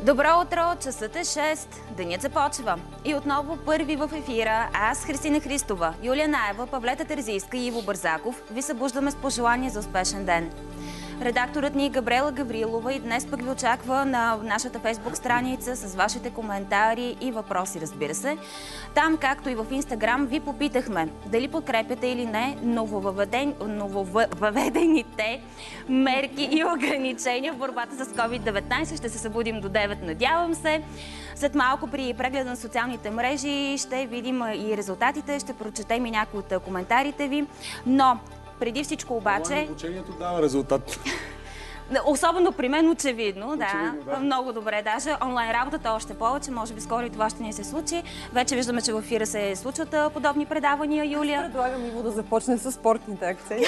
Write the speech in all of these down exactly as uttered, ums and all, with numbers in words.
Добро утро, часът е шест, денят започва. И отново първи в ефира аз, Христина Христова, Юлия Наева, Павлета Терзийска и Иво Бързаков ви събуждаме с пожелание за успешен ден. Редакторът ни Габриела Гаврилова и днес пък ви очаква на нашата фейсбук страница с вашите коментари и въпроси, разбира се. Там, както и в Инстаграм, ви попитахме дали подкрепяте или не нововъведен... нововъведените мерки и ограничения в борбата с ковид деветнайсет. Ще се събудим до девет, надявам се. След малко при прегледа на социалните мрежи ще видим и резултатите, ще прочетем и някои от коментарите ви. Но преди всичко обаче... Обучението дава резултат. Особено при мен очевидно, очевидно да. да. Много добре. Даже онлайн работата още повече. Може би скоро и това ще ни се случи. Вече виждаме, че в ефира се случват подобни предавания, Юлия. Аз предлагам Иво да започне с спортните акценти.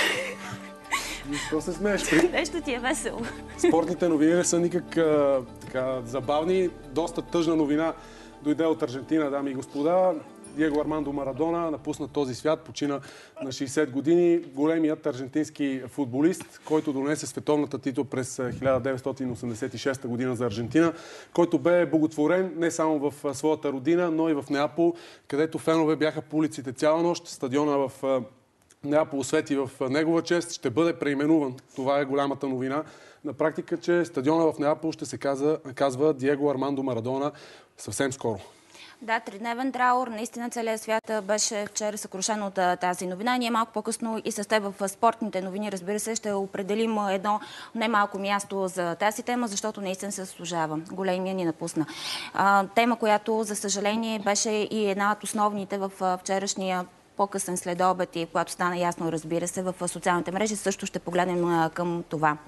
Защо се смееш? При... Нещо ти е весело. Спортните новини не са никак а, така, забавни. Доста тъжна новина дойде от Аржентина, дами и господа. Диего Армандо Марадона напусна този свят, почина на шейсет години. Големият аржентински футболист, който донесе световната титла през хиляда деветстотин осемдесет и шеста година за Аржентина, който бе боготворен не само в своята родина, но и в Неапол, където фенове бяха по улиците цяла нощ. Стадиона в Неапол освети в негова чест, ще бъде преименуван. Това е голямата новина. На практика, че стадиона в Неапол ще се казва, казва Диего Армандо Марадона съвсем скоро. Да, тридневен траур. Наистина целият свят беше вчера съкрушен от тази новина. Ние малко по-късно и с теб в спортните новини, разбира се, ще определим едно немалко място за тази тема, защото наистина се заслужава. Големия ни напусна. А, тема, която, за съжаление, беше и една от основните в вчерашния по-късен следобед и когато стана ясно, разбира се, в социалните мрежи. Също ще погледнем към това.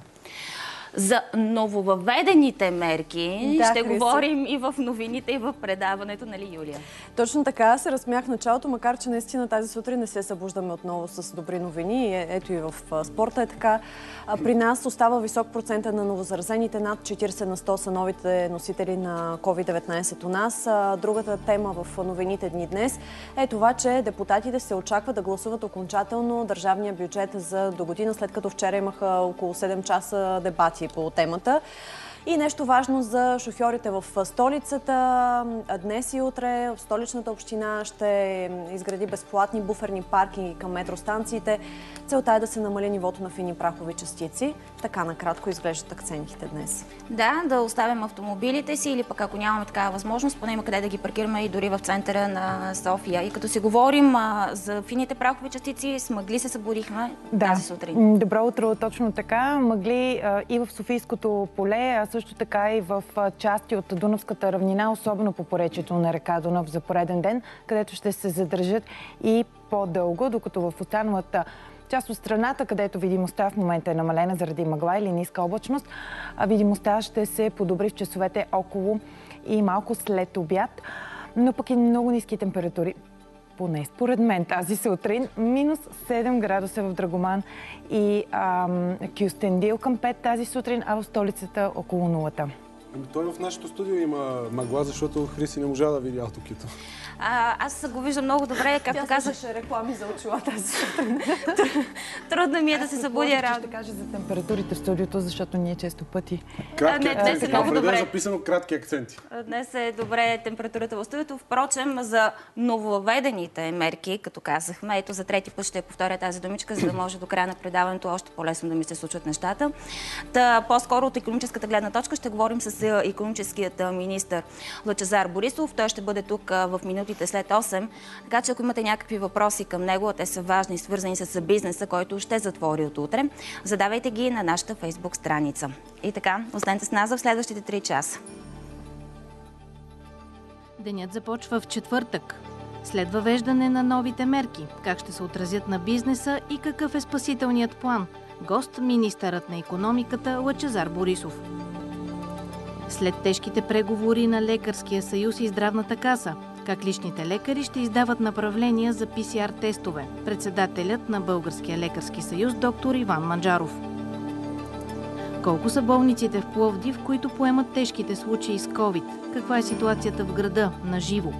За нововъведените мерки да, ще Христо. говорим и в новините, и в предаването, нали, Юлия? Точно така, се разсмях в началото, макар че наистина тази сутрин не се събуждаме отново с добри новини. Ето и в спорта е така. При нас остава висок процент на новозаразените, над четирийсет на сто са новите носители на ковид деветнайсет у нас. Другата тема в новините дни днес е това, че депутатите се очаква да гласуват окончателно държавния бюджет за до година, след като вчера имаха около седем часа дебати по темата. И нещо важно за шофьорите в столицата. Днес и утре в столичната община ще изгради безплатни буферни паркинги към метростанциите. Целта е да се намали нивото на фини прахови частици. Така накратко изглеждат акцентите днес. Да, да оставим автомобилите си или пък ако нямаме такава възможност, поне има къде да ги паркираме и дори в центъра на София. И като си говорим а, за фините прахови частици, с мъгли се събудихме да. тази сутрин. Добро утро, точно така. Мъгли а, и в Софийското поле, а също така и в части от Дунавската равнина, особено по поречието на река Дунав за пореден ден, където ще се задържат и по-дълго, докато в останалата част от страната, където видимостта в момента е намалена заради мъгла или ниска облачност, а видимостта ще се подобри в часовете около и малко след обяд, но пък и много ниски температури. Поне според мен тази сутрин. Минус седем градуса в Драгоман и ам, Кюстендил към пет тази сутрин, а в столицата около нулата. Ами той в нашото студио има мъгла, защото Хриси не можа да види автокито. А, аз го виждам много добре, както казах. Тя реклами за очила тази сутрин. Трудно ми е да се събудя рано. Ще кажа за температурите в студиото, защото ние често пъти... Кратки а, не, днес е много добре. Е записано кратки акценти. Днес е добре температурата в студиото. Впрочем, за нововведените мерки, като казахме, ето за трети път ще повторя тази думичка, за да може до края на предаването още по-лесно да ми се случват нещата. Та, по-скоро от икономическата гледна точка ще говорим с икономическият министър Лъчезар Борисов. Той ще бъде тук в минутите след осем. Така че ако имате някакви въпроси към него, те са важни, свързани с бизнеса, който ще затвори от утре, задавайте ги на нашата фейсбук страница. И така, останете с нас в следващите три часа. Денят започва в четвъртък. След въвеждане на новите мерки, как ще се отразят на бизнеса и какъв е спасителният план? Гост министърът на икономиката Лъчезар Борисов. След тежките преговори на Лекарския съюз и Здравната каса, как личните лекари ще издават направления за пи си ар тестове. Председателят на Българския лекарски съюз доктор Иван Манджаров. Колко са болниците в Пловдив, които поемат тежките случаи с ковид? Каква е ситуацията в града на живо?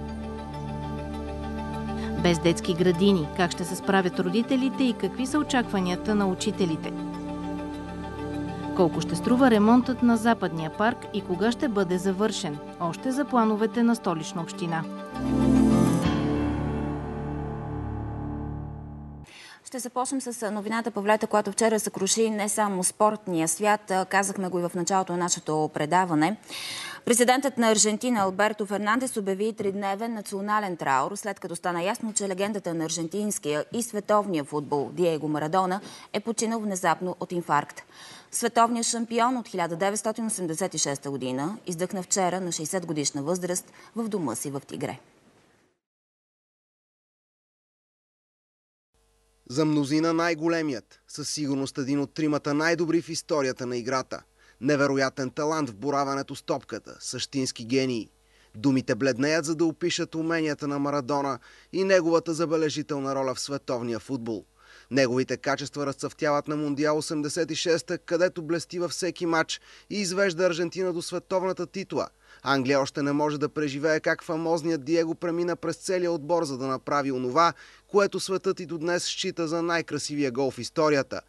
Без детски градини, как ще се справят родителите и какви са очакванията на учителите? Колко ще струва ремонтът на Западния парк и кога ще бъде завършен? Още за плановете на Столична община. Ще започнем с новината, Павлета, която вчера съкруши не само спортния свят, казахме го и в началото на нашето предаване. Президентът на Аржентина Алберто Фернандес обяви тридневен национален траур, след като стана ясно, че легендата на аржентинския и световния футбол Диего Марадона е починал внезапно от инфаркт. Световният шампион от хиляда деветстотин осемдесет и шеста година издъхна вчера на шейсет годишна възраст в дома си в Тигре. За мнозина най-големият, със сигурност един от тримата най-добри в историята на играта. Невероятен талант в бораването с топката, същински гений. Думите бледнеят, за да опишат уменията на Марадона и неговата забележителна роля в световния футбол. Неговите качества разцъфтяват на Мондиал осемдесет и шеста, където блести във всеки матч и извежда Аржентина до световната титла. Англия още не може да преживее как фамозният Диего премина през целия отбор, за да направи онова, което светът и до днес счита за най-красивия гол в историята.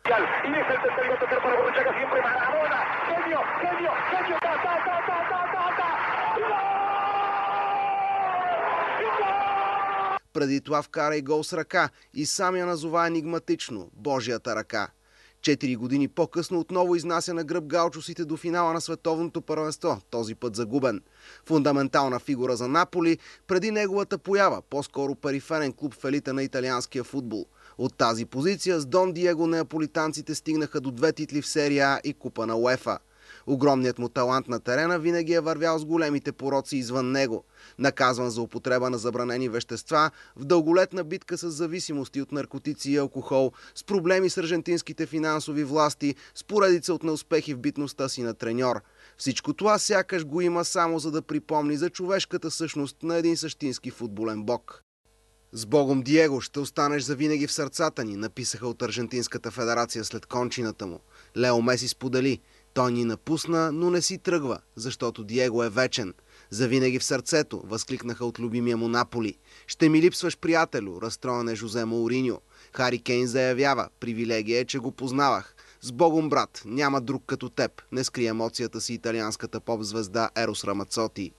Преди това вкара и гол с ръка и сам я назова енигматично Божията ръка. Четири години по-късно отново изнася на гръб гаучосите до финала на световното първенство, този път загубен. Фундаментална фигура за Наполи, преди неговата поява, по-скоро периферен клуб в елита на италианския футбол. От тази позиция с Дон Диего неаполитанците стигнаха до две титли в серия А и Купа на УЕФА. Огромният му талант на терена винаги е вървял с големите пороци извън него. Наказван за употреба на забранени вещества, в дълголетна битка с зависимости от наркотици и алкохол, с проблеми с аржентинските финансови власти, с поредица от неуспехи в битността си на треньор. Всичко това сякаш го има само за да припомни за човешката същност на един същински футболен бог. С Богом, Диего, ще останеш завинаги в сърцата ни, написаха от Аржентинската федерация след кончината му. Лео Меси сподели: той ни напусна, но не си тръгва, защото Диего е вечен. Завинаги в сърцето, възкликнаха от любимия му Наполи. Ще ми липсваш, приятелю, разстроен е Жозе Мауриньо. Хари Кейн заявява: привилегия е, че го познавах. С Богом, брат, няма друг като теб, не скри емоцията си италианската поп-звезда Ерос Рамацоти.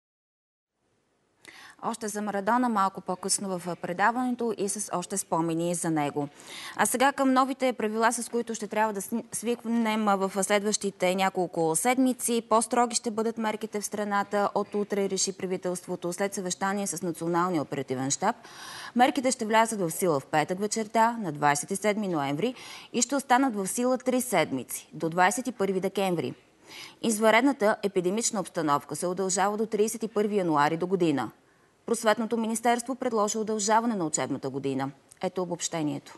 Още за Марадона малко по-късно в предаването и с още спомени за него. А сега към новите правила, с които ще трябва да свикнем в следващите няколко седмици. По-строги ще бъдат мерките в страната. От утре реши правителството след съвещание с Националния оперативен щаб. Мерките ще влязат в сила в петък вечерта на двадесет и седми ноември и ще останат в сила три седмици до двадесет и първи декември. Извънредната епидемична обстановка се удължава до тридесет и първи януари до година. Просветното министерство предложи удължаване на учебната година. Ето обобщението.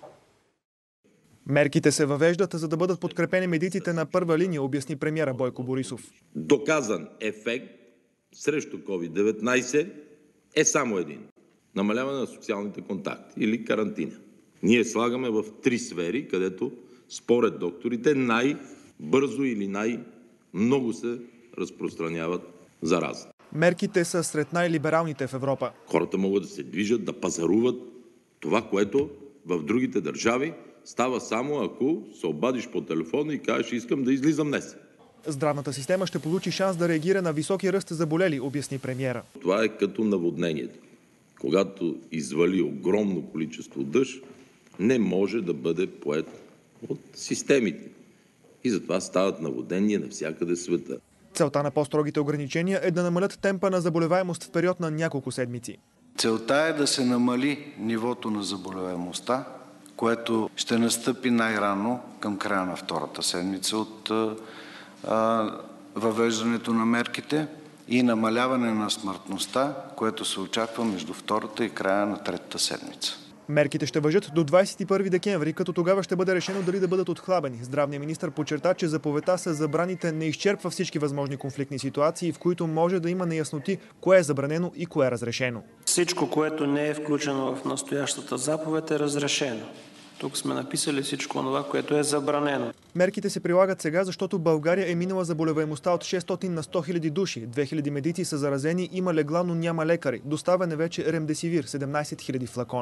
Мерките се въвеждат, за да бъдат подкрепени медиците на първа линия, обясни премиера Бойко Борисов. Доказан ефект срещу ковид деветнадесет е само един. Намаляване на социалните контакти или карантина. Ние слагаме в три сфери, където според докторите най-бързо или най-много се разпространяват зараза. Мерките са сред най-либералните в Европа. Хората могат да се движат, да пазаруват. Това, което в другите държави става само ако се обадиш по телефона и кажеш: искам да излизам днес. Здравната система ще получи шанс да реагира на високи ръст заболели, обясни премиера. Това е като наводнението. Когато извали огромно количество дъжд, не може да бъде поет от системите. И затова стават наводнения навсякъде в света. Целта на по-строгите ограничения е да намалят темпа на заболеваемост в период на няколко седмици. Целта е да се намали нивото на заболеваемостта, което ще настъпи най-рано към края на втората седмица от а, въвеждането на мерките, и намаляване на смъртността, което се очаква между втората и края на третата седмица. Мерките ще важат до двадесет и първи декември, като тогава ще бъде решено дали да бъдат отхлабени. Здравният министър подчерта, че заповедта с забраните не изчерпва всички възможни конфликтни ситуации, в които може да има неясноти кое е забранено и кое е разрешено. Всичко, което не е включено в настоящата заповед, е разрешено. Тук сме написали всичко това, което е забранено. Мерките се прилагат сега, защото България е минала заболеваемостта от шестстотин на сто хиляди души. две хиляди медици са заразени, има легла, но няма лекари. Доставен е вече ремдесивир, седемнадесет хиляди флакона.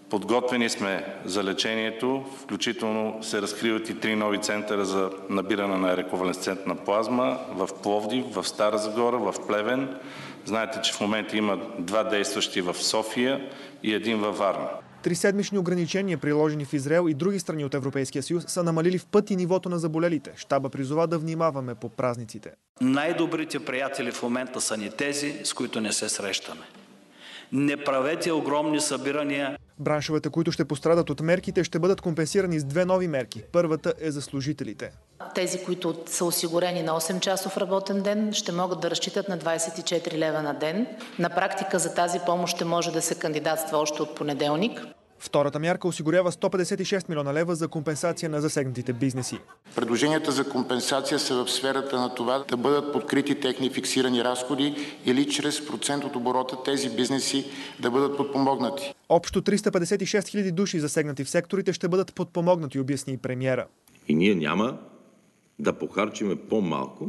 Подготвени сме за лечението, включително се разкриват и три нови центъра за набиране на реконвалесцентна плазма в Пловдив, в Стара Загора, в Плевен. Знаете, че в момента има два действащи в София и един във Варна. Триседмични ограничения, приложени в Израел и други страни от Европейския съюз, са намалили в пъти нивото на заболелите. Щаба призова да внимаваме по празниците. Най-добрите приятели в момента са ни тези, с които не се срещаме. Не правете огромни събирания. Браншовете, които ще пострадат от мерките, ще бъдат компенсирани с две нови мерки. Първата е за служителите. Тези, които са осигурени на осем часов работен ден, ще могат да разчитат на двадесет и четири лева на ден. На практика за тази помощ ще може да се кандидатства още от понеделник. Втората мярка осигурява сто петдесет и шест милиона лева за компенсация на засегнатите бизнеси. Предложенията за компенсация са в сферата на това да бъдат подкрити техни фиксирани разходи или чрез процент от оборота тези бизнеси да бъдат подпомогнати. Общо триста петдесет и шест хиляди души, засегнати в секторите, ще бъдат подпомогнати, обясни и премиера. И ние няма да похарчиме по-малко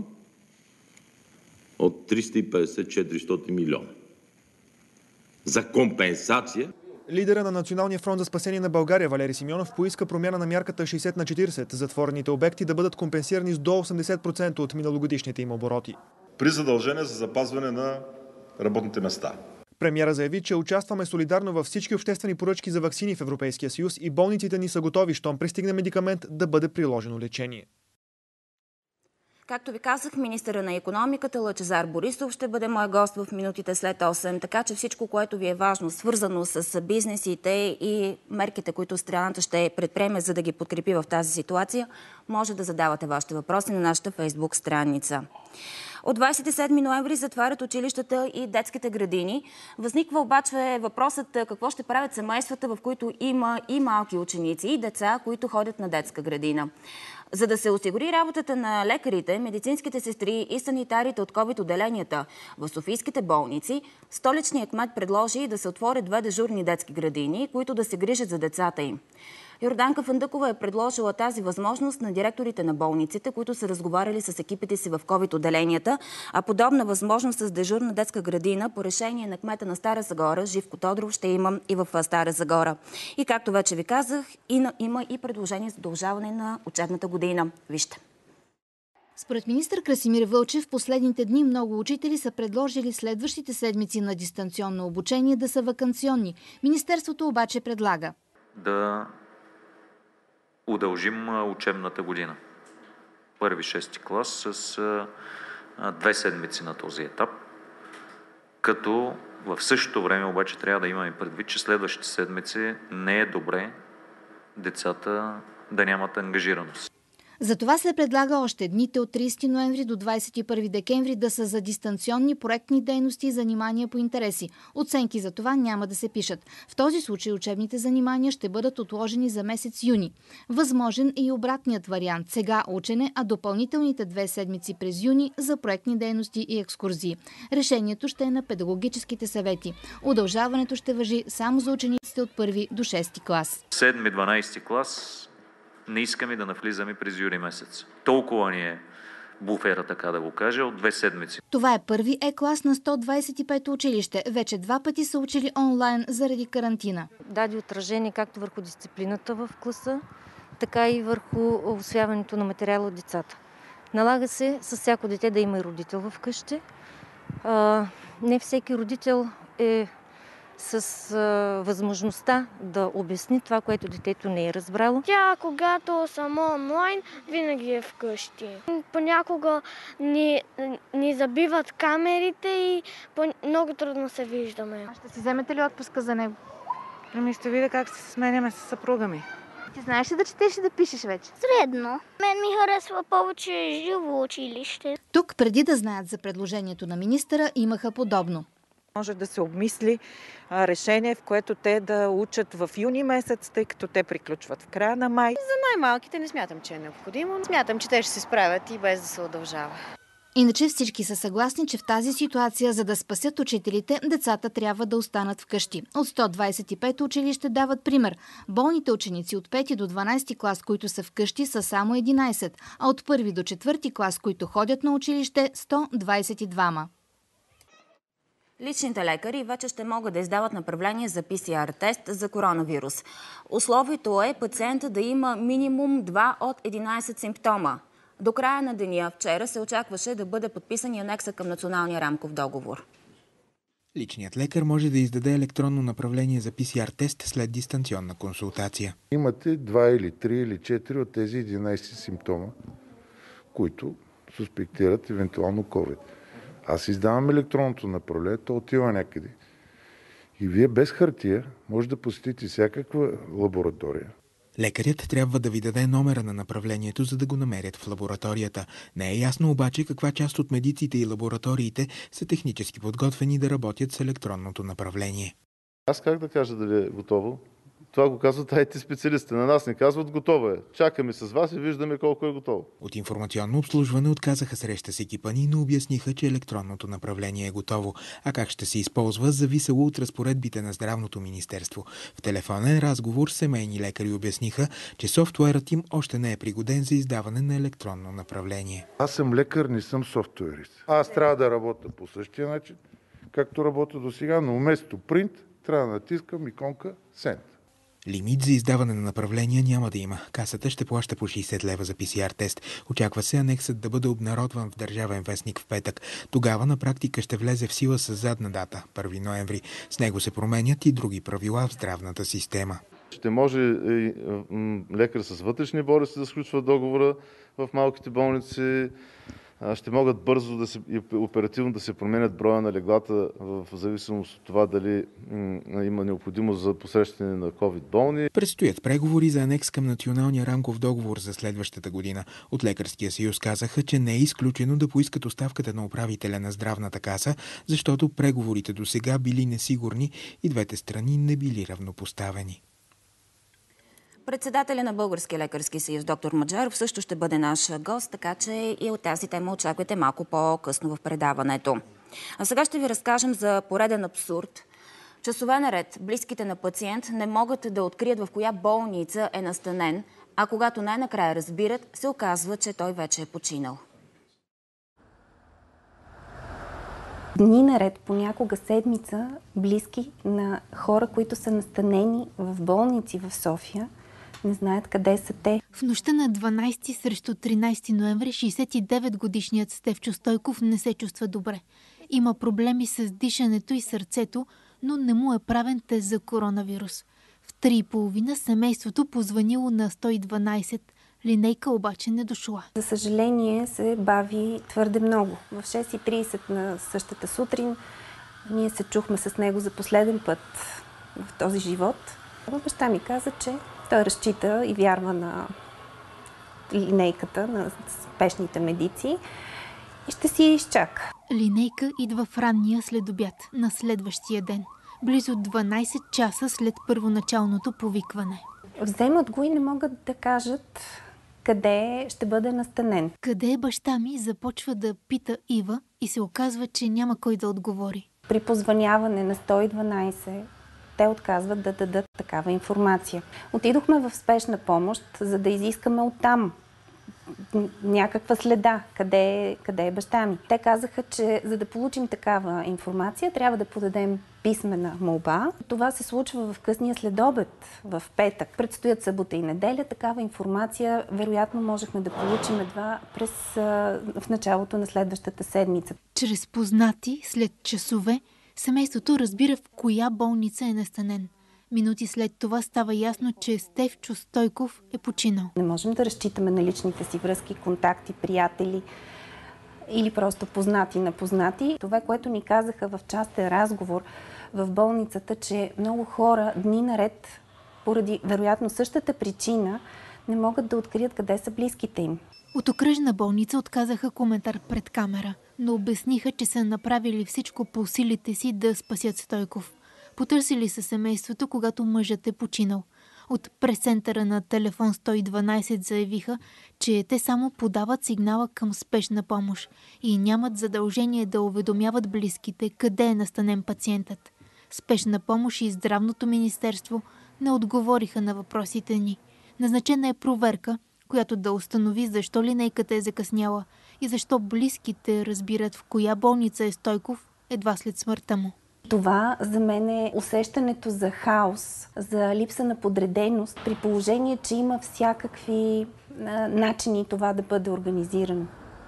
от триста и петдесет до четиристотин милиона за компенсация. Лидера на Националния фронт за спасение на България Валери Симеонов поиска промяна на мярката шейсет на четиридесет. Затворените обекти да бъдат компенсирани с до осемдесет процента от миналогодишните им обороти. При задължение за запазване на работните места. Премиера заяви, че участваме солидарно във всички обществени поръчки за ваксини в Европейския съюз и болниците ни са готови, щом пристигне медикамент, да бъде приложено лечение. Както ви казах, министъра на икономиката Лъчезар Борисов ще бъде мой гост в минутите след осем, така че всичко, което ви е важно, свързано с бизнесите и мерките, които страната ще предприеме, за да ги подкрепи в тази ситуация, може да задавате вашите въпроси на нашата Фейсбук страница. От двадесет и седми ноември затварят училищата и детските градини. Възниква обаче въпросът какво ще правят семействата, в които има и малки ученици, и деца, които ходят на детска градина. За да се осигури работата на лекарите, медицинските сестри и санитарите от ковид отделенията в софийските болници, столичният кмет предложи да се отворят две дежурни детски градини, които да се грижат за децата им. Йорданка Фандъкова е предложила тази възможност на директорите на болниците, които са разговаряли с екипите си в ковид отделенията, а подобна възможност с дежурна детска градина по решение на кмета на Стара Загора, Живко Тодров, ще има и в Стара Загора. И както вече ви казах, има и предложение за удължаване на учебната година. Вижте. Според министър Красимир Вълчев, в последните дни много учители са предложили следващите седмици на дистанционно обучение да са ваканционни. Министерството обаче предлага да удължим учебната година. Първи шести клас с а, две седмици на този етап, като в същото време обаче трябва да имаме предвид, че следващите седмици не е добре децата да нямат ангажираност. Затова се предлага още дните от тридесети ноември до двадесет и първи декември да са за дистанционни проектни дейности и занимания по интереси. Оценки за това няма да се пишат. В този случай учебните занимания ще бъдат отложени за месец юни. Възможен е и обратният вариант. Сега учене, а допълнителните две седмици през юни за проектни дейности и екскурзии. Решението ще е на педагогическите съвети. Удължаването ще важи само за учениците от първи до шести клас. седми-дванадесети клас не искаме да навлизаме през юли месец. Толкова ни е буфера, така да го кажа, от две седмици. Това е първи Е-клас на сто двадесет и пето училище. Вече два пъти са учили онлайн заради карантина. Даде отражение както върху дисциплината в класа, така и върху усвояването на материала от децата. Налага се с всяко дете да има и родител вкъщи. А, не всеки родител е с а, възможността да обясни това, което детето не е разбрало. Тя, когато съм онлайн, винаги е вкъщи. Понякога ни, ни забиват камерите и много трудно се виждаме. А ще си вземете ли отпуска за него? Ами ще видя как се сменяме с съпруга ми. Ти знаеш ли да четеш и да пишеш вече? Средно. Мен ми харесва повече живо училище. Тук, преди да знаят за предложението на министъра, имаха подобно. Може да се обмисли решение, в което те да учат в юни месец, тъй като те приключват в края на май. За най-малките не смятам, че е необходимо. Смятам, че те ще се справят и без да се удължава. Иначе всички са съгласни, че в тази ситуация, за да спасят учителите, децата трябва да останат вкъщи. От сто двадесет и пето училище дават пример. Болните ученици от пети до дванадесети клас, които са вкъщи, са само единадесет, а от първи до четвърти клас, които ходят на училище, сто двадесет и двама. Личните лекари вече ще могат да издават направление за пи си ар тест за коронавирус. Условието е пациента да има минимум два от единайсет симптома. До края на деня вчера се очакваше да бъде подписан и анекса към Националния рамков договор. Личният лекар може да издаде електронно направление за пи си ар тест след дистанционна консултация. Имате два или три или четири от тези единайсет симптома, които суспектират евентуално COVID. Аз издавам електронното направление, то отива някъде. И вие без хартия може да посетите всякаква лаборатория. Лекарят трябва да ви даде номера на направлението, за да го намерят в лабораторията. Не е ясно обаче каква част от медиците и лабораториите са технически подготвени да работят с електронното направление. Аз как да кажа дали е готово? Това го казват ай ти специалисти. На нас не казват готово е. Чакаме с вас и виждаме колко е готово. От информационно обслужване отказаха среща с екипа ни, но обясниха, че електронното направление е готово. А как ще се използва, зависело от разпоредбите на Здравното министерство. В телефонен разговор семейни лекари обясниха, че софтуерът им още не е пригоден за издаване на електронно направление. Аз съм лекар, не съм софтуерист. Аз трябва да работя по същия начин, както работя до сега, но вместо принт трябва да натискам иконка Send. Лимит за издаване на направления няма да има. Касата ще плаща по шейсет лева за пи си ар тест. Очаква се анексът да бъде обнародван в Държавен вестник в петък. Тогава на практика ще влезе в сила с задна дата, първи ноември. С него се променят и други правила в здравната система. Ще може и лекар с вътрешни болести да сключва договора в малките болници. Ще могат бързо да се, и оперативно да се променят броя на леглата в зависимост от това дали има необходимост за посрещане на ковид болни. Предстоят преговори за анекс към Националния рамков договор за следващата година. От Лекарския съюз казаха, че не е изключено да поискат оставката на управителя на здравната каса, защото преговорите до сега били несигурни и двете страни не били равнопоставени. Председателя на Българския лекарски съюз доктор Маджаров също ще бъде наш гост, така че и от тази тема очаквайте малко по-късно в предаването. А сега ще ви разкажем за пореден абсурд. Часове наред близките на пациент не могат да открият в коя болница е настанен, а когато най-накрая разбират, се оказва, че той вече е починал. Дни наред, понякога седмица, близки на хора, които са настанени в болници в София, не знаят къде са те. В нощта на дванайсети срещу тринайсети ноември шейсет и девет годишният Стефчо Стойков не се чувства добре. Има проблеми с дишането и сърцето, но не му е правен тест за коронавирус. В три и половина семейството позванило на сто и дванайсет. Линейка обаче не дошла. За съжаление се бави твърде много. В шест и трийсет на същата сутрин ние се чухме с него за последен път в този живот. Баща ми каза, че той разчита и вярва на линейката, на спешните медици и ще си я изчака. Линейка идва в ранния следобяд на следващия ден, близо дванайсет часа след първоначалното повикване. Вземат го и не могат да кажат къде ще бъде настанен. Къде е баща ми, започва да пита Ива и се оказва, че няма кой да отговори. При позвъняване на сто и дванайсет те отказват да дадат такава информация. Отидохме в спешна помощ, за да изискаме оттам някаква следа, къде, къде е баща ми. Те казаха, че за да получим такава информация, трябва да подадем писмена молба. Това се случва в късния следобед, в петък. Предстоят събота и неделя. Такава информация вероятно можехме да получим едва през, в началото на следващата седмица. Чрез познати, след часове, семейството разбира в коя болница е настанен. Минути след това става ясно, че Стефчо Стойков е починал. Не можем да разчитаме на личните си връзки, контакти, приятели или просто познати на познати. Това, което ни казаха в частен разговор в болницата, че много хора дни наред, поради вероятно същата причина, не могат да открият къде са близките им. От окръжна болница отказаха коментар пред камера, но обясниха, че са направили всичко по силите си да спасят Стойков. Потърсили са семейството, когато мъжът е починал. От пресцентъра на телефон сто и дванайсет заявиха, че те само подават сигнала към спешна помощ и нямат задължение да уведомяват близките къде е настанен пациентът. Спешна помощ и Здравното министерство не отговориха на въпросите ни. Назначена е проверка, която да установи защо линейката е закъсняла и защо близките разбират в коя болница е Стойков едва след смъртта му. Това за мен е усещането за хаос, за липса на подреденост, при положение, че има всякакви а, начини това да бъде организирано.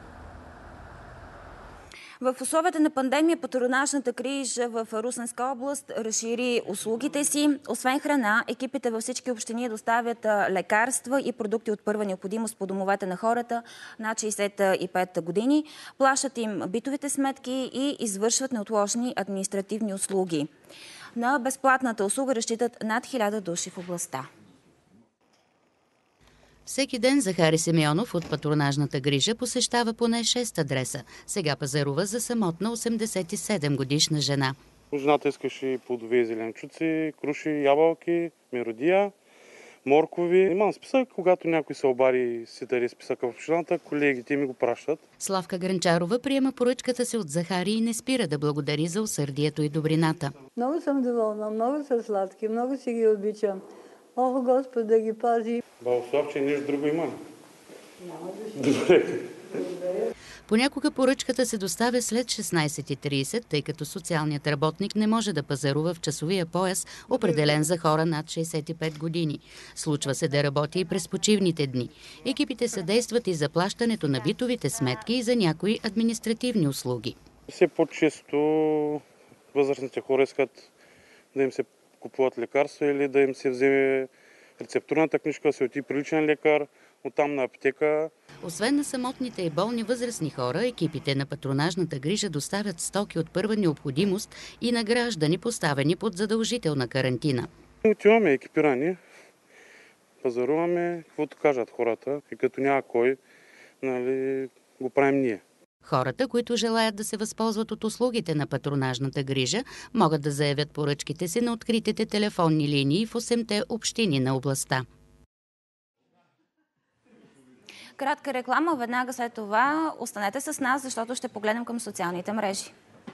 В условията на пандемия патронажната грижа в Русенска област разшири услугите си. Освен храна, екипите във всички общини доставят лекарства и продукти от първа необходимост по домовете на хората над шейсет и пет години. Плащат им битовите сметки и извършват неотложни административни услуги. На безплатната услуга разчитат над хиляда души в областта. Всеки ден Захари Симеонов от патронажната грижа посещава поне шест адреса. Сега пазарува за самотна осемдесет и седем годишна жена. Жената искаше плодове и зеленчуци, круши, ябълки, меродия, моркови. Имам списък, когато някой се обади си даде списъка в общината, колегите ми го пращат. Славка Гранчарова приема поръчката си от Захари и не спира да благодари за усърдието и добрината. Много съм доволна, много са сладки, много си ги обичам. О, Господ да ги пази. Благословче, нещо друго има. Добре. Понякога поръчката се доставя след шестнайсет и трийсет, тъй като социалният работник не може да пазарува в часовия пояс, определен за хора над шейсет и пет години. Случва се да работи и през почивните дни. Екипите съдействат и за плащането на битовите сметки и за някои административни услуги. Все по-често възрастните хора искат да им се купуват лекарства или да им се вземе рецептурната книжка, да се отиде при личен лекар, оттам на аптека. Освен на самотните и болни възрастни хора, екипите на патронажната грижа доставят стоки от първа необходимост и на граждани, поставени под задължителна карантина. Отиваме екипирани, пазаруваме, каквото кажат хората и като няма кой, нали, го правим ние. Хората, които желаят да се възползват от услугите на патронажната грижа, могат да заявят поръчките си на откритите телефонни линии в осемте общини на областта. Кратка реклама, веднага след това останете с нас, защото ще погледнем към социалните мрежи.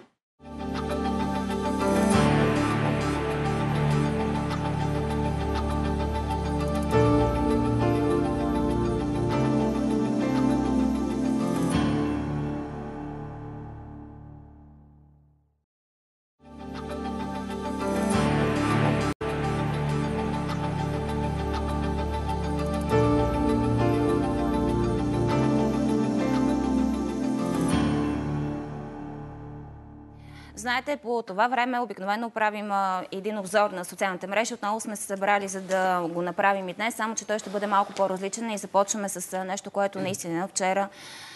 Знаете, по това време обикновено правим един обзор на социалните мрежи. Отново сме се събрали, за да го направим и днес, само че той ще бъде малко по-различен и започваме с нещо, което наистина вчера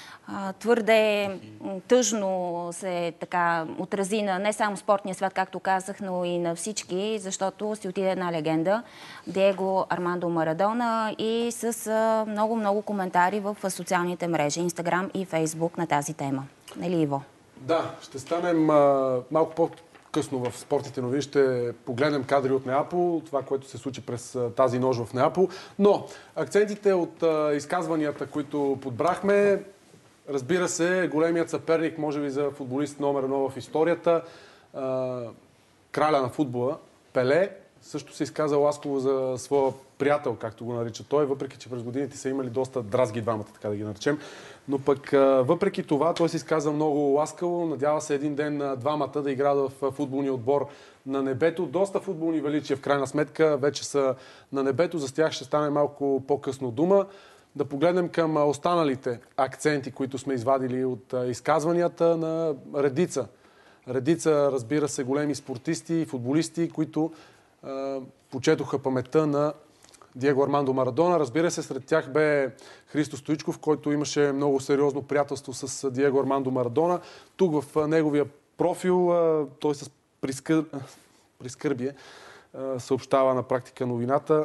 твърде тъжно се така отрази на не само спортния свят, както казах, но и на всички, защото си отиде една легенда, Диего Армандо Марадона, и с много-много коментари в социалните мрежи, Инстаграм и Фейсбук на тази тема. Нали, Иво? Да, ще станем а, малко по-късно в спортните новини. Ще погледнем кадри от Неапол, това, което се случи през а, тази нощ в Неапол. Но акцентите от а, изказванията, които подбрахме, разбира се, големият съперник, може би за футболист номер едно в историята, а, краля на футбола, Пеле, също се изказа ласково за своя приятел, както го нарича той, въпреки че през годините са имали доста дразги двамата, така да ги наречем. Но пък въпреки това той се изказа много ласкаво. Надява се един ден двамата да играят в футболния отбор на небето. Доста футболни величия в крайна сметка вече са на небето. За тях ще стане малко по-късно дума. Да погледнем към останалите акценти, които сме извадили от изказванията на редица. Редица, разбира се, големи спортисти и футболисти, които е, почетоха паметта на Диего Армандо Марадона. Разбира се, сред тях бе Христо Стоичков, който имаше много сериозно приятелство с Диего Армандо Марадона. Тук в неговия профил той с прискър... прискърбие съобщава на практика новината.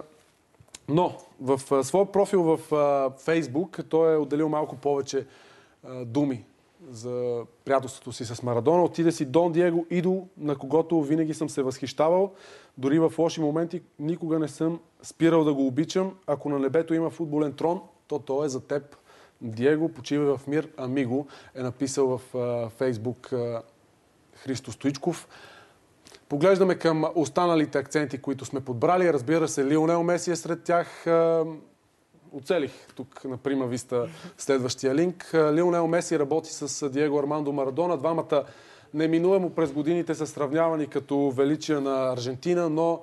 Но в своя профил в Фейсбук той е отделил малко повече думи за приятелството си с Марадона. Отиде си Дон Диего, идол, на когото винаги съм се възхищавал. Дори в лоши моменти никога не съм спирал да го обичам. Ако на небето има футболен трон, то той е за теб. Диего, почивай в мир, амиго, е написал в а, Фейсбук а, Христо Стоичков. Поглеждаме към останалите акценти, които сме подбрали. Разбира се, Лионел Меси е сред тях. А, Оцелих тук на Прима Виста следващия линк. Лионел Меси работи с Диего Армандо Марадона. Двамата неминуемо през годините са сравнявани като величия на Аржентина, но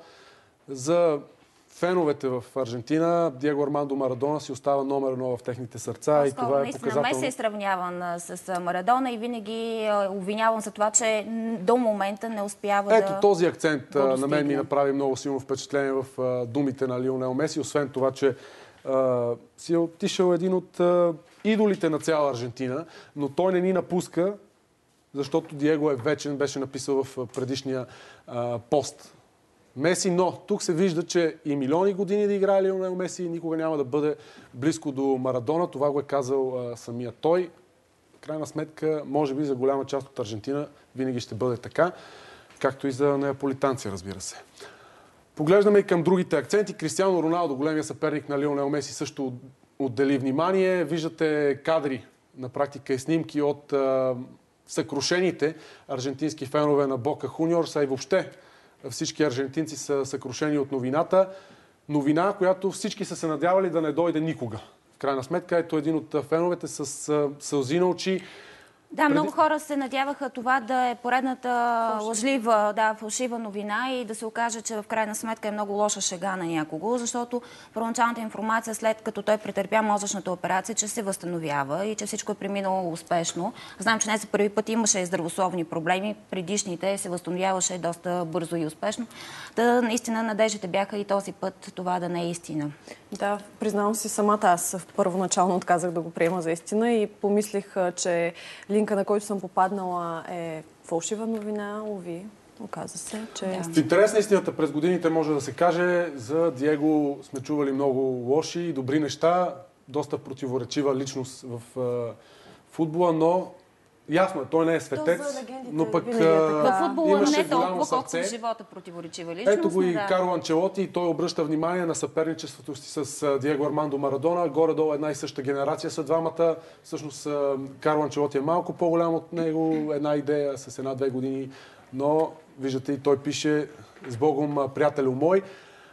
за феновете в Аржентина Диего Армандо Марадона си остава номер едно в техните сърца и това е показателно. Меси е сравняван с Марадона и винаги обвинявам за това, че до момента не успява Ето, да... Ето този акцент на мен ми направи много силно впечатление в думите на Лионел Меси, освен това, че а, си е отишъл един от а, идолите на цяла Аржентина, но той не ни напуска, защото Диего е вечен, беше написал в предишния а, пост. Меси, но тук се вижда, че и милиони години да играе Лионел Меси никога няма да бъде близко до Марадона. Това го е казал а, самия той. В крайна сметка, може би за голяма част от Аржентина винаги ще бъде така, както и за неаполитанци, разбира се. Поглеждаме и към другите акценти. Кристиано Роналдо, големия съперник на Лионел Меси, също отдели внимание. Виждате кадри, на практика и снимки от а, съкрушените аржентински фенове на Бока Хуниорс, а и въобще всички аржентинци са съкрушени от новината. Новина, която всички са се надявали да не дойде никога. В крайна сметка, ето един от феновете с сълзи на очи. Да, Преди... много хора се надяваха това да е поредната лъжлива, да, фалшива новина и да се окаже, че в крайна сметка е много лоша шега на някого, защото първоначалната информация, след като той претърпя мозъчната операция, че се възстановява и че всичко е преминало успешно. Знам, че не за първи път имаше здравословни проблеми, предишните се възстановяваше доста бързо и успешно. Да, наистина надеждите бяха и този път това да не е истина. Да, признавам си самата, аз първоначално отказах да го приема за истина и помислих, че линка, на който съм попаднала, е фалшива новина. Уви, оказа се, че... Да. В интерес на истината през годините може да се каже, за Диего сме чували много лоши и добри неща, доста противоречива личност в е, футбола, но ясно е, той не е светец, но пък е във футбола имаше не толкова, колкото в живота противоречива личност. Ето го и да. Карло Анчелоти, и той обръща внимание на съперничеството си с Диего Армандо Марадона. Горе-долу една и съща генерация са двамата. Всъщност Карло Анчелоти е малко по-голям от него, една идея с една-две години, но виждате и той пише с Богом, приятелю мой.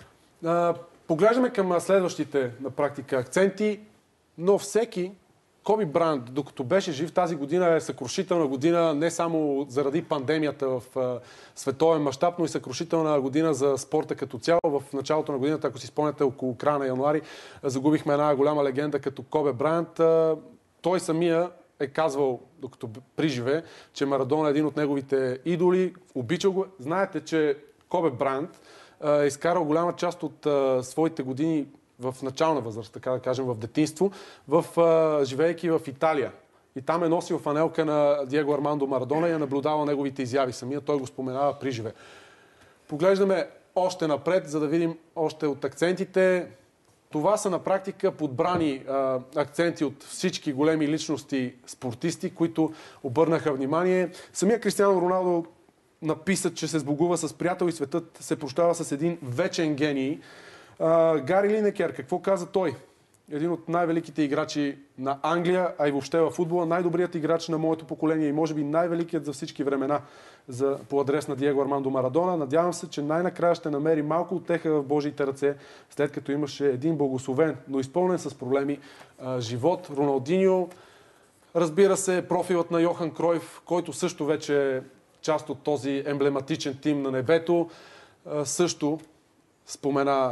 Поглеждаме към следващите на практика акценти, но всеки Коби Брайант, докато беше жив, тази година е съкрушителна година не само заради пандемията в а, световен мащаб, но и съкрушителна година за спорта като цяло. В началото на годината, ако си спомняте, около края на януари, загубихме една голяма легенда като Коби Брайант. А, той самия е казвал, докато приживе, че Марадона е един от неговите идоли, обичал го. Знаете, че Коби Брайант е изкарал голяма част от а, своите години в начална възраст, така да кажем, в детинство, в, а, живеейки в Италия. И там е носил фанелка на Диего Армандо Марадона и е наблюдавал неговите изяви. Самия той го споменава при живе. Поглеждаме още напред, за да видим още от акцентите. Това са на практика подбрани а, акценти от всички големи личности спортисти, които обърнаха внимание. Самия Кристиано Роналдо написа, че се сбогува с приятел и светът се прощава с един вечен гений. Uh, Гари Линекер, какво каза той? Един от най-великите играчи на Англия, а и въобще във футбола, най-добрият играч на моето поколение и може би най-великият за всички времена за, по адрес на Диего Армандо Марадона. Надявам се, че най-накрая ще намери малко утеха в Божиите ръце, след като имаше един благословен, но изпълнен с проблеми uh, живот. Роналдиньо, разбира се, профилът на Йохан Кройф, който също вече е част от този емблематичен тим на небето, uh, също спомена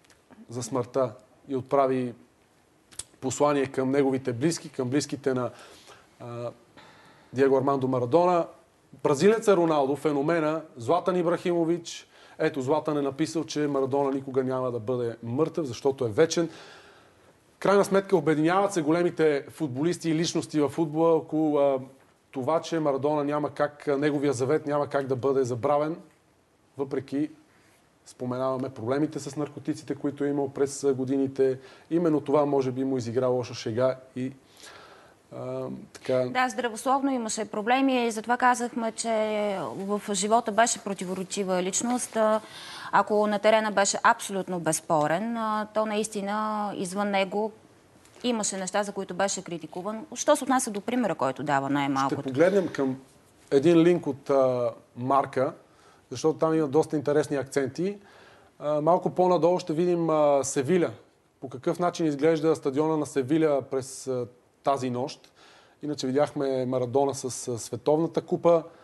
за смъртта и отправи послание към неговите близки, към близките на а, Диего Армандо Марадона. Бразилеца Роналдо, феномена, Златан Ибрахимович. Ето, Златан е написал, че Марадона никога няма да бъде мъртъв, защото е вечен. Крайна сметка обединяват се големите футболисти и личности във футбола около а, това, че Марадона няма как, неговия завет няма как да бъде забравен, въпреки споменаваме проблемите с наркотиците, които е имал през годините. Именно това може би му изигра лоша шега и а, така... Да, здравословно имаше проблеми и затова казахме, че в живота беше противоречива личност. Ако на терена беше абсолютно безспорен, то наистина извън него имаше неща, за които беше критикуван. Що се отнася до примера, който дава най-малкото? Ще погледнем към един линк от а, Марка, защото там има доста интересни акценти. А, малко по-надолу ще видим а, Севиля. По какъв начин изглежда стадиона на Севиля през а, тази нощ. Иначе видяхме Марадона с а, Световната купа.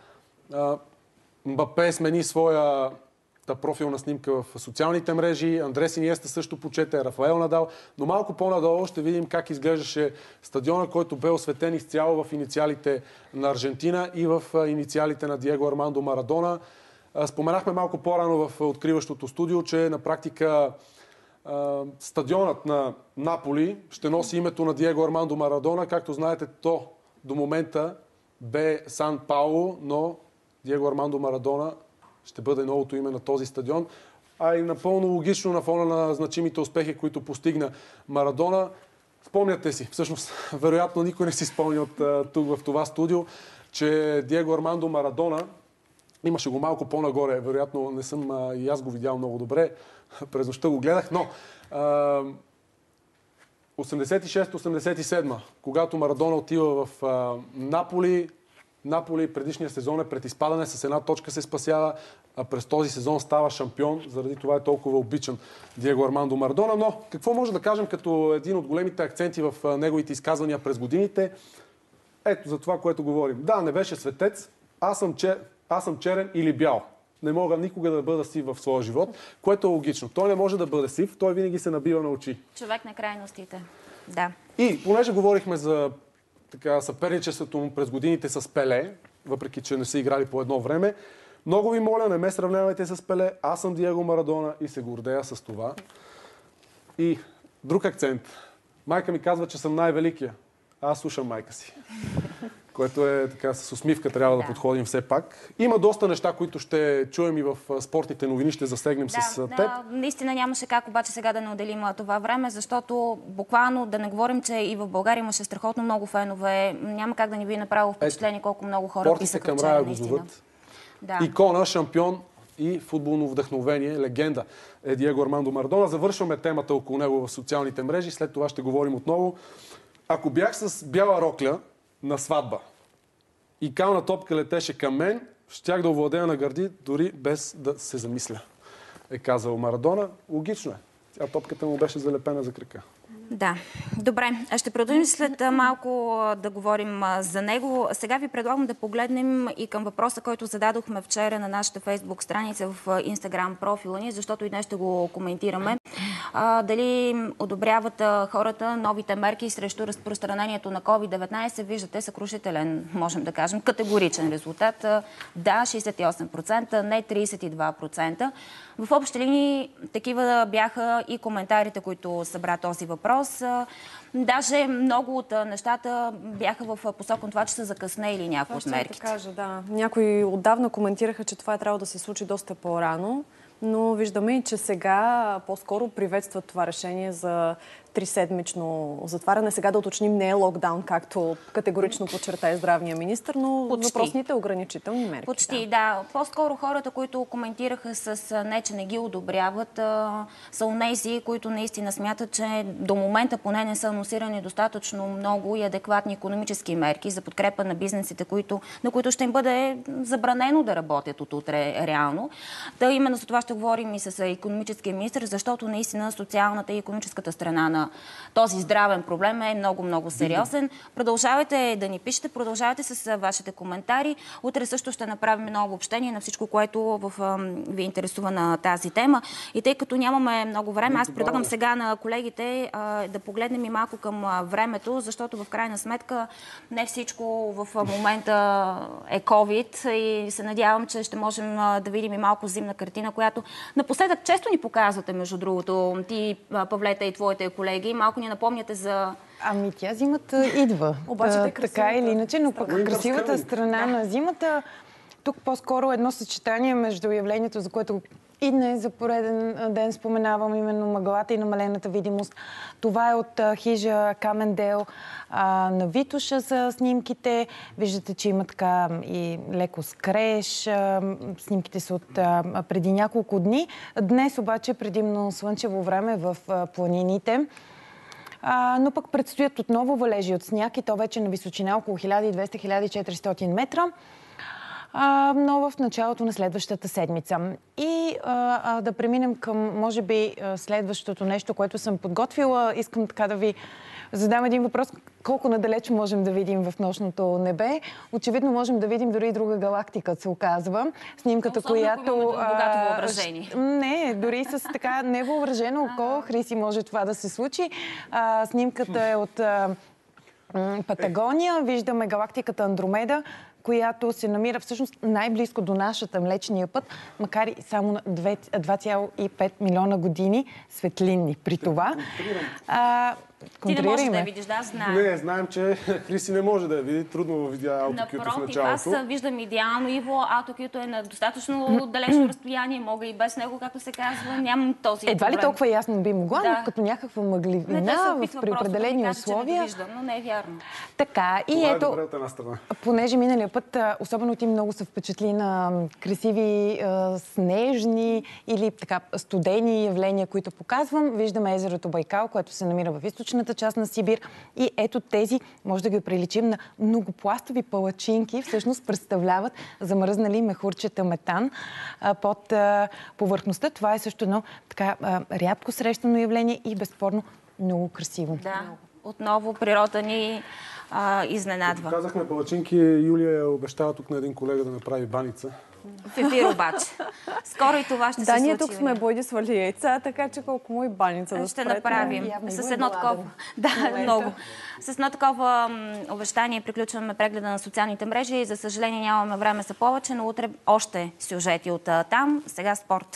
Мбапе смени своя профилна снимка в социалните мрежи, Андрес Иниеста също почете, Рафаел Надал, но малко по-надолу ще видим как изглеждаше стадиона, който бе осветен изцяло в инициалите на Аржентина и в инициалите на Диего Армандо Марадона. Споменахме малко по-рано в откриващото студио, че на практика стадионът на Наполи ще носи името на Диего Армандо Марадона. Както знаете, то до момента бе Сан Пауло, но Диего Армандо Марадона ще бъде новото име на този стадион. А и напълно логично на фона на значимите успехи, които постигна Марадона. Спомняте си, всъщност, вероятно никой не си спомня от тук в това студио, че Диего Армандо Марадона, имаше го малко по-нагоре, вероятно не съм а, и аз го видял много добре, през нощта го гледах, но а, осемдесет и шеста осемдесет и седма, когато Марадона отива в а, Наполи, Наполи предишния сезон е пред изпадане, с една точка се спасява, а през този сезон става шампион, заради това е толкова обичан Диего Армандо Марадона. Но какво може да кажем като един от големите акценти в неговите изказвания през годините? Ето за това, което говорим. Да, не беше светец, аз съм, че... аз съм черен или бял. Не мога никога да бъда сив в своя живот, което е логично. Той не може да бъде сив, той винаги се набива на очи. Човек на крайностите. Да. И понеже говорихме за така, съперничеството му през годините с Пеле, въпреки че не са играли по едно време, много ви моля, не ме сравнявайте с Пеле. Аз съм Диего Марадона и се гордея с това. И друг акцент. Майка ми казва, че съм най-великия. Аз слушам майка си. Което е така, с усмивка трябва да, да подходим все пак. Има доста неща, които ще чуем и в спортните новини, ще засегнем да, с теб. Да, наистина нямаше как обаче сега да не отделим това време, защото буквално да не говорим, че и в България имаше страхотно много фенове. Няма как да ни би направило впечатление колко много хора писаха към рая го зоват. Да. Икона, шампион и футболно вдъхновение, легенда е Диего Армандо Марадона. Завършваме темата около него в социалните мрежи, след това ще говорим отново. Ако бях с бяла рокля на сватба и кална топка летеше към мен, щях да овладея на гърди, дори без да се замисля, е казал Марадона. Логично е. Тя топката му беше залепена за крака. Да. Добре. Ще продължим след малко да говорим за него. Сега ви предлагам да погледнем и към въпроса, който зададохме вчера на нашата Фейсбук страница, в Инстаграм профила ни, защото и днес ще го коментираме. А, дали одобряват хората новите мерки срещу разпространението на ковид деветнайсет? Виждате съкрушителен, можем да кажем, категоричен резултат. Да, шейсет и осем процента, не трийсет и два процента. В общи линии такива бяха и коментарите, които събра този въпрос. Даже много от нещата бяха в посока това, че са закъснели някои от мерките. Да кажа, да. Някои отдавна коментираха, че това е трябвало да се случи доста по-рано, но виждаме и, че сега по-скоро приветстват това решение за триседмично затваряне. Сега да уточним, не е локдаун, както категорично подчерта здравния министър, но почти. Въпросните ограничителни мерки. Почти, да. да. По-скоро хората, които коментираха с не, че не ги одобряват, са онези, които наистина смятат, че до момента поне не са анонсирани достатъчно много и адекватни икономически мерки за подкрепа на бизнесите, които, на които ще им бъде забранено да работят от утре реално. Та именно за това ще говорим и с икономическия министър, защото наистина социалната и икономическата страна на този здравен проблем е много-много сериозен. Продължавайте да ни пишете, продължавайте с вашите коментари. Утре също ще направим едно обобщение на всичко, което в, ви интересува на тази тема. И тъй като нямаме много време, аз предлагам сега на колегите а, да погледнем и малко към а, времето, защото в крайна сметка не всичко в момента е COVID и се надявам, че ще можем а, да видим и малко зимна картина, която напоследък често ни показвате, между другото, ти, Павлета, и твоите колеги. Малко ни напомняте за... Ами тя зимата идва. Обаче а, така или иначе, но пък красивата страна на зимата, тук по-скоро едно съчетание между явлението, за което и днес за пореден ден споменавам, именно мъглата и намалената видимост. Това е от а, хижа Камен дел а, на Витоша са снимките. Виждате, че има така и леко скреш. А, снимките са от а, преди няколко дни. Днес обаче предимно слънчево време в а, планините. А, но пък предстоят отново валежи от сняг и то вече на височина около хиляда и двеста до хиляда и четиристотин метра. А, но в началото на следващата седмица. И а, а, да преминем към, може би, следващото нещо, което съм подготвила. Искам така да ви задам един въпрос. Колко надалеч можем да видим в нощното небе? Очевидно можем да видим дори и друга галактика, се оказва. Снимката, особено, която... богато въображение. А, не, дори с така невъображено око, Хриси, може това да се случи. А, снимката е от а, Патагония. Виждаме галактиката Андромеда, която се намира всъщност най-близко до нашата Млечния път, макар и само на два цяло и пет милиона години светлинни при това. А, Ти не можеш да я видиш, да, знаем. Не, знаем, че Хриси не може да я види. Трудно видя Аутокюто в началото. Аз виждам идеално Иво. Аутокюто е на достатъчно далечно разстояние. Мога и без него, както се казва. Нямам този проблем. Едва ли толкова ясно би могла, да. но като някаква мъгливина при определени условия. Да виждам, но не е вярно. Така, и това ето, е добре от една страна. Понеже миналия път, особено ти много се впечатли на красиви снежни или така студени явления, които показвам. Виждаме езерото Байкал, което се намира в източната част на Сибир. И ето тези, може да ги приличим на многопластови палачинки, всъщност представляват замръзнали мехурчета метан а, под а, повърхността. Това е също едно така а, рядко срещано явление и безспорно много красиво. Да, отново природа ни а, изненадва. Казахме палачинки, Юлия я обещава тук на един колега да направи баница. В ефир обаче. Скоро и това ще да, се случи. Да, ние тук сме бойди свали яйца, така че колко му и баница да ще спрете. направим. С едно такова. Да, много. С едно такова обещание приключваме прегледа на социалните мрежи. За съжаление нямаме време за повече, но утре още сюжети от там. Сега спорт.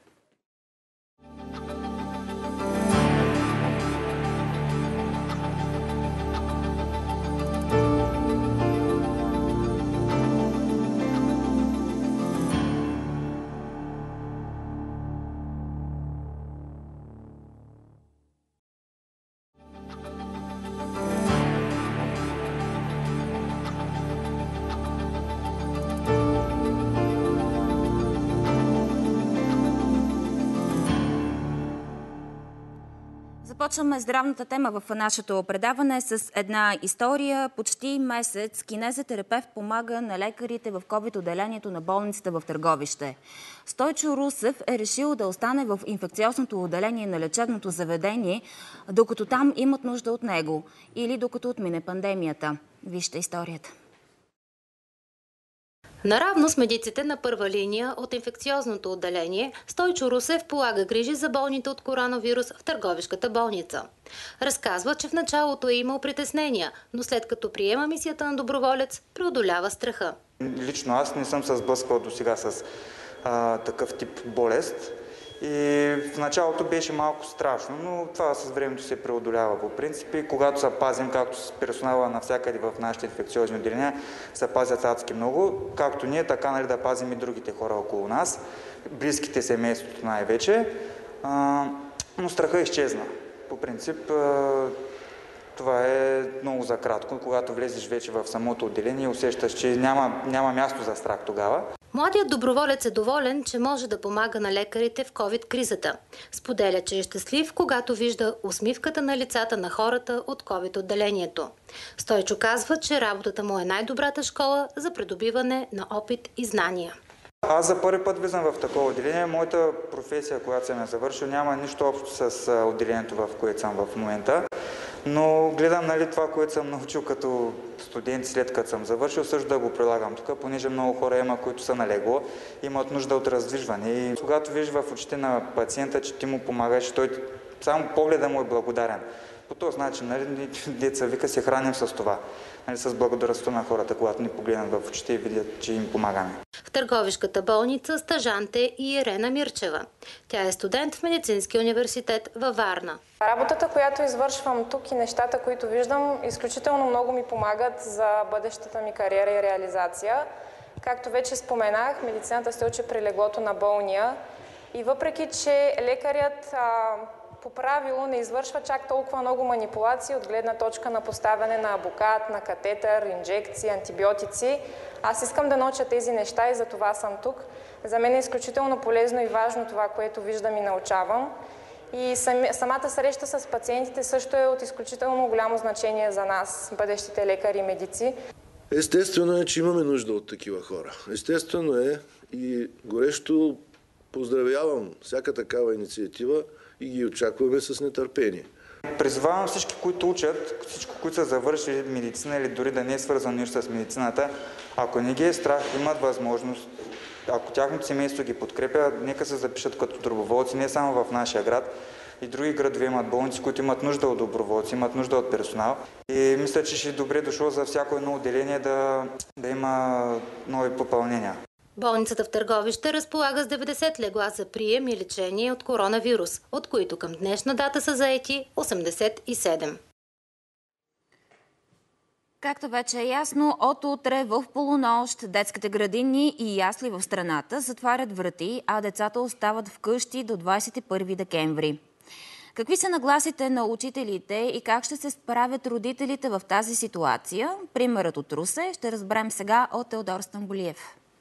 Започваме здравната тема в нашето предаване с една история. Почти месец кинезотерапевт помага на лекарите в ковид-отделението на болницата в Търговище. Стойчо Русев е решил да остане в инфекциозното отделение на лечебното заведение, докато там имат нужда от него или докато отмине пандемията. Вижте историята. Наравно с медиците на първа линия от инфекциозното отделение, Стойчо Русев полага грижи за болните от коронавирус в Търговишката болница. Разказва, че в началото е имал притеснения, но след като приема мисията на доброволец, преодолява страха. Лично аз не съм се сблъсквал до сега с а, такъв тип болест. И в началото беше малко страшно, но това с времето се преодолява по принцип. И когато се пазим, както с персонала навсякъде в нашите инфекциозни отделения, се пазят адски много, както ние, така нали, да пазим и другите хора около нас, близките семейството най-вече. А, но страха изчезна. По принцип, а, това е много за кратко. Когато влезеш вече в самото отделение, усещаш, че няма, няма място за страх тогава. Младият доброволец е доволен, че може да помага на лекарите в ковид-кризата. Споделя, че е щастлив, когато вижда усмивката на лицата на хората от ковид-отделението. Стойчо казва, че работата му е най-добрата школа за придобиване на опит и знания. Аз за първи път влизам в такова отделение. Моята професия, която съм я завършил, няма нищо общо с отделението, в което съм в момента. Но гледам нали, това, което съм научил като студент след като съм завършил, също да го прилагам тук, понеже много хора има, които са налегло, имат нужда от раздвижване. И когато виждаш в очите на пациента, че ти му помагаш, той само погледа му е благодарен. По този начин, нали, деца вика, се храним с това, нали, с благодарността на хората, когато ни погледнат в очите и видят, че им помагаме. В Търговишката болница стажант е и Ирена Мирчева. Тя е студент в Медицинския университет във Варна. Работата, която извършвам тук и нещата, които виждам, изключително много ми помагат за бъдещата ми кариера и реализация. Както вече споменах, медицината се учи при леглото на болния и въпреки, че лекарят а, по правило не извършва чак толкова много манипулации от гледна точка на поставяне на абокат, на катетър, инжекции, антибиотици, аз искам да науча тези неща и за това съм тук. За мен е изключително полезно и важно това, което виждам и научавам. И самата среща с пациентите също е от изключително голямо значение за нас, бъдещите лекари и медици. Естествено е, че имаме нужда от такива хора. Естествено е и горещо поздравявам всяка такава инициатива и ги очакваме с нетърпение. Призовавам всички, които учат, всички, които са завършили медицина или дори да не е свързано нищо с медицината, ако не ги е страх, имат възможност, ако тяхното семейство ги подкрепя, нека се запишат като доброволци, не само в нашия град. И други градове имат болници, които имат нужда от доброволци, имат нужда от персонал. И мисля, че ще е добре дошло за всяко едно отделение да, да има нови попълнения. Болницата в Търговище разполага с деветдесет легла за прием и лечение от коронавирус, от които към днешна дата са заети осемдесет и седем. Както вече е ясно, от утре в полунощ детските градини и ясли в страната затварят врати, а децата остават вкъщи до двадесет и първи декември. Какви са нагласите на учителите и как ще се справят родителите в тази ситуация? Примерът от Русе ще разберем сега от Теодор Стамболиев.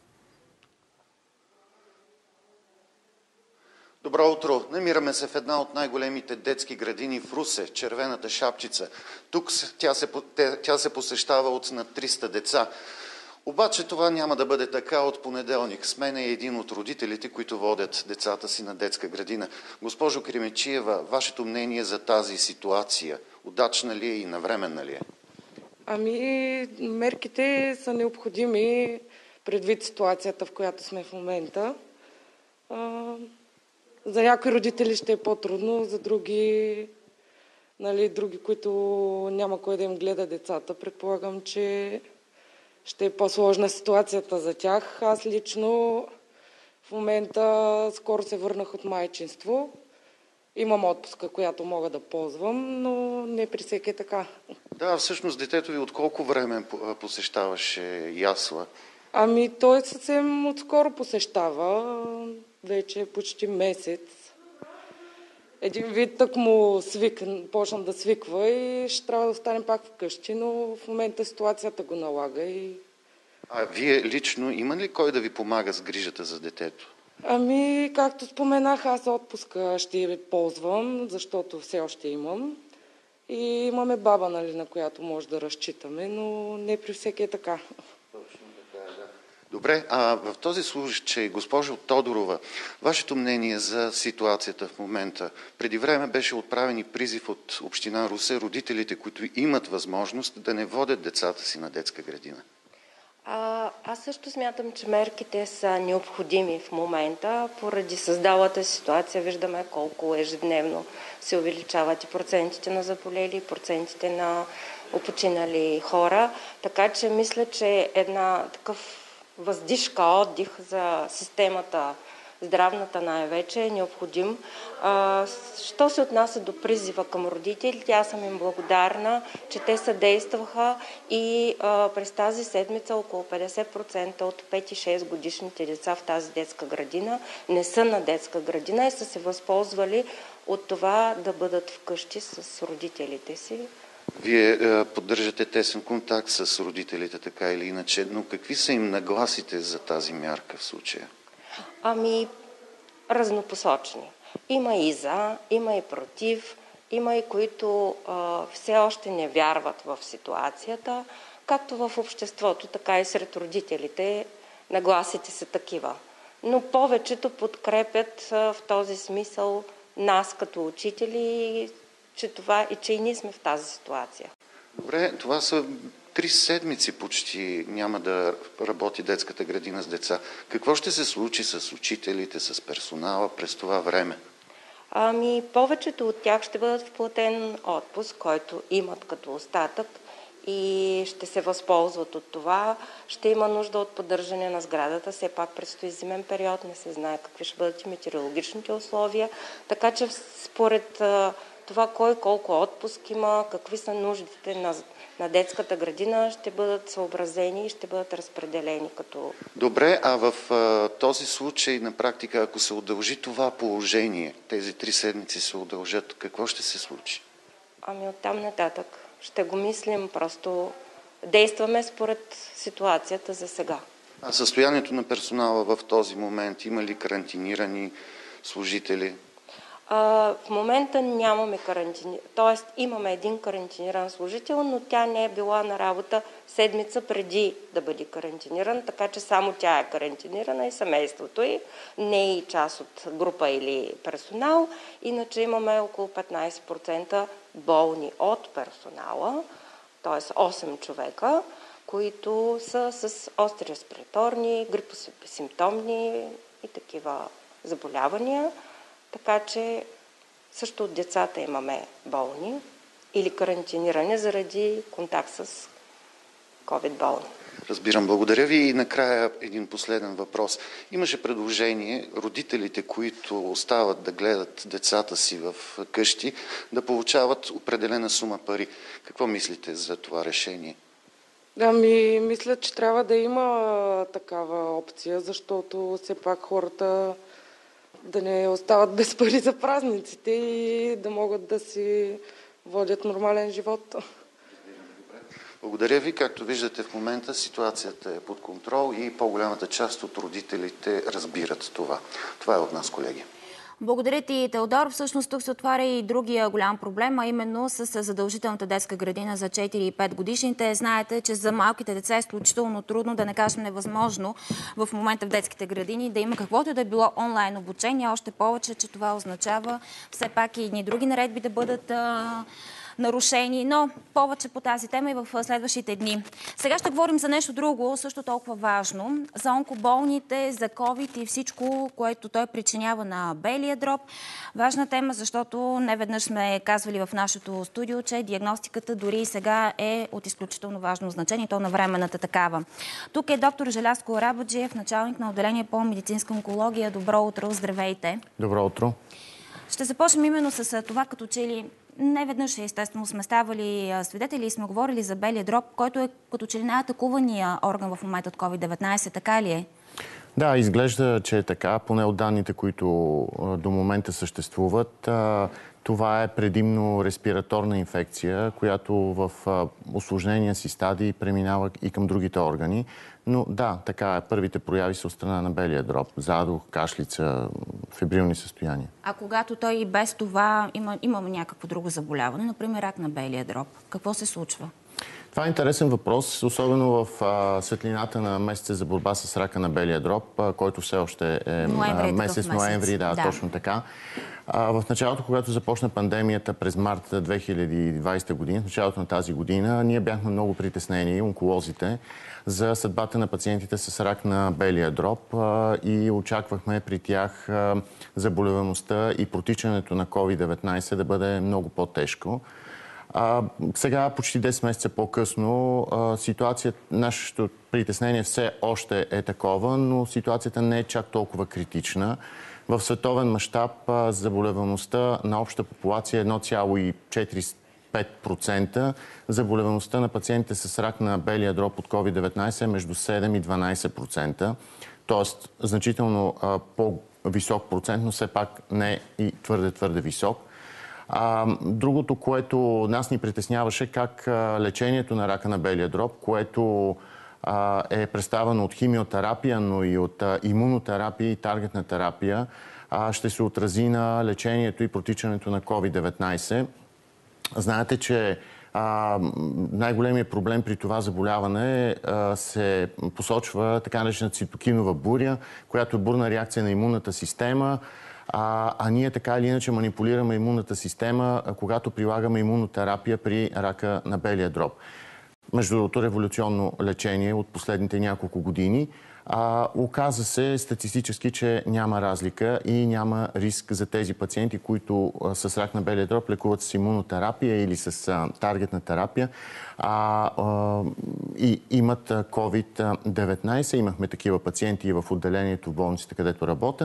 Добро утро! Намираме се в една от най-големите детски градини в Русе, Червената шапчица. Тук тя се, тя се посещава от над триста деца. Обаче това няма да бъде така от понеделник. С мен е един от родителите, които водят децата си на детска градина. Госпожо Кремечиева, вашето мнение за тази ситуация, удачна ли е и навременна ли е? Ами, мерките са необходими предвид ситуацията, в която сме в момента. А, за някои родители ще е по-трудно, за други, нали, други, които няма кой да им гледа децата. Предполагам, че ще е по-сложна ситуацията за тях. Аз лично в момента скоро се върнах от майчинство. Имам отпуска, която мога да ползвам, но не при всеки е така. Да, всъщност детето ви от колко време посещаваше ясла? Ами той съвсем отскоро посещава, вече почти месец. Един вид так му свик, почна да свиква и ще трябва да останем пак вкъщи, но в момента ситуацията го налага. И... А вие лично има ли кой да ви помага с грижата за детето? Ами, както споменах, аз отпуска ще ползвам, защото все още имам. И имаме баба, нали, на която може да разчитаме, но не при всеки е така. Добре, а в този случай, госпожо Тодорова, вашето мнение за ситуацията в момента? Преди време беше отправен и призив от община Русе, родителите, които имат възможност да не водят децата си на детска градина. А, аз също смятам, че мерките са необходими в момента. Поради създалата ситуация виждаме колко ежедневно се увеличават и процентите на заболели, и процентите на опочинали хора. Така че мисля, че една такъв въздишка, отдих за системата, здравната най-вече е необходим. А, що се отнася до призива към родителите, аз съм им благодарна, че те съдействаха и а, през тази седмица около петдесет процента от пет и шест годишните деца в тази детска градина не са на детска градина и са се възползвали от това да бъдат вкъщи с родителите си. Вие е, поддържате тесен контакт с родителите, така или иначе, но какви са им нагласите за тази мярка в случая? Ами, разнопосочни. Има и за, има и против, има и които а, все още не вярват в ситуацията, както в обществото, така и сред родителите нагласите са такива. Но повечето подкрепят а, в този смисъл нас като учители, че това и че и ние сме в тази ситуация. Добре, това са три седмици почти няма да работи детската градина с деца. Какво ще се случи с учителите, с персонала през това време? Ами, повечето от тях ще бъдат в платен отпуск, който имат като остатък и ще се възползват от това. Ще има нужда от поддържане на сградата. Все пак предстои зимен период, не се знае какви ще бъдат и метеорологичните условия. Така че според това кой колко отпуск има, какви са нуждите на, на детската градина, ще бъдат съобразени и ще бъдат разпределени като... Добре, а в а, този случай на практика, ако се удължи това положение, тези три седмици се удължат, какво ще се случи? Ами оттам нататък ще го мислим, просто действаме според ситуацията за сега. А състоянието на персонала в този момент, има ли карантинирани служители? в момента нямаме карантини, т.е. имаме един карантиниран служител, но тя не е била на работа седмица преди да бъде карантиниран, така че само тя е карантинирана и семейството й, не е и част от група или персонал. Иначе имаме около петнайсет процента болни от персонала, т.е. осем човека, които са с остри респираторни, грипосимптомни и такива заболявания. Така че също от децата имаме болни или карантинирани заради контакт с ковид болни. Разбирам, благодаря ви. И накрая един последен въпрос. Имаше предложение родителите, които остават да гледат децата си в къщи, да получават определена сума пари. Какво мислите за това решение? Ами, мисля, че трябва да има такава опция, защото все пак хората да не остават без пари за празниците и да могат да си водят нормален живот. Благодаря ви. Както виждате в момента ситуацията е под контрол и по-голямата част от родителите разбират това. Това е от нас, колеги. Благодаря ти, Теодор. Всъщност тук се отваря и другия голям проблем, а именно с задължителната детска градина за четири и пет годишните. Знаете, че за малките деца е изключително трудно, да не кажем невъзможно, в момента в детските градини да има каквото и да е било онлайн обучение. Още повече, че това означава все пак и едни други наредби да бъдат а, нарушени, но повече по тази тема и в следващите дни. Сега ще говорим за нещо друго, също толкова важно, за онкоболните, за ковид и всичко, което той причинява на белия дроб. Важна тема, защото неведнъж сме казвали в нашето студио, че диагностиката дори и сега е от изключително важно значение, то на временната такава. Тук е доктор Желязко Арабаджиев, началник на отделение по медицинска онкология. Добро утро, здравейте! Добро утро! Ще започнем именно с това, като че ли не веднъж естествено сме ставали свидетели и сме говорили за белия дроб, който е като че ли най-атакувания орган в момента от ковид деветнайсет, така ли е? Да, изглежда, че е така, поне от данните, които до момента съществуват. Това е предимно респираторна инфекция, която в усложнения си стадии преминава и към другите органи. Но да, така е. Първите прояви са от страна на белия дроб. Задух, кашлица, фебрилни състояния. А когато той и без това има, има някакво друго заболяване, например рак на белия дроб, какво се случва? Това е интересен въпрос, особено в а, светлината на месеца за борба с рака на белия дроб, а, който все още е ноември, а, месец ноември, да, да, точно така. А, в началото, когато започна пандемията през март две хиляди и двайсета година, в началото на тази година, ние бяхме много притеснени, онколозите, за съдбата на пациентите с рак на белия дроб а, и очаквахме при тях а, заболеваемостта и протичането на ковид деветнайсет да бъде много по-тежко. А, сега, почти десет месеца по-късно, ситуацията, нашето притеснение все още е такова, но ситуацията не е чак толкова критична. В световен мащаб заболеваемостта на обща популация е едно цяло и четири пет процента. Заболеваемостта на пациентите с рак на белия дроб от ковид деветнайсет е между седем и дванайсет процента. Тоест, значително а, по-висок процент, но все пак не и твърде-твърде висок. А, другото, което нас ни притесняваше, как а, лечението на рака на белия дроб, което а, е представено от химиотерапия, но и от а, имунотерапия и таргетна терапия, а, ще се отрази на лечението и протичането на ковид деветнайсет. Знаете, че най-големият проблем при това заболяване а, се посочва така наречената цитокинова буря, която е бурна реакция на имунната система. А, а ние така или иначе манипулираме имунната система, когато прилагаме имунотерапия при рака на белия дроб. Между другото, революционно лечение от последните няколко години. А, оказа се статистически, че няма разлика и няма риск за тези пациенти, които а, с рак на белия дроб лекуват с имунотерапия или с а, таргетна терапия а, а, и имат ковид деветнайсет. Имахме такива пациенти и в отделението в болниците, където работя.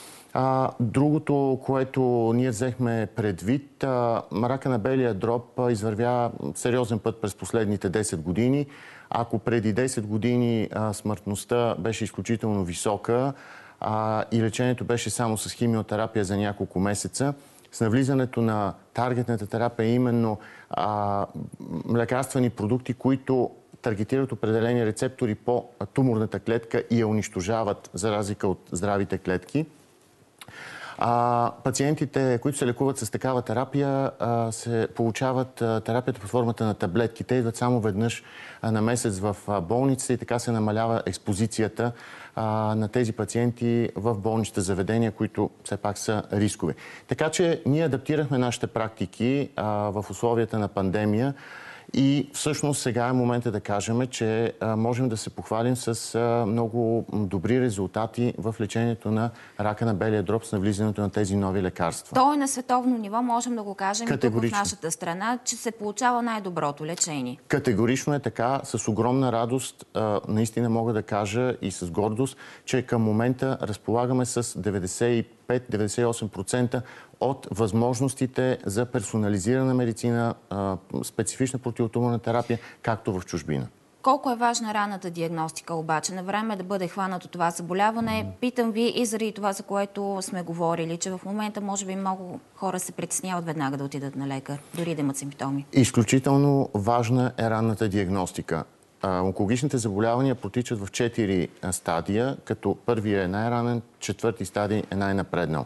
А, другото, което ние взехме предвид, а, рака на белия дроб а, извървя сериозен път през последните десет години. Ако преди десет години а, смъртността беше изключително висока а, и лечението беше само с химиотерапия за няколко месеца, с навлизането на таргетната терапия именно а, лекарствени продукти, които таргетират определени рецептори по туморната клетка и я унищожават, за разлика от здравите клетки, А, пациентите, които се лекуват с такава терапия, а, се получават а, терапията под формата на таблетки. Те идват само веднъж а, на месец в а, болницата и така се намалява експозицията а, на тези пациенти в болничните заведения, които все пак са рискови. Така че ние адаптирахме нашите практики а, в условията на пандемия. И всъщност сега е момента да кажем, че а, можем да се похвалим с а, много добри резултати в лечението на рака на белия дроб с навлизането на тези нови лекарства. То е на световно ниво, можем да го кажем и тук в нашата страна, че се получава най-доброто лечение. Категорично е така. С огромна радост а, наистина мога да кажа и с гордост, че към момента разполагаме с деветдесет и пет до деветдесет и осем процента от възможностите за персонализирана медицина, специфична противотуморна терапия, както в чужбина. Колко е важна ранната диагностика обаче? На време да бъде хванато това заболяване. Питам ви и заради това, за което сме говорили, че в момента може би много хора се притесняват веднага да отидат на лекар, дори да имат симптоми. Изключително важна е ранната диагностика. Онкологичните заболявания протичат в четири стадия, като първият е най-ранен, четвърти стадий е най-напреднал.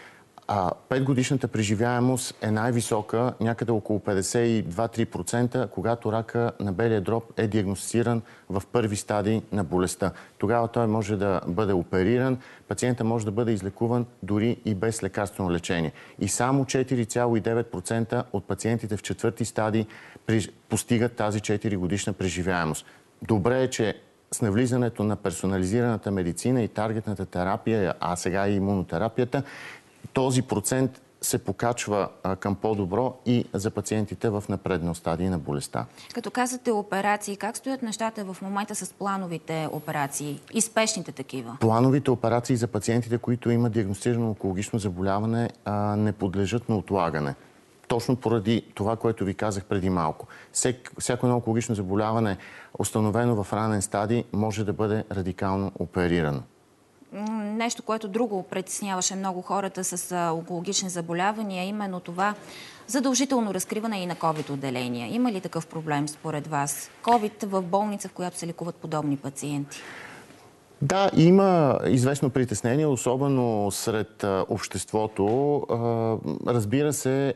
А петгодишната преживяемост е най-висока, някъде около петдесет и два до три процента, когато рака на белия дроб е диагностициран в първи стадий на болестта. Тогава той може да бъде опериран, пациентът може да бъде излекуван дори и без лекарствено лечение. И само четири цяло и девет процента от пациентите в четвърти стадий постигат тази четиригодишна преживяемост. Добре е, че с навлизането на персонализираната медицина и таргетната терапия, а сега и имунотерапията, този процент се покачва а, към по-добро и за пациентите в напреднал стадий на болестта. Като казвате операции, как стоят нещата в момента с плановите операции и спешните такива? Плановите операции за пациентите, които имат диагностирано онкологично заболяване, а, не подлежат на отлагане. Точно поради това, което ви казах преди малко. Всек, всяко едно онкологично заболяване, установено в ранен стадий, може да бъде радикално оперирано. Нещо, което друго притесняваше много хората с онкологични заболявания, именно това задължително разкриване и на ковид отделения. Има ли такъв проблем според вас? ковид в болница, в която се лекуват подобни пациенти? Да, има известно притеснение, особено сред обществото. Разбира се,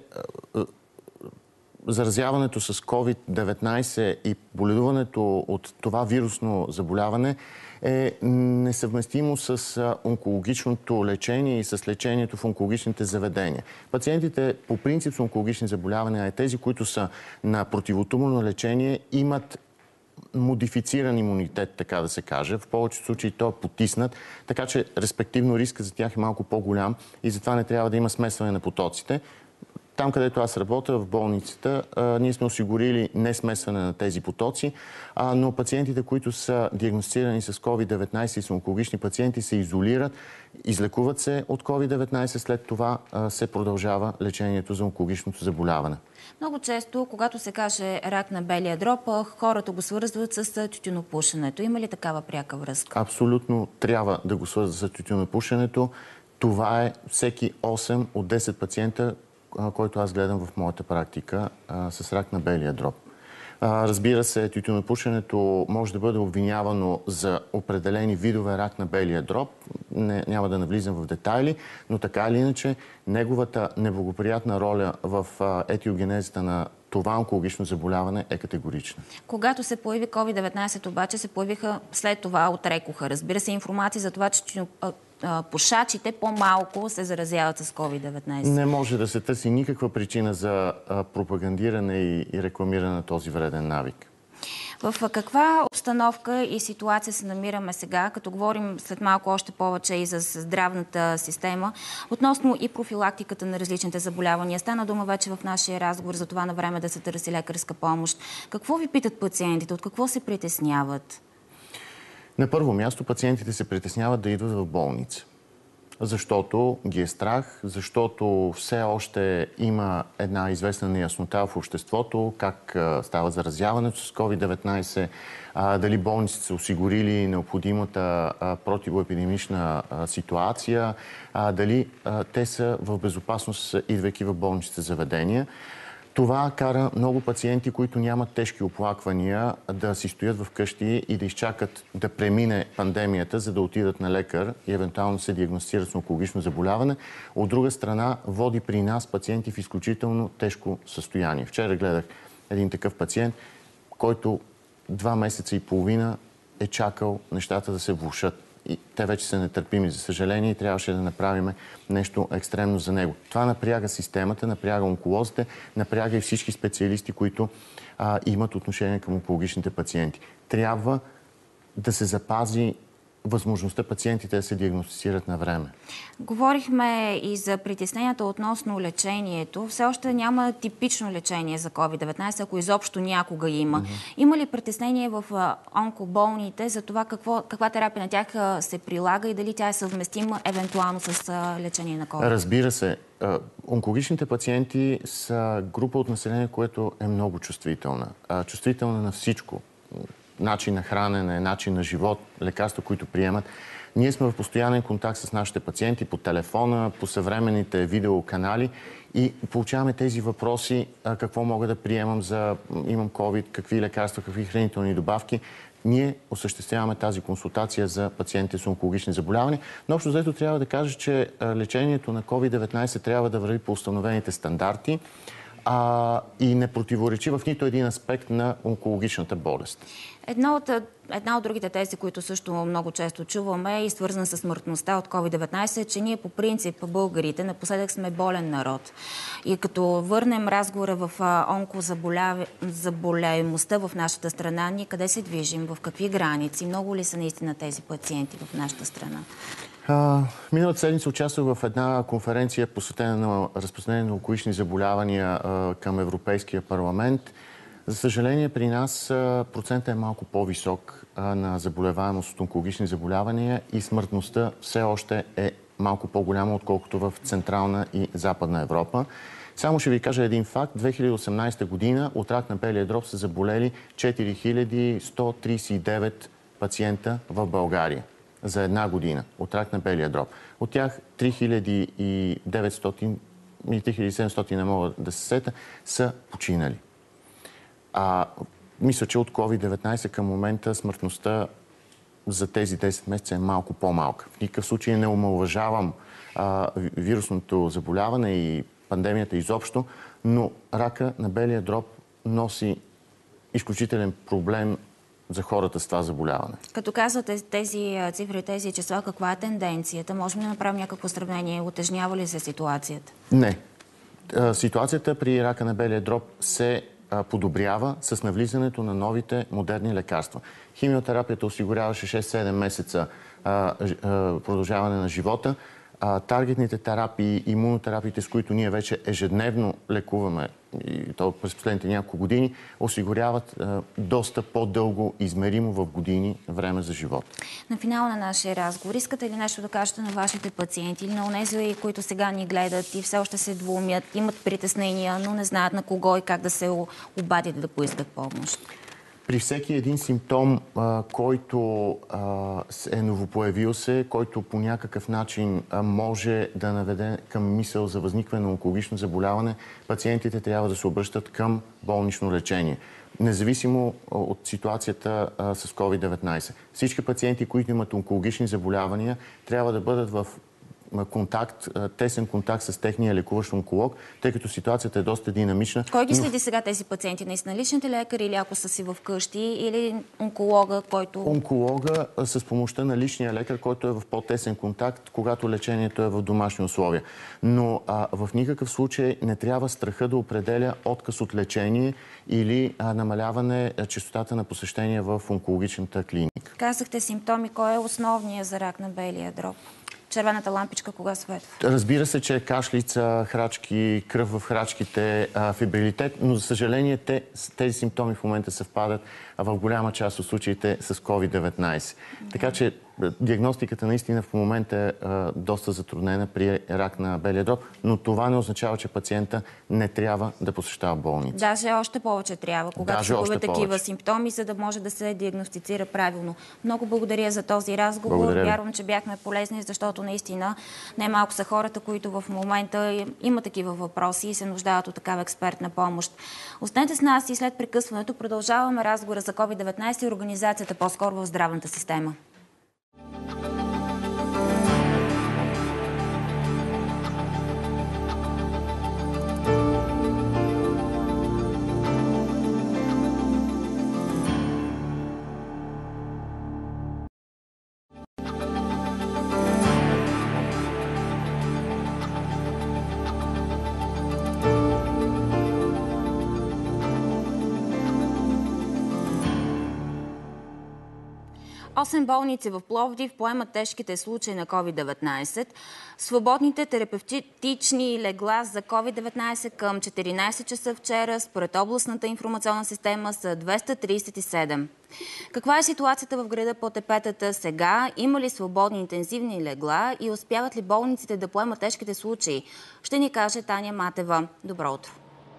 заразяването с ковид деветнайсет и боледуването от това вирусно заболяване е несъвместимо с онкологичното лечение и с лечението в онкологичните заведения. Пациентите по принцип с онкологични заболявания, а тези, които са на противотуморно лечение, имат модифициран имунитет, така да се каже. В повечето случаи той е потиснат, така че респективно риска за тях е малко по-голям и затова не трябва да има смесване на потоците. Там, където аз работя, в болницата, а, ние сме осигурили не смесване на тези потоци, а, но пациентите, които са диагностирани с ковид деветнайсет и са онкологични пациенти, се изолират, излекуват се от ковид деветнайсет, след това а, се продължава лечението за онкологичното заболяване. Много често, когато се каже рак на белия дроб, хората го свързват с тютюнопушенето. Има ли такава пряка връзка? Абсолютно трябва да го свързва с тютюнопушенето. Това е всеки осем от десет пациента, който аз гледам в моята практика а, с рак на белия дроб. А, разбира се, тютюнопушенето може да бъде обвинявано за определени видове рак на белия дроб. Не, няма да навлизам в детайли, но така или иначе неговата неблагоприятна роля в а, етиогенезата на това онкологично заболяване е категорична. Когато се появи ковид деветнайсет обаче, се появиха след това отрекоха. Разбира се, информация за това, че пушачите по-малко се заразяват с ковид деветнайсет. Не може да се търси никаква причина за пропагандиране и рекламиране на този вреден навик. В каква обстановка и ситуация се намираме сега, като говорим след малко още повече и за здравната система, относно и профилактиката на различните заболявания? Стана дума вече в нашия разговор за това на време да се търси лекарска помощ. Какво ви питат пациентите? От какво се притесняват? На първо място пациентите се притесняват да идват в болница, защото ги е страх, защото все още има една известна неяснота в обществото, как става заразяването с ковид деветнайсет, дали болниците са осигурили необходимата противоепидемична ситуация, дали те са в безопасност, идвайки в болничните заведения. Това кара много пациенти, които нямат тежки оплаквания, да си стоят в къщи и да изчакат да премине пандемията, за да отидат на лекар и евентуално се диагностират с онкологично заболяване. От друга страна, води при нас пациенти в изключително тежко състояние. Вчера гледах един такъв пациент, който два месеца и половина е чакал нещата да се влошат. И те вече са нетърпими, за съжаление, и трябваше да направим нещо екстремно за него. Това напряга системата, напряга онколозите, напряга и всички специалисти, които а, имат отношение към онкологичните пациенти. Трябва да се запази възможността пациентите да се диагностицират на време. Говорихме и за притесненията относно лечението. Все още няма типично лечение за ковид деветнайсет, ако изобщо някога има. Mm-hmm. Има ли притеснение в онкоболните за това какво, каква терапия на тях се прилага и дали тя е съвместима евентуално с лечение на ковид? Разбира се. Онкологичните пациенти са група от население, което е много чувствителна. Чувствителна на всичко. Начин на хранене, начин на живот, лекарства, които приемат. Ние сме в постоянен контакт с нашите пациенти по телефона, по съвременните видеоканали и получаваме тези въпроси, какво мога да приемам за имам COVID, какви лекарства, какви хранителни добавки. Ние осъществяваме тази консултация за пациентите с онкологични заболявания. Но общо взето трябва да кажа, че лечението на ковид деветнайсет трябва да върви по установените стандарти а, и не противоречи в нито един аспект на онкологичната болест. Една от, една от другите тези, които също много често чуваме и свързана с смъртността от ковид деветнайсет, е, че ние по принцип, българите, напоследък сме болен народ. И като върнем разговора в онкозаболяемостта в нашата страна, ние къде се движим, в какви граници, много ли са наистина тези пациенти в нашата страна? А, миналата седмица участвах в една конференция, посветена на разпространение на онкологични заболявания а, към Европейския парламент. За съжаление, при нас процентът е малко по-висок на заболеваемост от онкологични заболявания и смъртността все още е малко по-голяма, отколкото в Централна и Западна Европа. Само ще ви кажа един факт. две хиляди и осемнадесета година от рак на белия дроб са заболели четири хиляди сто тридесет и девет пациента в България за една година от рак на белия дроб. От тях три хиляди и деветстотин и три хиляди и седемстотин, не мога да се сета, са починали. А, мисля, че от ковид деветнайсет към момента смъртността за тези десет месеца е малко по-малка. В никакъв случай не омалважавам а, вирусното заболяване и пандемията изобщо, но рака на белия дроб носи изключителен проблем за хората с това заболяване. Като казвате тези цифри, тези числа, каква е тенденцията? Можем ли да направим някакво сравнение? Утежнява ли се ситуацията? Не. Ситуацията при рака на белия дроб се подобрява с навлизането на новите модерни лекарства. Химиотерапията осигуряваше шест-седем месеца а, а, продължаване на живота. А, таргетните терапии, имунотерапиите, с които ние вече ежедневно лекуваме, и то през последните няколко години, осигуряват а, доста по-дълго измеримо в години време за живот. На финала на нашия разговор, искате ли нещо да кажете на вашите пациенти или на онези, които сега ни гледат и все още се двумят, имат притеснения, но не знаят на кого и как да се обадят да поискат помощ? При всеки един симптом, а, който а, е новопоявил се, който по някакъв начин а, може да наведе към мисъл за възникване на онкологично заболяване, пациентите трябва да се обръщат към болнично лечение. Независимо от ситуацията а, с ковид деветнайсет. Всички пациенти, които имат онкологични заболявания, трябва да бъдат в контакт, тесен контакт с техния лекуващ онколог, тъй като ситуацията е доста динамична. Кой ги следи сега тези пациенти? Наистина личните лекари или ако са си в къщи, или онколога, който... Онколога с помощта на личния лекар, който е в по-тесен контакт, когато лечението е в домашни условия. Но а, в никакъв случай не трябва страха да определя отказ от лечение или а, намаляване а, честотата на посещение в онкологичната клиника. Казахте симптоми. Кой е основният за рак на белия дроб? Червената лампичка кога светва? Разбира се, че е кашлица, храчки, кръв в храчките, фибрилитет, но за съжаление те, тези симптоми в момента съвпадат в голяма част от случаите с ковид деветнайсет. Да. Така че диагностиката наистина в момента е а, доста затруднена при рак на белия дроб, но това не означава, че пациента не трябва да посещава болница. Даже още повече трябва, когато Даже се появят още такива повече. симптоми, за да може да се диагностицира правилно. Много благодаря за този разговор. Благодаря ви. Вярвам, че бяхме полезни, защото наистина най-малко са хората, които в момента имат такива въпроси и се нуждаят от такава експертна помощ. Останете с нас и след прекъсването продължаваме разговора за ковид деветнайсет и организацията по-скоро в здравната система. Осем болници в Пловдив поемат тежките случаи на ковид деветнайсет. Свободните терапевтични легла за ковид деветнайсет към четиринайсет часа вчера, според областната информационна система, са двеста трийсет и седем. Каква е ситуацията в града по Тепетата сега? Има ли свободни интензивни легла и успяват ли болниците да поемат тежките случаи? Ще ни каже Таня Матева. Добро утро!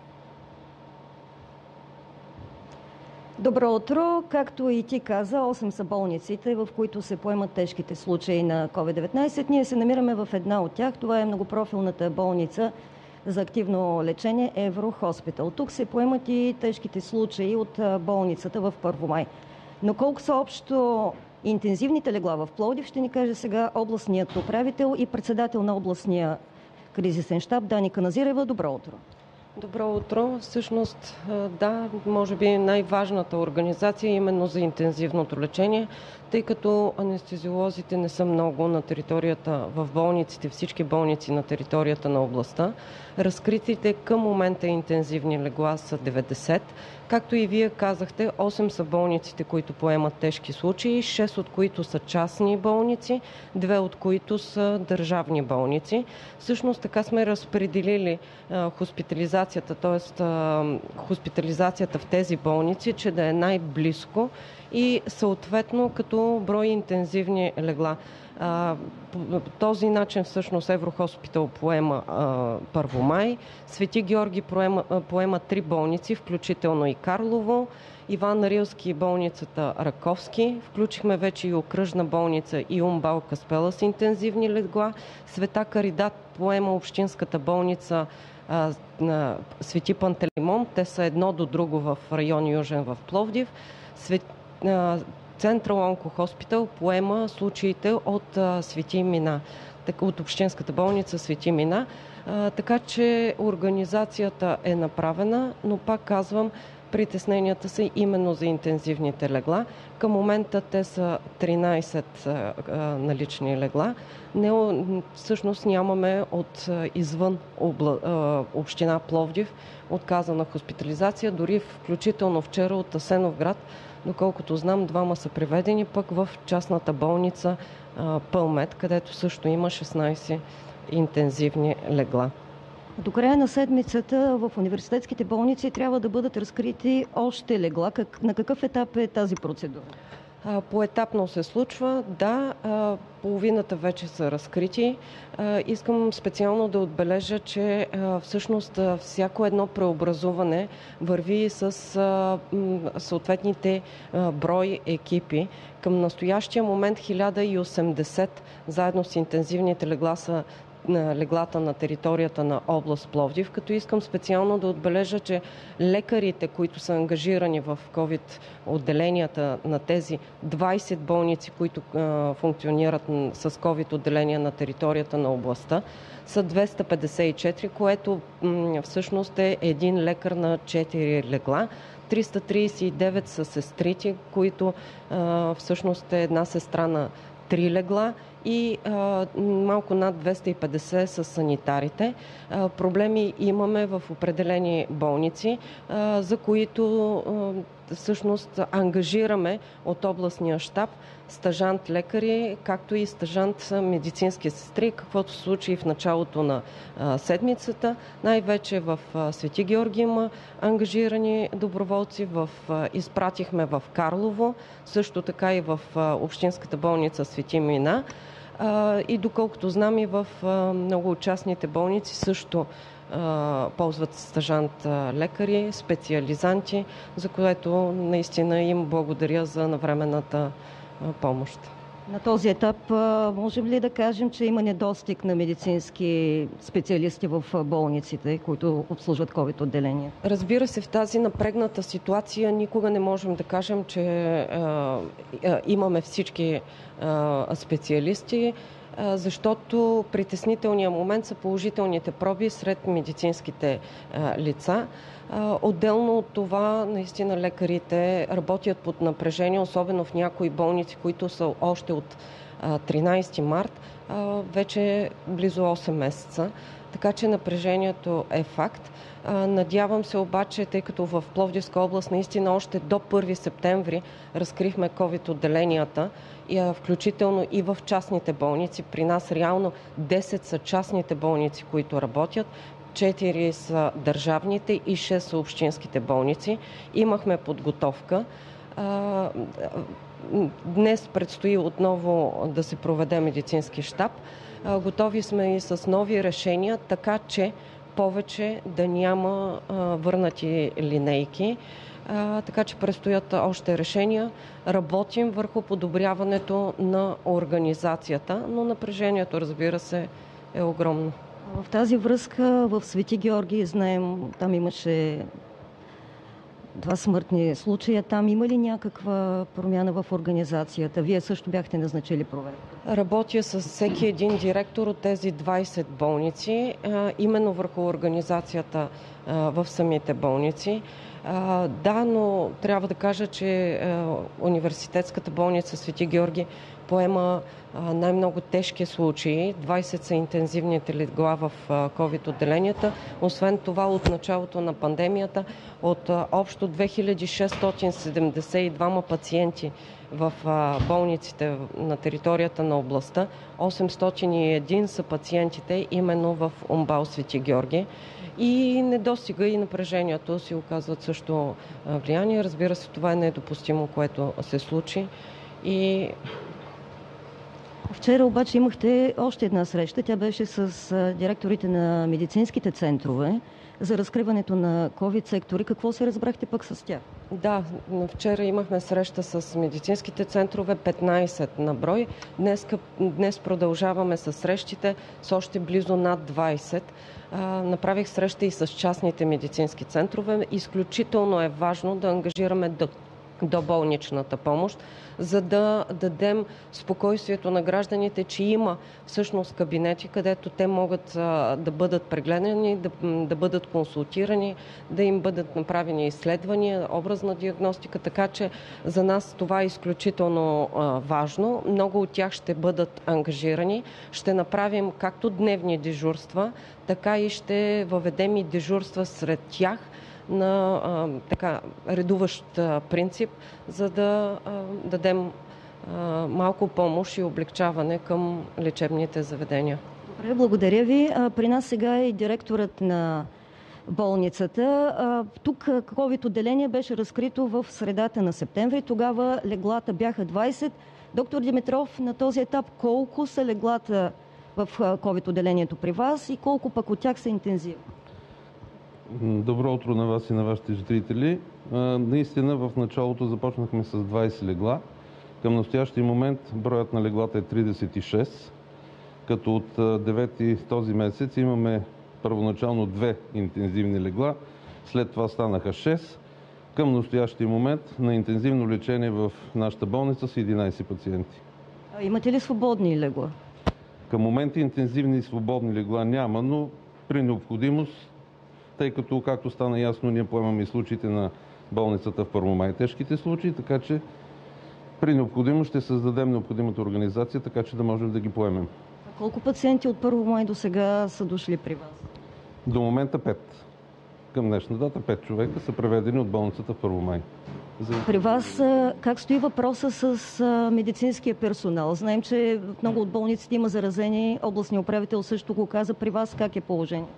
Добро утро! Както и ти каза, осем са болниците, в които се поемат тежките случаи на ковид деветнайсет. Ние се намираме в една от тях. Това е многопрофилната болница за активно лечение Еврохоспитал. Тук се поемат и тежките случаи от болницата в Първомай. Но колко са общо интензивните легла в Пловдив, ще ни каже сега областният управител и председател на областния кризисен щаб Дани Каназирева. Добро утро! Добро утро. Всъщност, да, може би най-важната организация е именно за интензивното лечение, тъй като анестезиолозите не са много на територията в болниците, всички болници на територията на областта. Разкритите към момента интензивни легла са деветдесет. Както и вие казахте, осем са болниците, които поемат тежки случаи, шест от които са частни болници, две от които са държавни болници. Всъщност така сме разпределили а, хоспитализацията, т.е. хоспитализацията в тези болници, че да е най-близко и съответно като брой интензивни легла. А, по този начин всъщност Еврохоспитал поема а, Първомай, Свети Георги поема, а, поема три болници, включително и Карлово, Иван Рилски и болницата Раковски. Включихме вече и окръжна болница и Умбал Каспела с интензивни легла. Света Каридат поема общинската болница а, на Свети Пантелеймон. Те са едно до друго в район Южен в Пловдив. Свет, а, Централ Онко Хоспитал поема случаите от а, Свети Мина, от общинската болница Свети Мина. А, така че организацията е направена, но пак казвам, притесненията са именно за интензивните легла. Към момента те са тринайсет а, а, налични легла. Не, всъщност нямаме от а, извън обла, а, община Пловдив отказана хоспитализация, дори включително вчера от Асеновград. Доколкото знам, двама са приведени пък в частната болница а, Пълмет, където също има шестнайсет интензивни легла. До края на седмицата в университетските болници трябва да бъдат разкрити още легла. Как, на какъв етап е тази процедура? Поетапно се случва, да, половината вече са разкрити. Искам специално да отбележа, че всъщност всяко едно преобразуване върви с съответните брой екипи. Към настоящия момент хиляда и осемдесет заедно с интензивните легла са на леглата на територията на област Пловдив, като искам специално да отбележа, че лекарите, които са ангажирани в COVID отделенията на тези двайсет болници, които а, функционират с COVID отделения на територията на областта, са двеста петдесет и четири, което м- всъщност е един лекар на четири легла. триста трийсет и девет са сестрите, които а, всъщност е една сестра на три легла, и а, малко над двеста и петдесет са санитарите. А, проблеми имаме в определени болници, а, за които а, всъщност ангажираме от областния щаб стажант лекари, както и стажант медицински сестри, каквото се случи в началото на а, седмицата. Най-вече в а, Свети Георги има ангажирани доброволци, в, а, изпратихме в Карлово, също така и в а, Общинската болница Свети Мина. А, и доколкото знам, и в а, много от частните болници също а, ползват стажант а, лекари, специализанти, за което наистина им благодаря за навременната а, помощ. На този етап можем ли да кажем, че има недостиг на медицински специалисти в болниците, които обслужват ковид отделения? Разбира се, в тази напрегната ситуация никога не можем да кажем, че а, а, имаме всички а, специалисти, а, защото притеснителният момент са положителните проби сред медицинските а, лица. Отделно от това, наистина лекарите работят под напрежение, особено в някои болници, които са още от тринайсети март, вече близо осем месеца. Така че напрежението е факт. Надявам се обаче, тъй като в Пловдивска област наистина още до първи септември разкрихме ковид отделенията, включително и в частните болници. При нас реално десет са частните болници, които работят. четири са държавните и шест са общинските болници. Имахме подготовка. Днес предстои отново да се проведе медицински щаб. Готови сме и с нови решения, така че повече да няма върнати линейки. Така че предстоят още решения. Работим върху подобряването на организацията, но напрежението, разбира се, е огромно. В тази връзка в Свети Георги, знаем, там имаше два смъртни случая. Там има ли някаква промяна в организацията? Вие също бяхте назначили проверка. Работя с всеки един директор от тези двайсет болници, именно върху организацията в самите болници. Да, но трябва да кажа, че университетската болница Свети Георги поема най-много тежки случаи. двайсет са интензивните легла в ковид отделенията. Освен това, от началото на пандемията, от общо две хиляди шестстотин седемдесет и двама пациенти в болниците на територията на областта, осемстотин и един са пациентите именно в УМБАЛ Свети Георги. И недостига и напрежението си оказват също влияние. Разбира се, това е недопустимо, което се случи. И вчера обаче имахте още една среща. Тя беше с директорите на медицинските центрове за разкриването на ковид сектори. Какво се разбрахте пък с тях? Да, вчера имахме среща с медицинските центрове, петнайсет на брой. Днес, днес продължаваме с срещите с още близо над двайсет. Направих среща и с частните медицински центрове. Изключително е важно да ангажираме до болничната помощ, за да дадем спокойствието на гражданите, че има всъщност кабинети, където те могат а, да бъдат прегледани, да, да бъдат консултирани, да им бъдат направени изследвания, образна диагностика, така че за нас това е изключително а, важно. Много от тях ще бъдат ангажирани. Ще направим както дневни дежурства, така и ще въведем и дежурства сред тях на а, така редуващ а, принцип, за да а, дадем а, малко помощ и облегчаване към лечебните заведения. Добре, благодаря ви. А, при нас сега е и директорът на болницата. А, тук ковид отделение беше разкрито в средата на септември. Тогава леглата бяха двайсет. Доктор Димитров, на този етап колко са леглата в ковид отделението при вас и колко пък от тях са интензивни? Добро утро на вас и на вашите зрители. Наистина в началото започнахме с двайсет легла. Към настоящия момент броят на леглата е трийсет и шест, като от девети този месец имаме първоначално две интензивни легла, след това станаха шест. Към настоящия момент на интензивно лечение в нашата болница са единайсет пациенти. А имате ли свободни легла? Към момента интензивни и свободни легла няма, но при необходимост, тъй като, както стана ясно, ние поемаме и случаите на болницата в Първомай, тежките случаи, така че при необходимост ще създадем необходимата организация, така че да можем да ги поемем. А колко пациенти от Първомай до сега са дошли при вас? До момента пет. Към днешна дата пет човека са преведени от болницата в Първомай. За... При вас как стои въпроса с медицинския персонал? Знаем, че в много от болниците има заразени. Областният управител също го каза. При вас как е положение?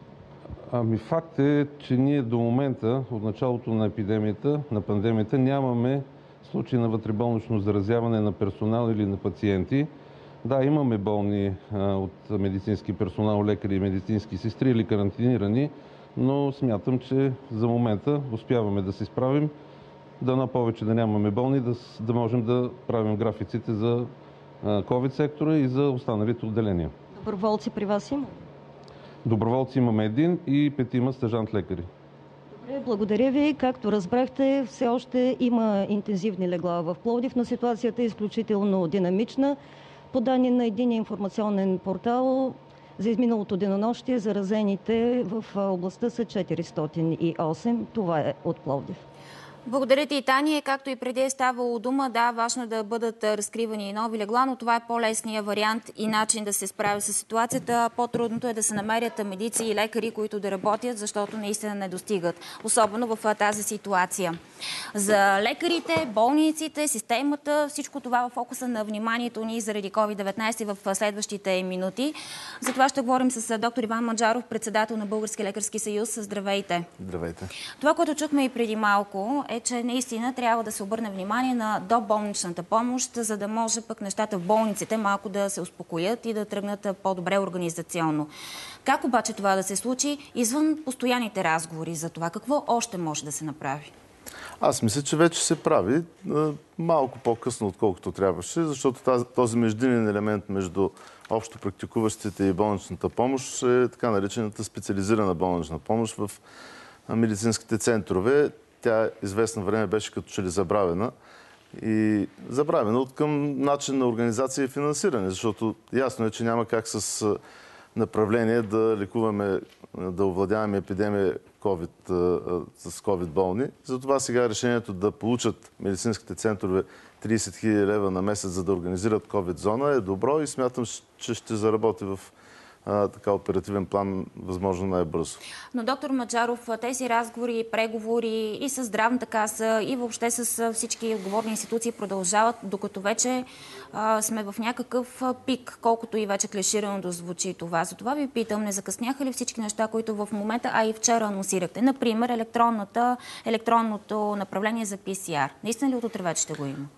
Ами факт е, че ние до момента, от началото на епидемията, на пандемията, нямаме случаи на вътреболнично заразяване на персонал или на пациенти. Да, имаме болни а, от медицински персонал, лекари и медицински сестри или карантинирани, но смятам, че за момента успяваме да се справим. Дано повече да нямаме болни, да, да можем да правим графиците за ковид сектора и за останалите отделения. Доброволци при вас има? Доброволци имаме един и петима стажант-лекари. Добре, благодаря ви. Както разбрахте, все още има интензивни легла в Пловдив, но ситуацията е изключително динамична. По данни на единия информационен портал, за изминалото денонощие заразените в областта са четиристотин и осем. Това е от Пловдив. Благодаря ти, Таня. Както и преди е ставало дума, да, важно е да бъдат разкривани и нови легла, но това е по-лесният вариант и начин да се справи с ситуацията. По-трудното е да се намерят медици и лекари, които да работят, защото наистина не достигат, особено в тази ситуация. За лекарите, болниците, системата, всичко това в фокуса на вниманието ни заради ковид деветнайсет в следващите минути. За това ще говорим с доктор Иван Маджаров, председател на Български лекарски съюз. Здравейте! Здравейте! Това, което чухме и преди малко, е, че наистина трябва да се обърне внимание на доболничната помощ, за да може пък нещата в болниците малко да се успокоят и да тръгнат по-добре организационно. Как обаче това да се случи извън постоянните разговори за това? Какво още може да се направи? Аз мисля, че вече се прави малко по-късно, отколкото трябваше, защото този междинен елемент между общо практикуващите и болничната помощ е така наречената специализирана болнична помощ в медицинските центрове. Тя известно време беше като че ли забравена. И забравена от към начин на организация и финансиране, защото ясно е, че няма как с направление да лекуваме, да овладяваме епидемия COVID, с ковид болни. Затова сега решението да получат медицинските центрове трийсет хиляди лева на месец, за да организират ковид зона, е добро и смятам, че ще заработи в А, така оперативен план, възможно най-бързо. Но, доктор Маджаров, тези разговори, преговори и с здравната каса, и въобще с всички отговорни институции продължават, докато вече а, сме в някакъв пик, колкото и вече клиширано да звучи това. Затова ви питам, не закъсняха ли всички неща, които в момента, а и вчера анонсирахте? Например, електронното направление за пи си ар. Наистина ли от утре вече ще го има?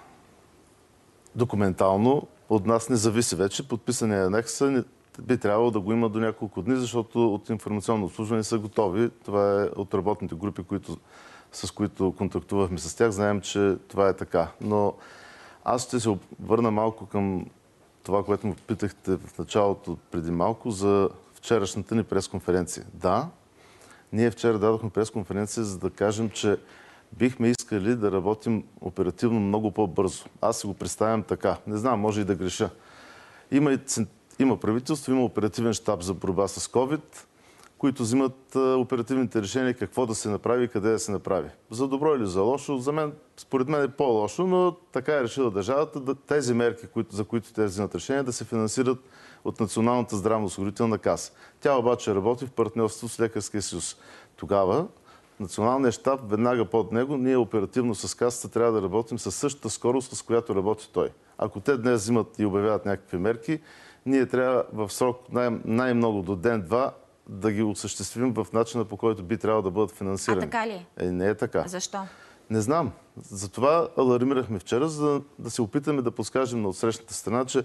Документално от нас не зависи вече. Подписания анекс би трябвало да го има до няколко дни, защото от информационно обслужване са готови. Това е от работните групи, които, с които контактувахме с тях. Знаем, че това е така. Но аз ще се върна малко към това, което му питахте в началото преди малко за вчерашната ни пресконференция. Да, ние вчера дадохме пресконференция, за да кажем, че бихме искали да работим оперативно много по-бързо. Аз си го представям така. Не знам, може и да греша. Има и Има правителство, има оперативен щаб за борба с COVID, които взимат оперативните решения какво да се направи и къде да се направи. За добро или за лошо, за мен, според мен е по-лошо, но така е решила държавата, да, тези мерки, които, за които те взимат решения, да се финансират от Националната здравноосигурителна каса. Тя обаче работи в партньорство с Лекарския съюз. Тогава Националният щаб, веднага под него, ние оперативно с касата трябва да работим със същата скорост, с която работи той. Ако те днес взимат и обявяват някакви мерки, ние трябва в срок най- най-много до ден-два да ги осъществим в начина, по който би трябвало да бъдат финансирани. А така ли е? Е, не е така. Защо? Не знам. Затова алармирахме вчера, за да, да се опитаме да подскажем на отсрещната страна, че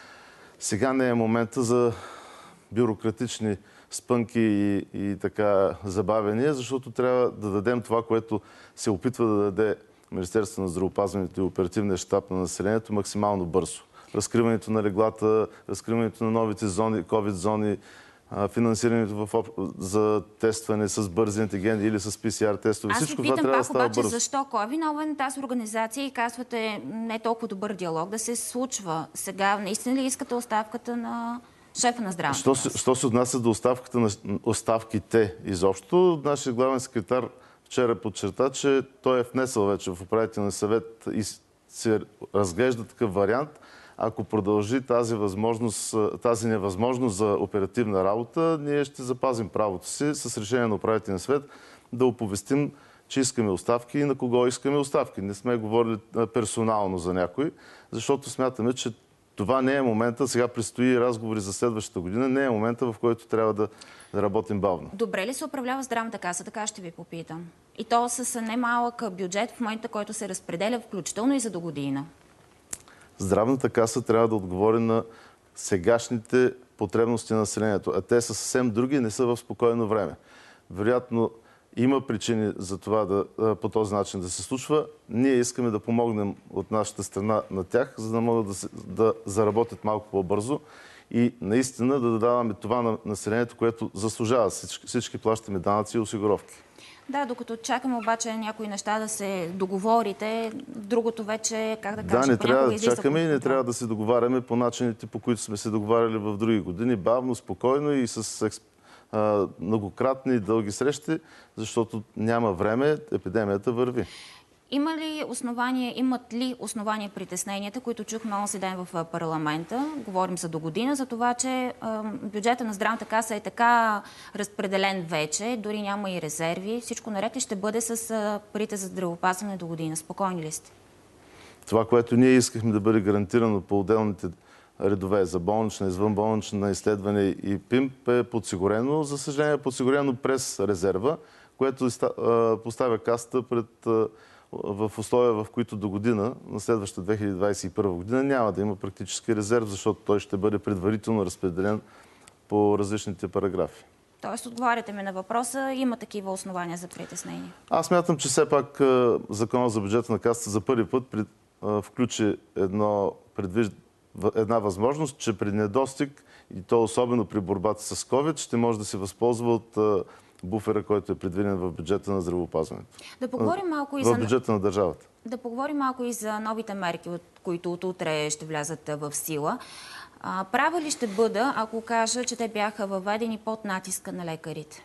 сега не е момента за бюрократични спънки и, и така забавения, защото трябва да дадем това, което се опитва да даде Министерството на здравеопазването и оперативния щаб на населението максимално бързо. Разкриването на леглата, разкриването на новите зони, ковид зони, финансирането в, за тестване с бързи антигени или с пи си ар тестове. Аз Всичко ви това питам трябва пак да става обаче бързо. защо? Кой е виновен тази организация и казвате не толкова добър диалог да се случва? Сега наистина ли искате оставката на шефа на здравната Що каса? се, що се отнася до оставката на оставките изобщо, нашия главен секретар вчера подчерта, че той е внесъл вече в управителния съвет и се разглежда такъв вариант. Ако продължи тази възможност, тази невъзможност за оперативна работа, ние ще запазим правото си с решение на управителния съвет да оповестим че искаме оставки и на кого искаме оставки. Не сме говорили персонално за някой, защото смятаме, че това не е момента. Сега предстои разговори за следващата година. Не е момента, в който трябва да, да работим бавно. Добре ли се управлява здравната каса? Така ще ви попитам. И то с немалък бюджет в момента, който се разпределя, включително и за до година. Здравната каса трябва да отговори на сегашните потребности на населението, а те са съвсем други и не са в спокойно време. Вероятно има причини за това да, по този начин да се случва. Ние искаме да помогнем от нашата страна на тях, за да могат да, се, да заработят малко по-бързо и наистина да даваме това на населението, което заслужава. Всички, всички плащаме данъци и осигуровки. Да, докато чакаме обаче някои неща да се договорите, другото вече, как да кажа, да, не трябва да чакаме и не контрол. трябва да се договаряме по начините, по които сме се договаряли в други години. Бавно, спокойно и с а, многократни и дълги срещи, защото няма време, епидемията върви. Има ли основания, имат ли основания притесненията, които чухме онзи ден в парламента? Говорим за до година, за това, че бюджета на здравната каса е така разпределен вече, дори няма и резерви. Всичко наред ли ще бъде с парите за здравеопазване до година? Спокойни ли сте? Това, което ние искахме да бъде гарантирано по отделните редове за болнична, извънболнична изследване и ПИМП е подсигурено. За съжаление е подсигурено през резерва, което поставя касата пред в условия, в които до година, на следващата две хиляди двадесет и първа година, няма да има практически резерв, защото той ще бъде предварително разпределен по различните параграфи. Тоест, отговаряте ми на въпроса, има такива основания за притеснение? Аз смятам, че все пак Законът за бюджета на касата за първи път пред, включи едно, предвижда, една възможност, че при недостиг, и то особено при борбата с ковид, ще може да се възползва от буфера, който е предвиден в бюджета на здравеопазването. Да поговорим малко и в за... бюджета на държавата. Да поговорим малко и за новите мерки, от които от утре ще влязат в сила. А, права ли ще бъда, ако кажа, че те бяха въведени под натиска на лекарите?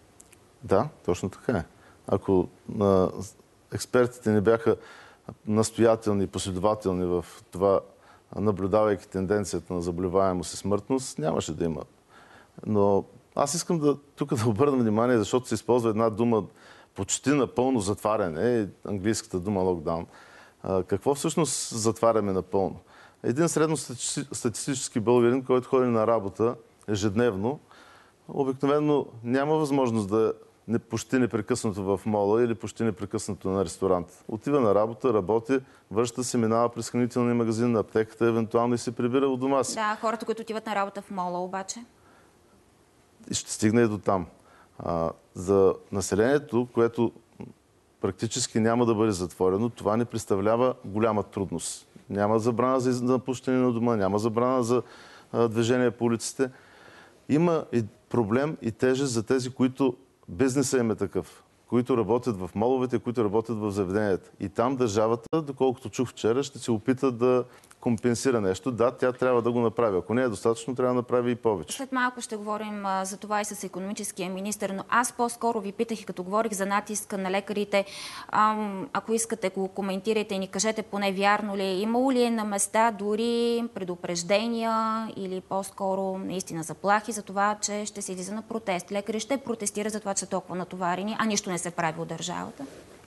Да, точно така е. Ако а, експертите не бяха настоятелни и последователни в това, наблюдавайки тенденцията на заболеваемост и смъртност, нямаше да има. Но аз искам да, тук да обърна внимание, защото се използва една дума почти напълно затваряне, английската дума локдаун. Какво всъщност затваряме напълно? Един средностатистически българин, който ходи на работа ежедневно, обикновено няма възможност да е почти непрекъснато в мола или почти непрекъснато на ресторант. Отива на работа, работи, връща се, минава през хранителния магазин, на аптеката, евентуално и се прибира от дома си. Да, хората, които отиват на работа в мола обаче? И ще стигне и до там. А, за населението, което практически няма да бъде затворено, това не представлява голяма трудност. Няма забрана за напущане на дома, няма забрана за а, движение по улиците. Има и проблем и тежест за тези, които бизнеса им е такъв, които работят в моловете, които работят в заведенията. И там държавата, доколкото чух вчера, ще се опита да компенсира нещо. Да, тя трябва да го направи. Ако не е достатъчно, трябва да направи и повече. След малко ще говорим а, за това и с икономическия министър, но аз по-скоро ви питах и като говорих за натиска на лекарите, ам, ако искате го коментирайте и ни кажете поне вярно ли е. Имало ли е на места дори предупреждения или по-скоро наистина заплахи за това, че ще се излиза на протест? Лекари ще протестират за това, че са толкова натоварени, а нищо не се прави от държавата?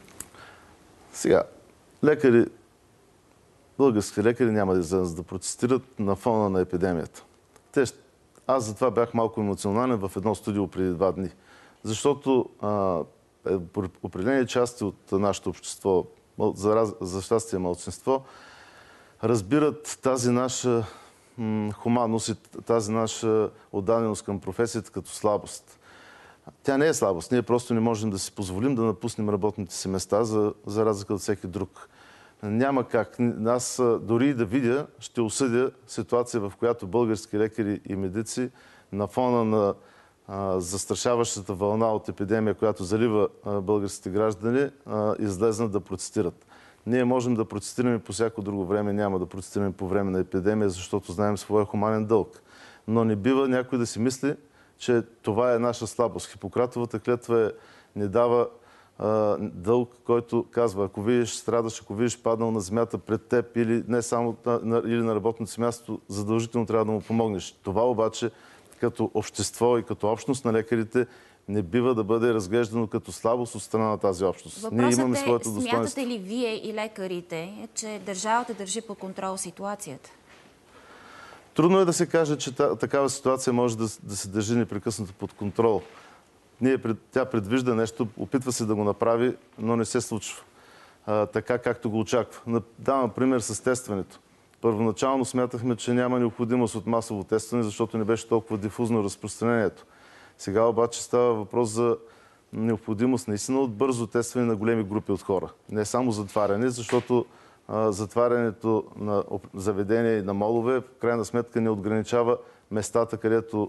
Сега, лекари Български лекари няма да излязат да протестират на фона на епидемията. Те, аз затова бях малко емоционален в едно студио преди два дни. Защото а, определени части от нашето общество, за, за щастие малцинство, разбират тази наша м, хуманност и тази наша отдаденост към професията като слабост. Тя не е слабост. Ние просто не можем да си позволим да напуснем работните си места, за, за разлика от всеки друг. Няма как. Аз дори да видя, ще осъдя ситуация, в която български лекари и медици на фона на а, застрашаващата вълна от епидемия, която залива а, българските граждани, а, излезнат да протестират. Ние можем да протестираме по всяко друго време, няма да протестираме по време на епидемия, защото знаем своя хуманен дълг. Но не бива някой да си мисли, че това е наша слабост. Хипократовата клетва е, не дава дълг, който казва, ако видиш страдаш, ако видиш паднал на земята пред теб или не само на, на, или на работното си място, задължително трябва да му помогнеш. Това обаче като общество и като общност на лекарите не бива да бъде разглеждано като слабост от страна на тази общност. Въпросът Ние имаме е, своето достоинство. смятате ли вие и лекарите, че държавата държи под контрол ситуацията? Трудно е да се каже, че такава ситуация може да, да се държи непрекъснато под контрол. Ние, тя предвижда нещо, опитва се да го направи, но не се случва а, така, както го очаква. Давам пример с тестването. Първоначално смятахме, че няма необходимост от масово тестване, защото не беше толкова дифузно разпространението. Сега обаче става въпрос за необходимост наистина от бързо тестване на големи групи от хора. Не само затваряне, защото а, затварянето на заведения и на молове в крайна сметка не ограничава местата, където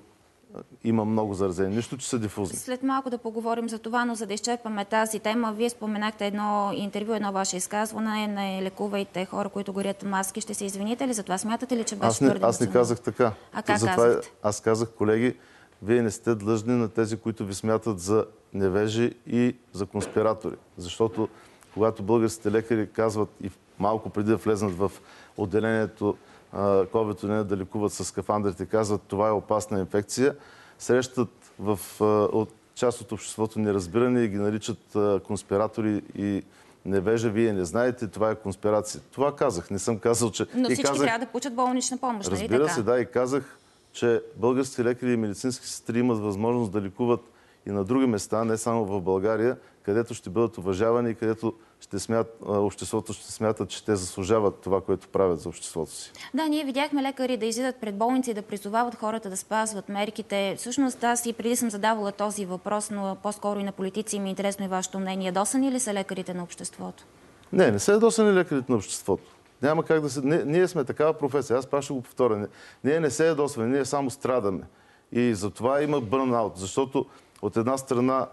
има много заразени. Нищо, че са дифузни. След малко да поговорим за това, но за да изчерпаме тази тема, вие споменахте едно интервю, едно ваше изказване, не лекувайте хора, които горят маски. Ще се извините ли за това? Смятате ли, че беше аз не, твърде Аз не казах така. А как Затова казахте? Аз казах, колеги, вие не сте длъжни на тези, които ви смятат за невежи и за конспиратори. Защото когато българските лекари казват и малко преди да влезнат в отделението ковид да лекуват с скафандрите, казват, това е опасна инфекция, срещат в от част от обществото неразбиране и ги наричат конспиратори и невежа, вие не знаете, това е конспирация. Това казах, не съм казал, че... Но всички казах... трябва да получат болнична помощ, нали Разбира така? се, да, и казах, че български лекари и медицински сестри имат възможност да лекуват и на други места, не само в България, където ще бъдат уважавани и където ще смят, обществото ще смята, че те заслужават това, което правят за обществото си. Да, ние видяхме лекари да излизат пред болници и да призовават хората да спазват мерките. Всъщност аз и преди съм задавала този въпрос, но по-скоро и на политици ми е интересно и вашето мнение. Ядосани ли са лекарите на обществото? Не, не са ядосани лекарите на обществото. Няма как да се... Не, ние сме такава професия. Аз пак ще го повторя. Ние не се ядосваме, ние само страдаме. И затова има бърнаут. Защото от една страна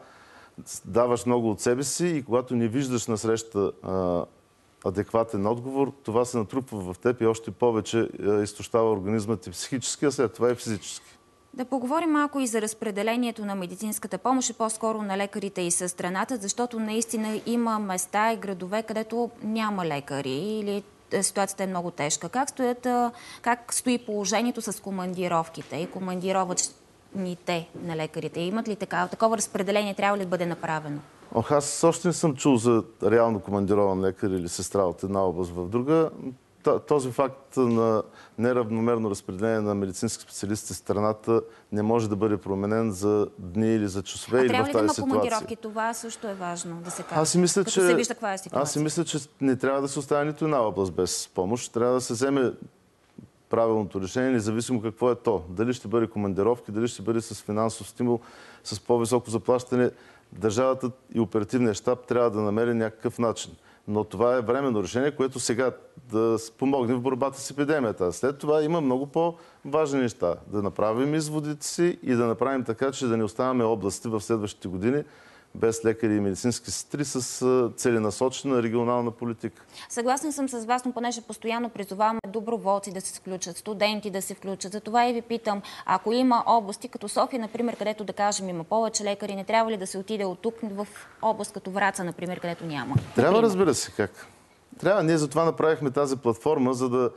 даваш много от себе си и когато не виждаш насреща а, адекватен отговор, това се натрупва в теб и още повече а, изтощава организмът и психически, а след това и физически. Да поговорим малко и за разпределението на медицинската помощ и по-скоро на лекарите и със страната, защото наистина има места и градове, където няма лекари или ситуацията е много тежка. Как, стоят, как стои положението с командировките и командировачните на лекарите? Имат ли такава, такова разпределение? Трябва ли да бъде направено? Ох, аз още не съм чул за реално командирован лекар или сестра от една област в друга. Този факт на неравномерно разпределение на медицински специалисти в страната не може да бъде променен за дни или за часове или в тази ситуация. Трябва ли да има командировки? Това също е важно да се каже. Аз си мисля, като че, се вижда каква е ситуация. Аз си мисля, че не трябва да се оставя нито една област без помощ. Трябва да се вземе правилното решение, независимо какво е то. Дали ще бъде командировки, дали ще бъде с финансов стимул, с по-високо заплащане. Държавата и оперативния щаб трябва да намери някакъв начин. Но това е временно решение, което сега да помогне в борбата с епидемията. След това има много по-важни неща. Да направим изводите си и да направим така, че да не оставяме области в следващите години без лекари и медицински сестри с целенасочена регионална политика. Съгласна съм с вас, но понеже постоянно призоваваме доброволци да се включат, студенти да се включат. Затова и ви питам, ако има области като София, например, където да кажем има повече лекари, не трябва ли да се отиде от тук в област като Враца, например, където няма? Трябва, разбира се, как. Трябва. Ние затова направихме тази платформа, за да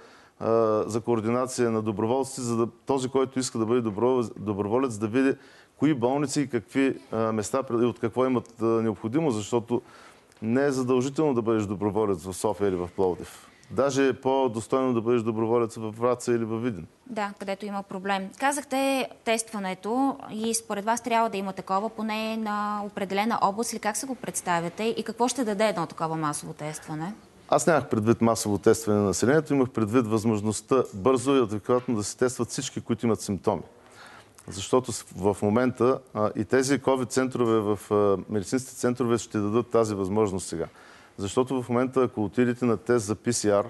за координация на доброволци, за да този, който иска да бъде доброволец, да види кои болници и какви места и от какво имат необходимост, защото не е задължително да бъдеш доброволец в София или в Пловдив. Даже е по-достойно да бъдеш доброволец в Враца или във Видин. Да, където има проблем. Казахте тестването и според вас трябва да има такова, поне на определена област, или как се го представяте и какво ще даде едно такова масово тестване? Аз нямах предвид масово тестване на населението, имах предвид възможността бързо и адекватно да се тестват всички, които имат симптоми. Защото в момента а, и тези ковид центрове в а, медицинските центрове ще дадат тази възможност сега. Защото в момента, ако отидете на тест за пи си ар,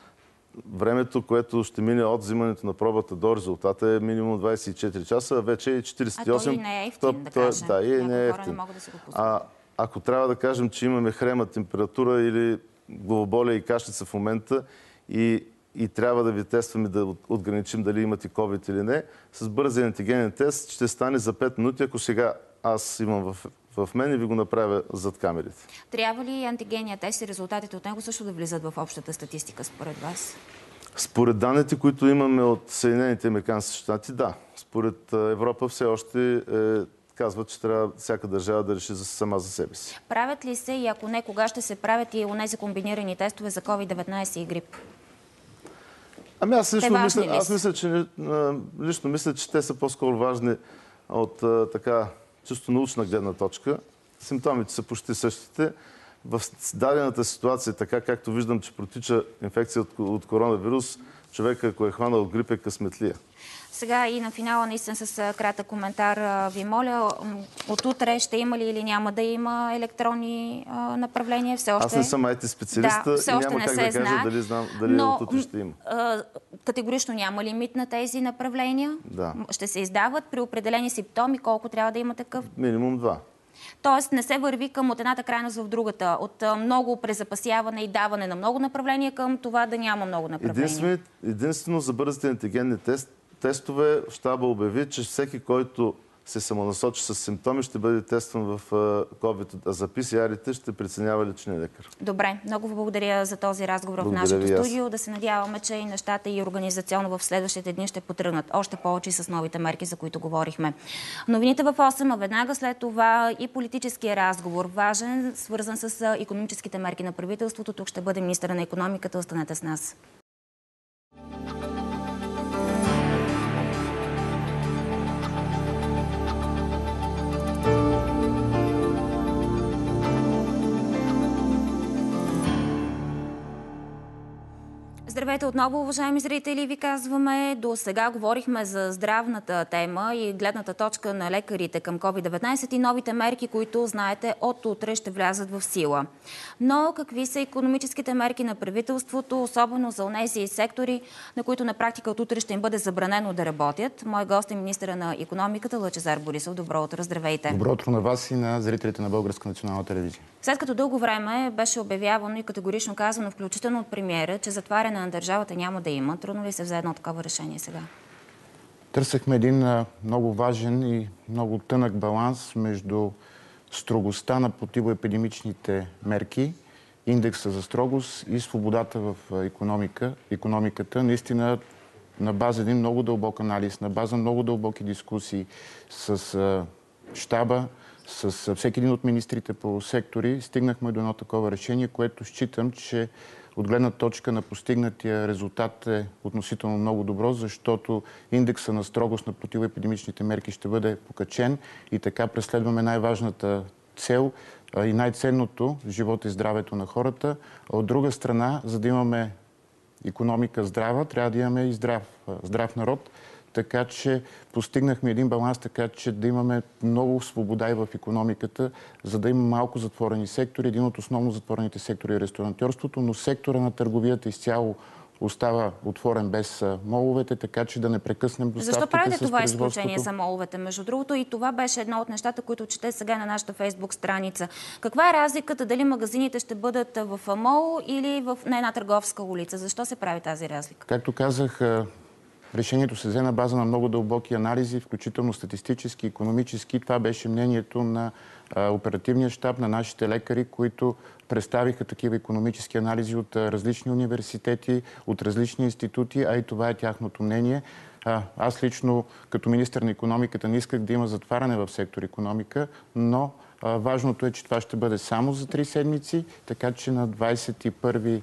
времето, което ще мине от взимането на пробата до резултата е минимум двадесет и четири часа, а вече е четиридесет и осем. А той не е ефтин, да кажем. Да, и не е хора не ефтин. могат да се го позволят. А ако трябва да кажем, че имаме хрема, температура или главоболие и кашлица в момента и и трябва да ви тестваме да отграничим дали имате ковид или не, с бързия антигенен тест ще стане за пет минути, ако сега аз имам в, в мен и ви го направя зад камерите. Трябва ли антигения тест и резултатите от него също да влизат в общата статистика според вас? Според данните, които имаме от Съединените американски щати, да. Според Европа все още е казват, че трябва всяка държава да реши за сама за себе си. Правят ли се и ако не, кога ще се правят и онези комбинирани тестове за ковид деветнайсет и грип? Ами аз лично мисля, аз мисля, че, лично мисля, че те са по-скоро важни от така чисто научна гледна точка. Симптомите са почти същите. В дадената ситуация, така както виждам, че протича инфекция от, от коронавирус, човека, ако е хванал грип, е късметлия. Сега и на финала, наистина с кратък коментар ви моля, от утре ще има ли или няма да има електронни а, направления? Все още... Аз не съм ай ти специалиста да, и няма как да кажа знае, дали, знам, дали но, от утре ще има. А, категорично няма лимит на тези направления. Да. Ще се издават при определени симптоми, колко трябва да има такъв? Минимум два. Тоест не се върви към от едната крайност в другата, от много презапасяване и даване на много направления към това да няма много направления. Единствено, единствено за бързите антигенни тест, тестове щаба обяви, че всеки, който се самонасочи с симптоми, ще бъде тестван в COVID, а за пи си ар-ите ще преценява личния лекар. Добре, много ви благодаря за този разговор благодаря в нашето студио. Аз. Да се надяваме, че и нещата и организационно в следващите дни ще потръгнат още повече с новите мерки, за които говорихме. Новините в осем, а веднага след това и политическия разговор, важен, свързан с икономическите мерки на правителството. Тук ще бъде министъра на икономиката. Останете с нас. Здравейте отново, уважаеми зрители, ви казваме. До сега говорихме за здравната тема и гледната точка на лекарите към ковид деветнайсет и новите мерки, които, знаете, от утре ще влязат в сила. Но какви са икономическите мерки на правителството, особено за онези сектори, на които на практика от утре ще им бъде забранено да работят? Мой гост е министъра на икономиката Лъчезар Борисов. Добро утро, здравейте. Добро утро на вас и на зрителите на Българска национална телевизия. След като дълго време беше обявявано и категорично казано, включително от премиера, че затваряне на държавата няма да има, трудно ли се взе едно такова решение сега? Търсехме един а, много важен и много тънък баланс между строгостта на противоепидемичните мерки, индекса за строгост и свободата в икономика, икономиката. Наистина на база един много дълбок анализ, на база много дълбоки дискусии с а, щаба, с всеки един от министрите по сектори, стигнахме до едно такова решение, което считам, че от гледна точка на постигнатия резултат е относително много добро, защото индекса на строгост на противоепидемичните мерки ще бъде покачен и така преследваме най-важната цел и най-ценното – живота и здравето на хората. А от друга страна, за да имаме икономика здрава, трябва да имаме и здрав, здрав народ. Така че постигнахме един баланс, така че да имаме много свобода и в икономиката, за да има малко затворени сектори. Един от основно затворените сектори е ресторантьорството, но сектора на търговията изцяло остава отворен без моловете, така че да не прекъснем доставките. Защо правите това изключение за моловете? Между другото, и това беше едно от нещата, които чете сега на нашата Фейсбук страница. Каква е разликата дали магазините ще бъдат в мол или в на една търговска улица? Защо се прави тази разлика? Както казах, решението се взе на база на много дълбоки анализи, включително статистически, икономически. Това беше мнението на а, оперативния щаб, на нашите лекари, които представиха такива икономически анализи от а, различни университети, от различни институти, а и това е тяхното мнение. А, аз лично, като министър на икономиката, не исках да има затваряне в сектор икономика, но а, важното е, че това ще бъде само за три седмици, така че на двадесет и първи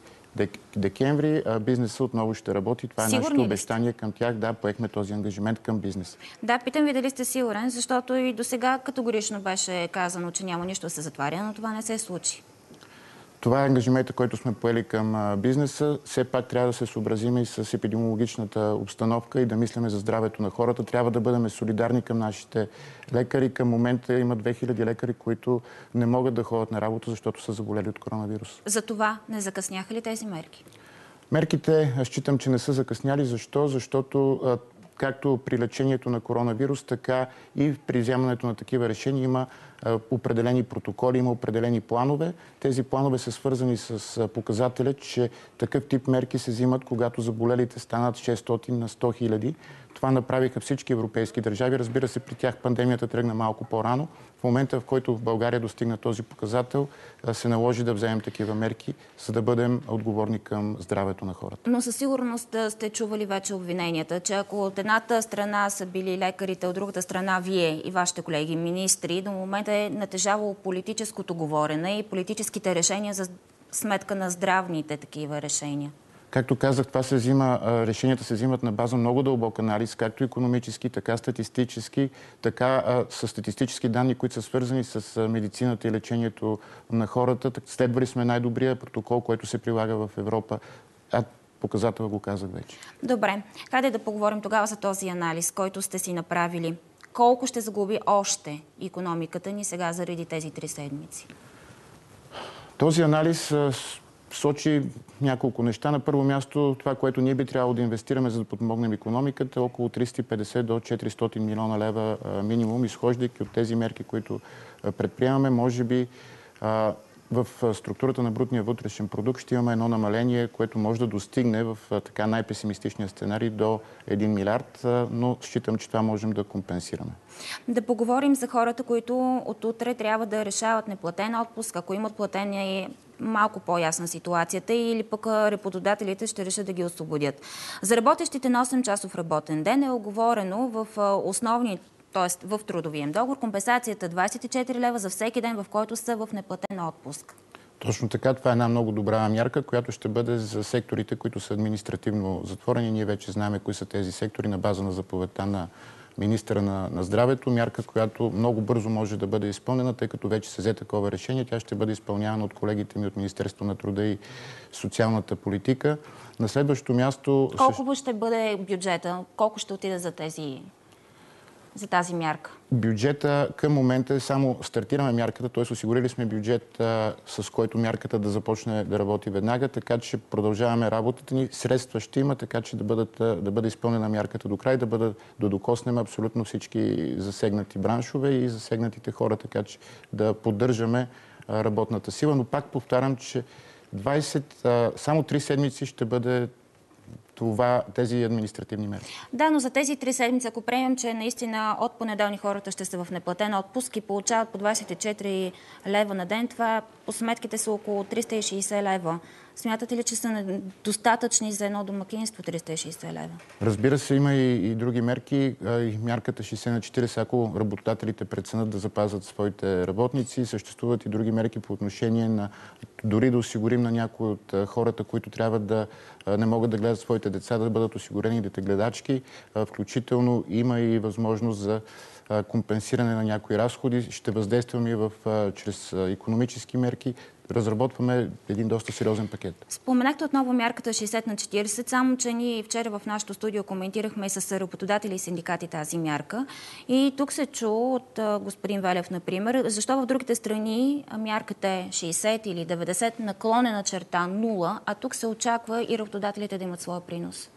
декември бизнесът отново ще работи. Това е Сигурни нашето обещание към тях. Да, поехме този ангажимент към бизнеса. Да, питам ви дали сте сигурен, защото и до сега категорично беше казано, че няма нищо да се затваря, но това не се случи. Това е ангажимента, който сме поели към бизнеса. Все пак трябва да се съобразим и с епидемиологичната обстановка и да мислиме за здравето на хората. Трябва да бъдем солидарни към нашите лекари. Към момента има две хиляди лекари, които не могат да ходят на работа, защото са заболели от коронавирус. За това не закъсняха ли тези мерки? Мерките, аз считам, че не са закъсняли. Защо? Защото както при лечението на коронавирус, така и при вземането на такива решения има определени протоколи, има определени планове. Тези планове са свързани с показателя, че такъв тип мерки се взимат, когато заболелите станат шестстотин на сто хиляди. Това направиха всички европейски държави. Разбира се, при тях пандемията тръгна малко по-рано. В момента, в който в България достигна този показател, се наложи да вземем такива мерки, за да бъдем отговорни към здравето на хората. Но със сигурност сте чували вече обвиненията, че ако от едната страна са били лекарите, от другата страна вие и вашите колеги министри, до момента е натежавало политическото говорене и политическите решения за сметка на здравните такива решения. Както казах, това се взима, решенията се взимат на база много дълбок анализ, както икономически, така статистически, така с статистически данни, които са свързани с медицината и лечението на хората. Следвали сме най-добрия протокол, който се прилага в Европа. А показател го казах вече. Добре. Хайде да поговорим тогава за този анализ, който сте си направили. Колко ще загуби още икономиката ни сега заради тези три седмици? Този анализ сочи няколко неща. На първо място, това, което ние би трябвало да инвестираме, за да подпомогнем икономиката, около триста и петдесет до четиристотин милиона лева минимум, изхождайки от тези мерки, които предприемаме. Може би в структурата на брутния вътрешен продукт ще имаме едно намаление, което може да достигне в така най-песимистичния сценарий до един милиард, но считам, че това можем да компенсираме. Да поговорим за хората, които от утре трябва да решават неплатен отпуск, ако имат платен е малко по-ясна ситуацията, или пък работодателите ще решат да ги освободят. За работещите на осем-часов работен ден е оговорено в основни, т.е. в трудовия им договор, компенсацията двадесет и четири лева за всеки ден, в който са в неплатен отпуск. Точно така. Това е една много добра мярка, която ще бъде за секторите, които са административно затворени. Ние вече знаем кои са тези сектори на база на заповедта на министъра на, на здравето. Мярка, която много бързо може да бъде изпълнена, тъй като вече се взе такова решение. Тя ще бъде изпълнявана от колегите ми от Министерството на труда и социалната политика. На следващото място... Колко ще бъде бюджета? Колко ще отиде за тези... за тази мярка? Бюджета към момента е само стартираме мярката, т.е. осигурили сме бюджет, а, с който мярката да започне да работи веднага, така че продължаваме работата ни. Средства ще има, така че да, бъдат, да бъде изпълнена мярката до край, да, бъдат, да докоснем абсолютно всички засегнати браншове и засегнатите хора, така че да поддържаме а, работната сила. Но пак повтарям, че двадесет, а, само три седмици ще бъде това, тези административни мерки. Да, но за тези три седмици, ако приемем, че наистина от понеделник хората ще са в неплатен отпуск и получават по двадесет и четири лева на ден, това по сметките са около триста и шейсет лева. Смятате ли, че са достатъчни за едно домакинство триста и шейсет лева? Разбира се, има и, и други мерки. И мярката шейсет на четиридесет, ако работодателите преценят да запазят своите работници. Съществуват и други мерки по отношение на дори да осигурим на някои от хората, които трябва да не могат да гледат своите деца, да бъдат осигурени детегледачки. Включително има и възможност за компенсиране на някои разходи. Ще въздействаме и в, чрез икономически мерки. Разработваме един доста сериозен пакет. Споменахте отново мярката шейсет на четиридесет, само че ние вчера в нашото студио коментирахме с работодатели и синдикати тази мярка. И тук се чу от господин Велев, например, защо в другите страни мярката е шейсет или деветдесет, наклонена черта нула, а тук се очаква и работодателите да имат своя принос.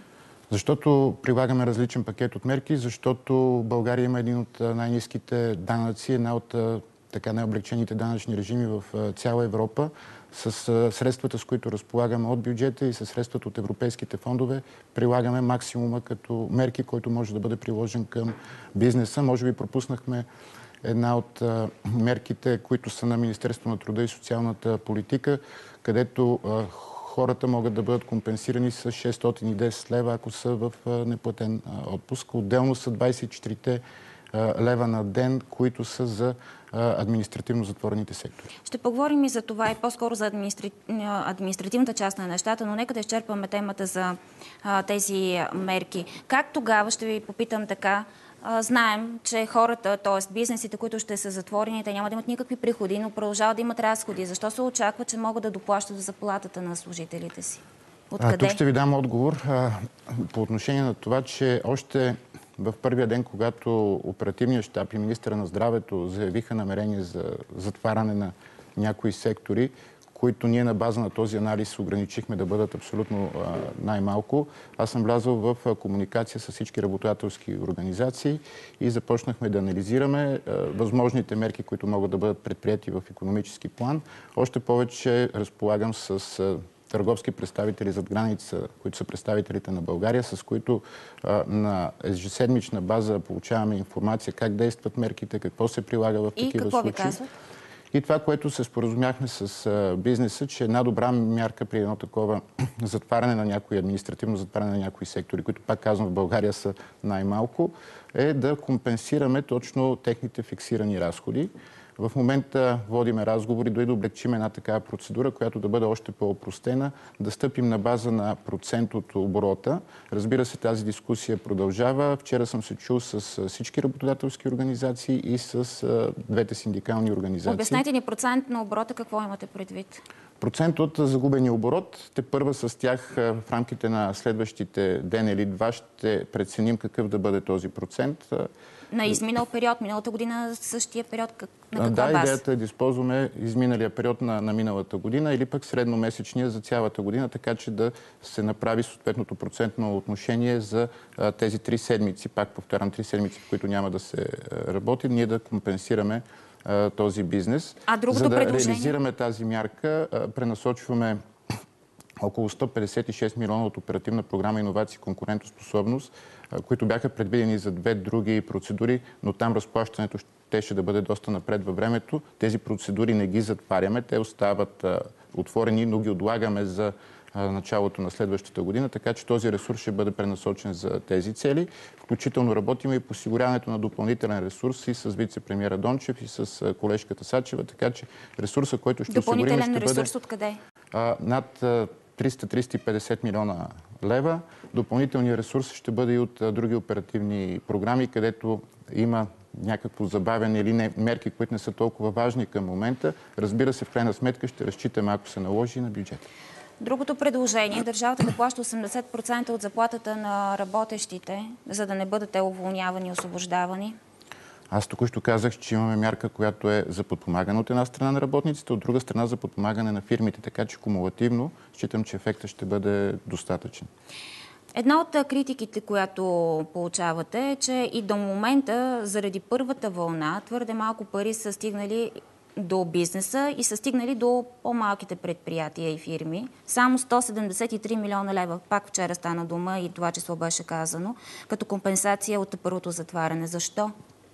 Защото прилагаме различен пакет от мерки, защото България има един от най-ниските данъци, една от така най-облегчените данъчни режими в цяла Европа. С средствата, с които разполагаме от бюджета и с средствата от европейските фондове, прилагаме максимума като мерки, който може да бъде приложен към бизнеса. Може би пропуснахме една от мерките, които са на Министерството на труда и социалната политика, където хората могат да бъдат компенсирани с шестстотин и десет лева, ако са в неплатен отпуск. Отделно са двадесет и четири лева на ден, които са за административно затворените сектори. Ще поговорим и за това и по-скоро за администри... административната част на нещата, но нека да изчерпаме темата за а, тези мерки. Как тогава, ще ви попитам така, а, знаем, че хората, т.е. бизнесите, които ще са затворени, те няма да имат никакви приходи, но продължават да имат разходи. Защо се очаква, че могат да доплащат заплатата на служителите си? Откъде? А, тук ще ви дам отговор а, по отношение на това, че още в първия ден, когато оперативният щаб и министъра на здравето заявиха намерение за затваряне на някои сектори, които ние на база на този анализ ограничихме да бъдат абсолютно най-малко. Аз съм влязъл в комуникация с всички работодателски организации и започнахме да анализираме възможните мерки, които могат да бъдат предприяти в икономически план. Още повече разполагам с търговски представители зад граница, които са представителите на България, с които а, на ежеседмична база получаваме информация как действат мерките, какво се прилага в такива случаи. И какво ви казват? И това, което се споразумяхме с а, бизнеса, че една добра мярка при едно такова затваряне на някои, административно затваряне на някои сектори, които пак казвам в България са най-малко, е да компенсираме точно техните фиксирани разходи. В момента водиме разговори, дори да облегчим една такава процедура, която да бъде още по-опростена, да стъпим на база на процент от оборота. Разбира се, тази дискусия продължава. Вчера съм се чул с всички работодателски организации и с двете синдикални организации. Обяснете ни процент на оборота, какво имате предвид? Процент от загубения оборот. Те първа с тях в рамките на следващите ден или два ще преценим какъв да бъде този процент. На изминал период, миналата година същия период, как, на каква да, база? Идеята е да използваме изминалия период на, на миналата година или пък средномесечния за цялата година, така че да се направи съответното процентно отношение за а, тези три седмици, пак повтарям, три седмици, в които няма да се а, работи, ние да компенсираме а, този бизнес. А другото за да предложение? реализираме тази мярка, а, пренасочваме около сто петдесет и шест милиона от оперативна програма Иновации и конкурентоспособност, които бяха предвидени за две други процедури, но там разплащането ще да бъде доста напред във времето. Тези процедури не ги затваряме, те остават а, отворени, но ги отлагаме за а, началото на следващата година, така че този ресурс ще бъде пренасочен за тези цели. Включително работим и по осигуряването на допълнителен ресурс и с вице-премиера Дончев и с а, колежката Сачева, така че ресурса, който ще осигурим, ще бъде... Допълнителен ресурс откъде? А, над а, триста до триста и петдесет милиона лева. Допълнителният ресурс ще бъде и от а, други оперативни програми, където има някакво забавяне или не, мерки, които не са толкова важни към момента. Разбира се, в крайна сметка ще разчитаме, ако се наложи, на бюджета. Другото предложение е държавата да плаща осемдесет процента от заплатата на работещите, за да не бъдат те уволнявани и освобождавани. Аз току-що казах, че имаме мярка, която е за подпомагане от една страна на работниците, от друга страна за подпомагане на фирмите, така че кумулативно считам, че ефектът ще бъде достатъчен. Една от критиките, която получавате, е, че и до момента, заради първата вълна, твърде малко пари са стигнали до бизнеса и са стигнали до по-малките предприятия и фирми. Само сто седемдесет и три милиона лева, пак вчера стана дума и това число беше казано, като компенсация от първото затваряне. Защо?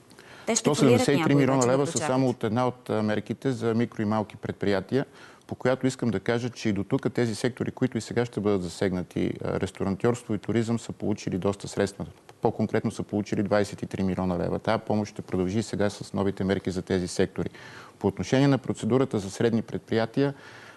сто седемдесет и три милиона лева са само от една от мерките за микро и малки предприятия, по която искам да кажа, че и до тук тези сектори, които и сега ще бъдат засегнати, ресторантьорство и туризъм, са получили доста средства. По-конкретно са получили двадесет и три милиона лева. Тая помощ ще продължи сега с новите мерки за тези сектори. По отношение на процедурата за средни предприятия,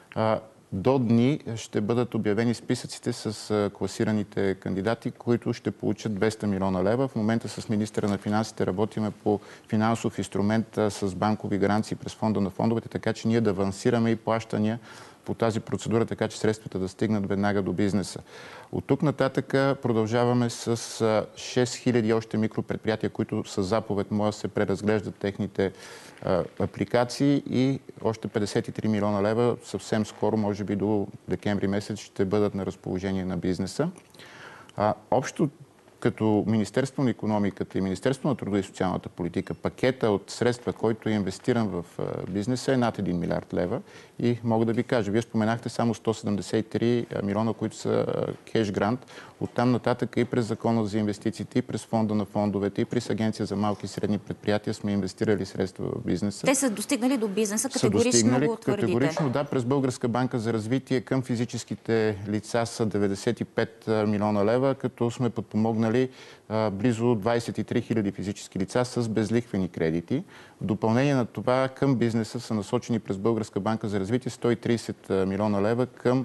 до дни ще бъдат обявени списъците с класираните кандидати, които ще получат двеста милиона лева. В момента с министъра на финансите работиме по финансов инструмент с банкови гаранции през фонда на фондовете, така че ние да авансираме и плащания по тази процедура, така че средствата да стигнат веднага до бизнеса. От тук нататък продължаваме с шест хиляди още микропредприятия, които с заповед моя се преразглеждат техните а, апликации и още петдесет и три милиона лева съвсем скоро, може би до декември месец, ще бъдат на разположение на бизнеса. А, общо като Министерство на икономиката и Министерство на труда и социалната политика, пакета от средства, който е инвестиран в бизнеса, е над един милиард лева. И мога да ви кажа, вие споменахте само сто седемдесет и три милиона, които са кеш грант. Оттам нататък и през Закона за инвестициите, и през фонда на фондовете, и през Агенция за малки и средни предприятия сме инвестирали средства в бизнеса. Те са достигнали до бизнеса, категорично го твърдите. Категорично, да. През Българска банка за развитие към физическите лица са деветдесет и пет милиона лева, като сме подпомогнали а, близо двадесет и три хиляди физически лица с безлихвени кредити. В допълнение на това към бизнеса са насочени през Българска банка за развитие сто и тридесет милиона лева към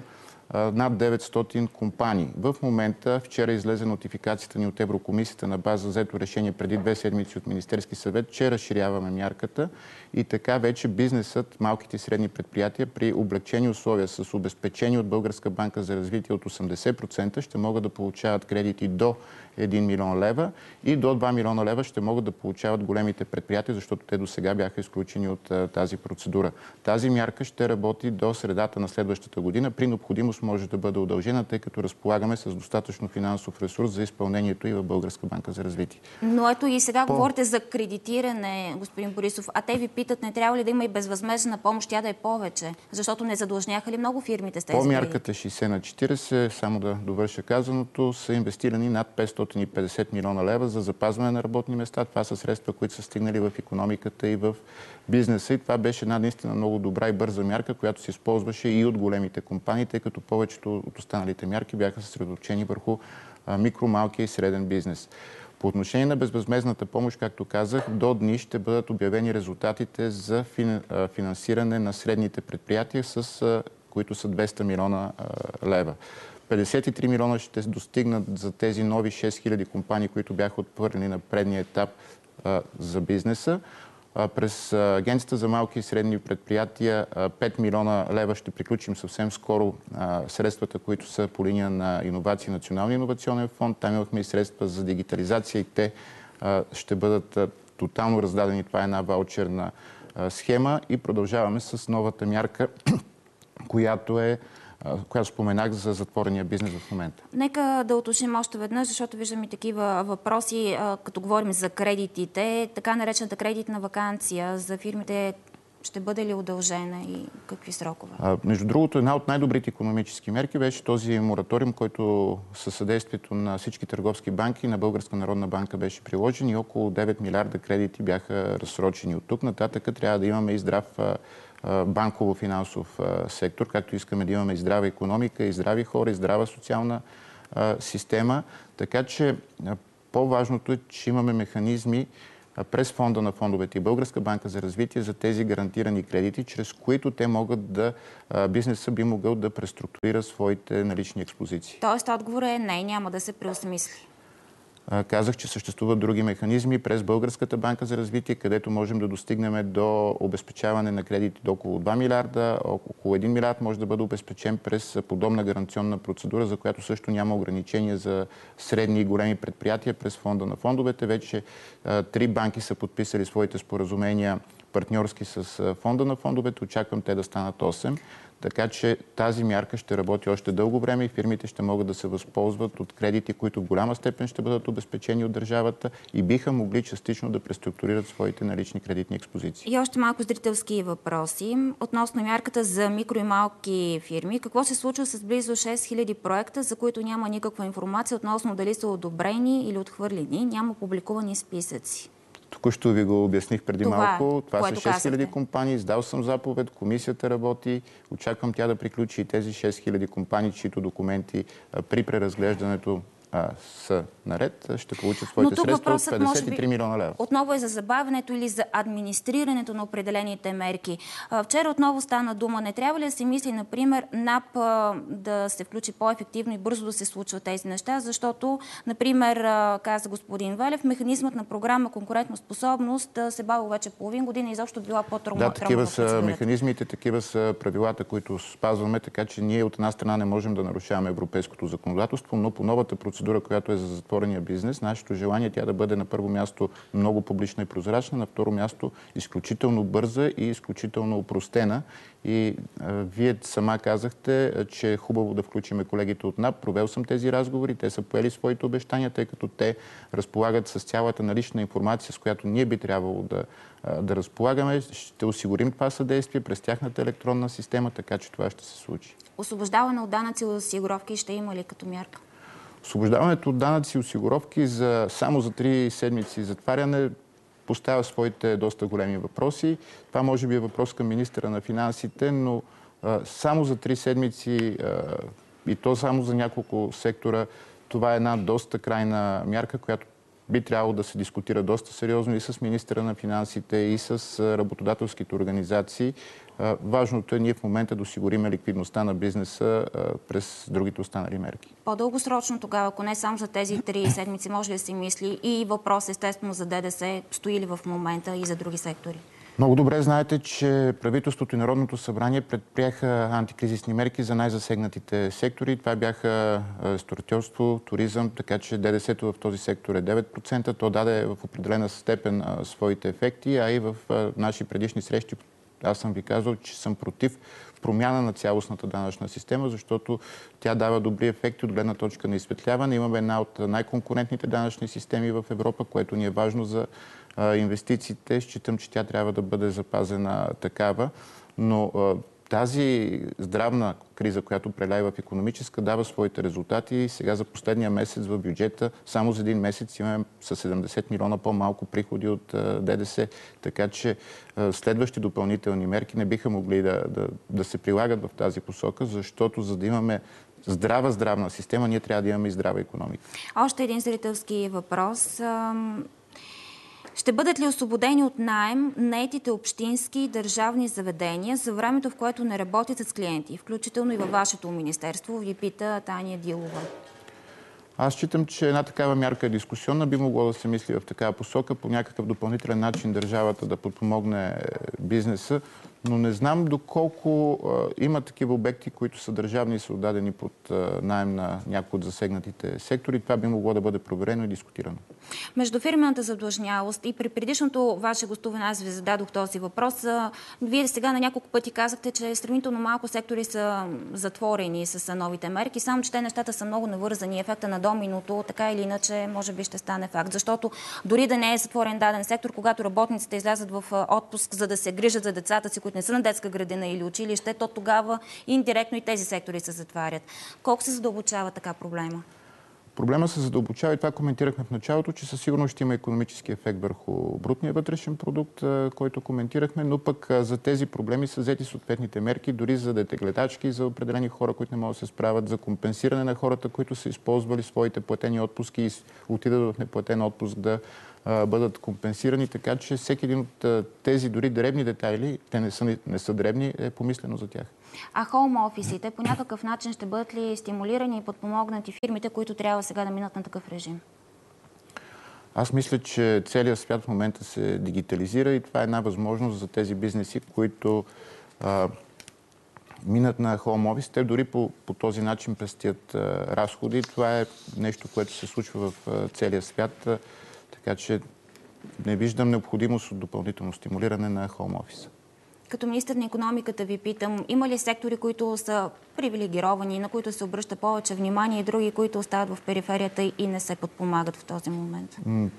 над деветстотин компании. В момента, вчера излезе нотификацията ни от Еврокомисията на база взето решение преди две седмици от Министерски съвет, че разширяваме мярката и така вече бизнесът, малките и средни предприятия при облегчени условия с обезпечени от Българска банка за развитие от осемдесет процента ще могат да получават кредити до един милион лева и до два милиона лева ще могат да получават големите предприятия, защото те до сега бяха изключени от а, тази процедура. Тази мярка ще работи до средата на следващата година. При необходимост може да бъде удължена, тъй като разполагаме с достатъчно финансов ресурс за изпълнението и в Българска банка за развитие. Но ето и сега По... говорите за кредитиране, господин Борисов, а те ви питат, не трябва ли да има и безвъзмездна помощ, тя да е повече, защото не задлъжняха ли много фирмите с тези? По мярката шейсет на четирийсет, само да довърша казаното, са инвестирани над петстотин и петдесет милиона лева за запазване на работни места. Това са средства, които са стигнали в икономиката и в бизнеса. И това беше една наистина много добра и бърза мярка, която се използваше и от големите компании, тъй като повечето от останалите мярки бяха съсредоточени върху микро, малкия и среден бизнес. По отношение на безвъзмездната помощ, както казах, до дни ще бъдат обявени резултатите за финансиране на средните предприятия, с които са двеста милиона лева. петдесет и три милиона ще достигнат за тези нови шест хиляди компании, които бяха отхвърлени на предния етап а, за бизнеса. А, през а, Агенцията за малки и средни предприятия а, пет милиона лева ще приключим съвсем скоро а, средствата, които са по линия на иновации, Националния иновационен фонд. Там имахме и средства за дигитализация и те а, ще бъдат а, тотално раздадени. Това е една ваучерна а, схема и продължаваме с новата мярка, която е която споменах за затворения бизнес в момента. Нека да уточним още веднъж, защото виждам и такива въпроси, като говорим за кредитите. Така наречената кредитна ваканция за фирмите ще бъде ли удължена и какви срокове? А, между другото, една от най-добрите икономически мерки беше този мораториум, който със съдействието на всички търговски банки на Българска народна банка беше приложен и около девет милиарда кредити бяха разсрочени. От тук нататък трябва да имаме и здрав банково-финансов сектор, както искаме да имаме и здрава икономика, и здрави хора, и здрава социална система. Така че по-важното е, че имаме механизми през фонда на фондовете и Българска банка за развитие за тези гарантирани кредити, чрез които те могат да, бизнеса би могъл да преструктурира своите налични експозиции. Тоест отговор е не, няма да се преосмисли. Казах, че съществуват други механизми през Българската банка за развитие, където можем да достигнем до обезпечаване на кредити до около два милиарда. Около един милиард може да бъде обезпечен през подобна гаранционна процедура, за която също няма ограничения за средни и големи предприятия през фонда на фондовете. Вече три банки са подписали своите споразумения партньорски с фонда на фондовете. Очаквам те да станат осем. Така че тази мярка ще работи още дълго време и фирмите ще могат да се възползват от кредити, които в голяма степен ще бъдат обезпечени от държавата и биха могли частично да преструктурират своите налични кредитни експозиции. И още малко зрителски въпроси. Относно мярката за микро и малки фирми, какво се случва с близо шест хиляди проекта, за които няма никаква информация относно дали са одобрени или отхвърлени? Няма публикувани списъци. Току-що ви го обясних преди Това, малко. Това са шест хиляди казахте. компании. Издал съм заповед, комисията работи. Очаквам тя да приключи и тези шест хиляди компании, чието документи а, при преразглеждането а, са наред, ще получат своите средства от петдесет и три милиона лева. Отново е за забавянето или за администрирането на определените мерки. Вчера отново стана дума. Не трябва ли да се мисли, например, НАП да се включи по-ефективно и бързо да се случват тези неща, защото, например, каза господин Валев, механизмът на програма конкурентоспособност се бавил вече половин година и изобщо била по-трудно. Да, такива са механизмите, такива са правилата, които спазваме, така че ние от една страна не можем да нарушаваме европейското законодателство, но по новата процедура, която е за затворения бизнес, нашето желание е тя да бъде на първо място много публична и прозрачна, на второ място изключително бърза и изключително опростена. И а, вие сама казахте, че е хубаво да включиме колегите от НАП. Провел съм тези разговори, те са поели своите обещания, тъй като те разполагат с цялата налична информация, с която ние би трябвало да, а, да разполагаме. Ще осигурим това съдействие през тяхната електронна система, така че това ще се случи. Освобождаване от данъци и осигуровки ще има ли като мярка? Освобождаването от данъци и осигуровки за, само за три седмици затваряне поставя своите доста големи въпроси. Това може би е въпрос към министъра на финансите, но а, само за три седмици а, и то само за няколко сектора, това е една доста крайна мярка, която би трябвало да се дискутира доста сериозно и с министъра на финансите, и с работодателските организации. Важното е ние в момента да осигурим ликвидността на бизнеса през другите останали мерки. По-дългосрочно тогава, ако не само за тези три седмици, може ли да се мисли и въпрос естествено за ДДС, стои ли в момента и за други сектори? Много добре знаете, че правителството и Народното събрание предприеха антикризисни мерки за най-засегнатите сектори. Това бяха строителство, туризъм, така че ДДС-то в този сектор е девет процента. То даде в определена степен своите ефекти, а и в наши предишни срещи аз съм ви казал, че съм против промяна на цялостната данъчна система, защото тя дава добри ефекти от гледна точка на изсветляване. Имаме една от най-конкурентните данъчни системи в Европа, което ни е важно за инвестициите. Считам, че тя трябва да бъде запазена такава, но тази здравна криза, която прелява в икономическа, дава своите резултати и сега за последния месец в бюджета, само за един месец имаме със седемдесет милиона по-малко приходи от ДДС. Така че следващи допълнителни мерки не биха могли да, да, да се прилагат в тази посока, защото за да имаме здрава здравна система, ние трябва да имаме и здрава икономика. Още един зрителски въпрос. Ще бъдат ли освободени от наем наетите общински и държавни заведения за времето, в което не работят с клиенти, включително и във вашето министерство, ви пита Таня Дилова. Аз считам, че една такава мярка е дискусионна. Би могло да се мисли в такава посока, по някакъв допълнителен начин държавата да подпомогне бизнеса, но не знам доколко а, има такива обекти, които са държавни и са отдадени под а, наем на някои от засегнатите сектори. Това би могло да бъде проверено и дискутирано. Междуфирмената задлъжнялост и при предишното ваше гостуване аз ви зададох този въпрос. Вие сега на няколко пъти казахте, че сравнително малко сектори са затворени с новите мерки, само че те нещата са много навързани. Ефекта на доминото, така или иначе, може би ще стане факт. Защото дори да не е затворен даден сектор, когато работниците излязат в отпуск, за да се грижат за децата си, които не са на детска градина или училище, то тогава индиректно и тези сектори се затварят. Колко се задълбочава така проблема? Проблема се задълбочава и това коментирахме в началото, че със сигурност ще има икономически ефект върху брутния вътрешен продукт, който коментирахме, но пък за тези проблеми са взети съответните мерки, дори за детегледачки, за определени хора, които не могат да се справят, за компенсиране на хората, които са използвали своите платени отпуски и отидат в неплатен отпуск да бъдат компенсирани, така че всеки един от тези дори дребни детайли, те не са, не са дребни, е помислено за тях. А хоум офисите по някакъв начин ще бъдат ли стимулирани и подпомогнати фирмите, които трябва сега да минат на такъв режим? Аз мисля, че целият свят в момента се дигитализира и това е една възможност за тези бизнеси, които а, минат на хоум офис. Те дори по, по този начин пестят а, разходи. Това е нещо, което се случва в а, целия свят. А, така че не виждам необходимост от допълнително стимулиране на хоум офиса. Като министър на икономиката ви питам, има ли сектори, които са привилегировани, на които се обръща повече внимание и други, които остават в периферията и не се подпомагат в този момент?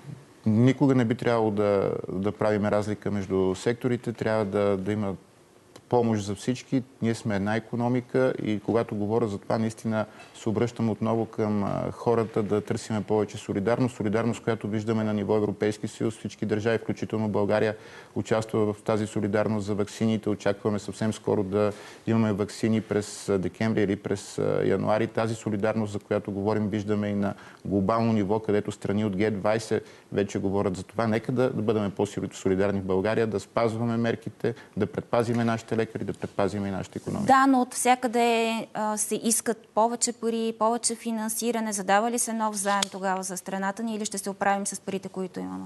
Никога не би трябвало да, да правим разлика между секторите. Трябва да, да има помощ за всички. Ние сме една икономика и когато говоря за това, наистина се обръщам отново към хората да търсиме повече солидарност. Солидарност, която виждаме на ниво Европейски съюз. Всички държави, включително България, участва в тази солидарност за ваксините. Очакваме съвсем скоро да имаме ваксини през декември или през януари. Тази солидарност, за която говорим, виждаме и на глобално ниво, където страни от Г двайсет вече говорят за това. Нека да, да бъдем по-солидарни в България, да спазваме мерките, да предпазиме нашите лекари, да предпазиме и нашата икономика. Да, но от всякъде а, се искат повече пари, повече финансиране. Задава ли се нов заем тогава за страната ни или ще се оправим с парите, които имаме?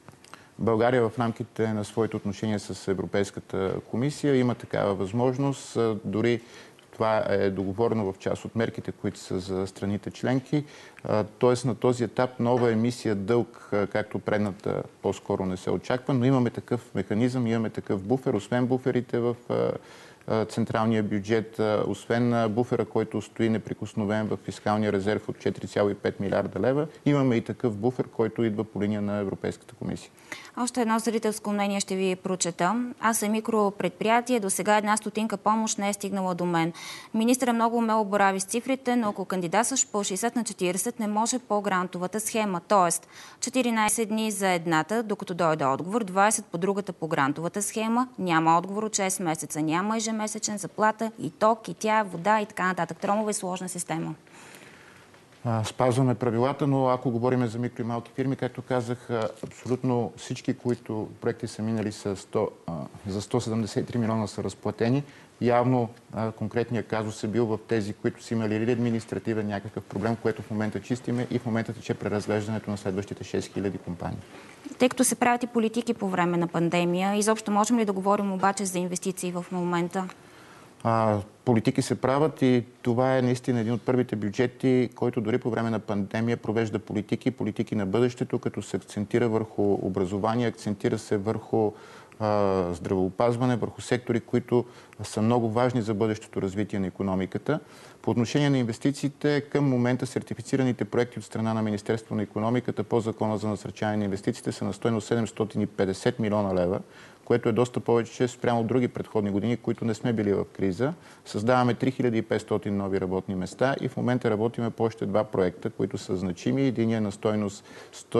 България в рамките на своите отношения с Европейската комисия има такава възможност. Дори това е договорено в част от мерките, които са за страните членки. Тоест на този етап нова емисия дълг, както предната, по-скоро не се очаква, но имаме такъв механизъм, имаме такъв буфер, освен буферите в централния бюджет, освен буфера, който стои неприкосновен в фискалния резерв от четири цяло и пет милиарда лева, имаме и такъв буфер, който идва по линия на Европейската комисия. Още едно зрителско мнение ще ви прочета. Аз съм микропредприятие, до сега една стотинка помощ не е стигнала до мен. Министърът много умело борави с цифрите, но ако кандидатстваш по шейсет на четирийсет, не може по грантовата схема. Тоест четиринайсет дни за едната, докато дойде отговор, двайсет по другата по грантовата схема, няма отговор от шест месеца, няма ежемесечен заплата и ток, и тя, вода и така нататък. Тромова и сложна система. спазваме правилата, но ако говорим за микро и малки фирми, както казах, абсолютно всички, които проекти са минали са сто, за сто седемдесет и три милиона са разплатени. Явно конкретният казус е бил в тези, които са имали или административен някакъв проблем, което в момента чистиме и в момента тече преразглеждането на следващите шест хиляди компании. Тъй като се правят и политики по време на пандемия, изобщо можем ли да говорим обаче за инвестиции в момента? А, политики се правят и това е наистина един от първите бюджети, който дори по време на пандемия провежда политики, политики на бъдещето, като се акцентира върху образование, акцентира се върху а, здравеопазване, върху сектори, които са много важни за бъдещото развитие на икономиката. По отношение на инвестициите, към момента сертифицираните проекти от страна на Министерството на икономиката по Закона за насърчаване на инвестициите са на стойност седемстотин и петдесет милиона лева, което е доста повече спрямо от други предходни години, които не сме били в криза. Създаваме три хиляди и петстотин нови работни места и в момента работиме по още два проекта, които са значими. Единият е на стойност сто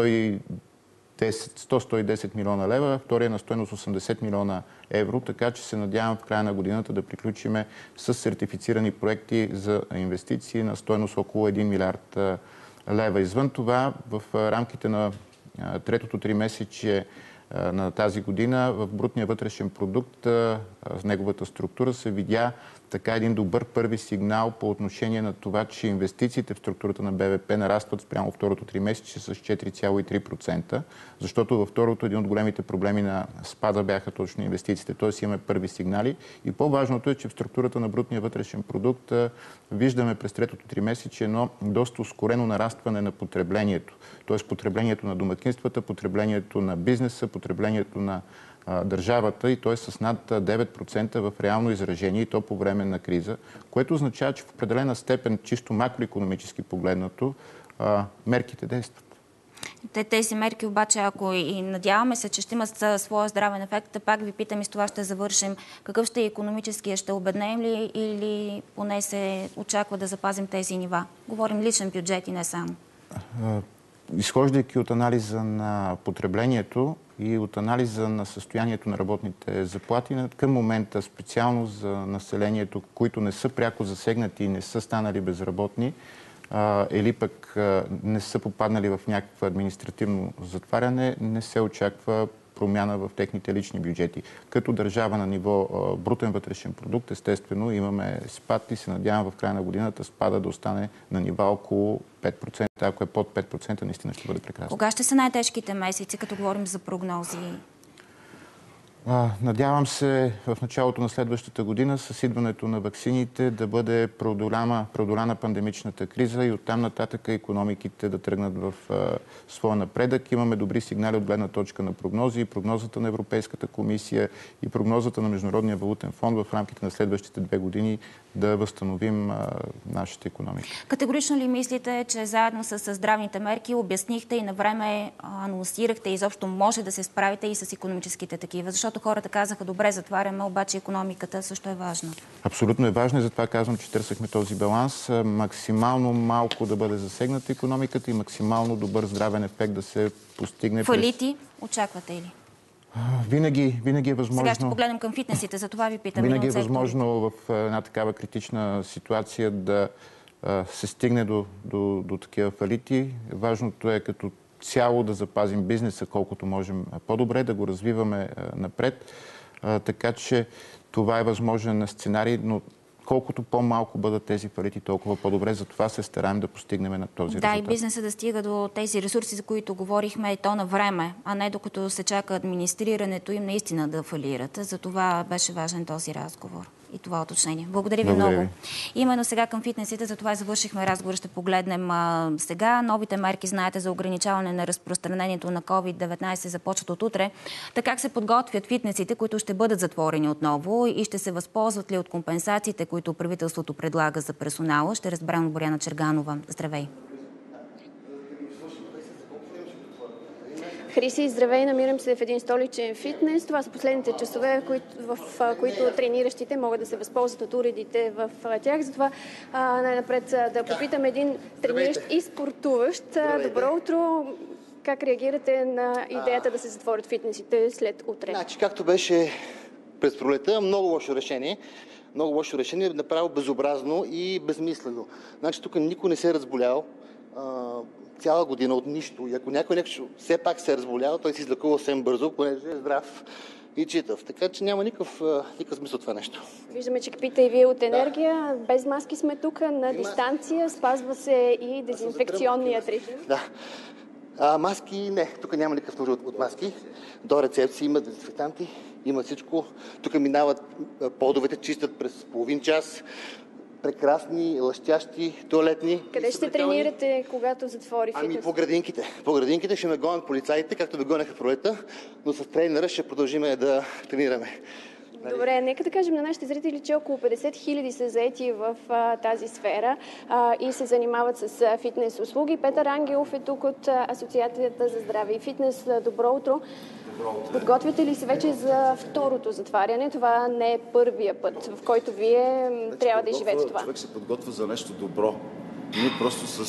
до сто и десет милиона лева, втория е на стойност осемдесет милиона евро, така че се надявам в края на годината да приключиме с сертифицирани проекти за инвестиции на стойност около един милиард лева. Извън това, в рамките на третото тримесечие на тази година в брутния вътрешен продукт, в неговата структура се видя така един добър първи сигнал по отношение на това, че инвестициите в структурата на БВП нарастват спрямо второто тримесечие с четири цяло и три процента, защото във второто един от големите проблеми на спада бяха точно инвестициите, т.е. имаме първи сигнали. И по-важното е, че в структурата на брутния вътрешен продукт виждаме през третото тримесечие едно доста ускорено нарастване на потреблението, т.е. потреблението на домакинствата, потреблението на бизнеса, потреблението на държавата и т.е. с над девет процента в реално изражение и то по време на криза, което означава, че в определена степен, чисто макроекономически погледнато, мерките действат. Те, тези мерки обаче, ако и надяваме се, че ще имат своя здравен ефект, пак ви питам и с това ще завършим. Какъв ще е икономическия? Ще обеднеем ли или поне се очаква да запазим тези нива? Говорим личен бюджет и не само. Изхождайки от анализа на потреблението и от анализа на състоянието на работните заплати, към момента специално за населението, които не са пряко засегнати и не са станали безработни, или пък не са попаднали в някакво административно затваряне, не се очаква промяна в техните лични бюджети. Като държава на ниво брутен вътрешен продукт, естествено, имаме спад и се надявам в края на годината спада да остане на нива около пет процента. Ако е под пет процента, наистина ще бъде прекрасно. Кога ще са най-тежките месеци, като говорим за прогнози? Надявам се в началото на следващата година с идването на ваксините да бъде преодоляна, преодоляна пандемичната криза и оттам нататък икономиките да тръгнат в а, своя напредък. Имаме добри сигнали от гледна точка на прогнози, и прогнозата на Европейската комисия и прогнозата на Международния валутен фонд в рамките на следващите две години да възстановим а, нашата икономика. Категорично ли мислите, че заедно с здравните мерки обяснихте и на време анонсирахте, изобщо може да се справите и с икономическите такива? Защото хората казаха, добре, затваряме, обаче икономиката също е важна. Абсолютно е важно и затова казвам, че търсахме този баланс. Максимално малко да бъде засегната икономиката и максимално добър здравен ефект да се постигне. Фалити през... очаквате ли? Винаги, винаги е възможно... Сега ще погледнем към фитнесите, за това ви питам. Винаги е възможно в една такава критична ситуация да се стигне до, до, до такива фалити. Важното е като цяло да запазим бизнеса колкото можем по-добре, да го развиваме напред. Така че това е възможен сценарий, но колкото по-малко бъдат тези фалити, толкова по-добре. Затова се стараем да постигнем на този резултат. Да, и бизнеса да стига до тези ресурси, за които говорихме, и то на време, а не докато се чака администрирането им наистина да фалират. За това беше важен този разговор и това уточнение. Благодаря ви Благодаря много. Ви. Именно сега към фитнесите, за това и завършихме разговор. Ще погледнем а, сега. Новите мерки, знаете, за ограничаване на разпространението на ковид деветнайсет започват от утре. Така как се подготвят фитнесите, които ще бъдат затворени отново и ще се възползват ли от компенсациите, които правителството предлага за персонала? Ще разберем от Боряна Черганова. Здравей! Хриси, здравей! Намирам се в един столичен фитнес. Това са последните часове, в които трениращите могат да се възползват от уредите в тях. Затова най-напред да попитам един трениращ и спортуващ. Добро утро! Как реагирате на идеята да се затворят фитнесите след утре? Значи, както беше през пролета, много лошо решение. Много лошо решение, направо безобразно и безмислено. Значи тук никой не се е разболял, а, цяла година от нищо. И ако някой нещо все пак се е разболял, той се излекува съвсем бързо, понеже е здрав и читав. Така че няма никакъв, никакъв смисъл това нещо. Виждаме, че кипите и вие от енергия. Да. Без маски сме тук, на и дистанция. Маски. Спазва се и дезинфекционният режим. Да. А, маски не. Тук няма никакъв нужда от, от маски. До рецепции има дезинфектанти, има всичко. Тук минават подовете, чистят през половин час. Прекрасни, лъщящи, туалетни. Къде ще тренирате, когато затвори фитнес? Ами по градинките. По градинките ще ме гонят полицаите, както ме гоняха в пролета, но с тренера ще продължим да тренираме. Добре, нека да кажем на нашите зрители, че около петдесет хиляди са заети в а, тази сфера а, и се занимават с а, фитнес услуги. Петър Ангелов е тук от а, Асоциацията за здраве и фитнес. Добро утро. Добро утро. Подготвяте ли се вече за второто затваряне? Това не е първия път, в който вие вече трябва да изживеете това. Човек се подготвя за нещо добро. Ние просто с,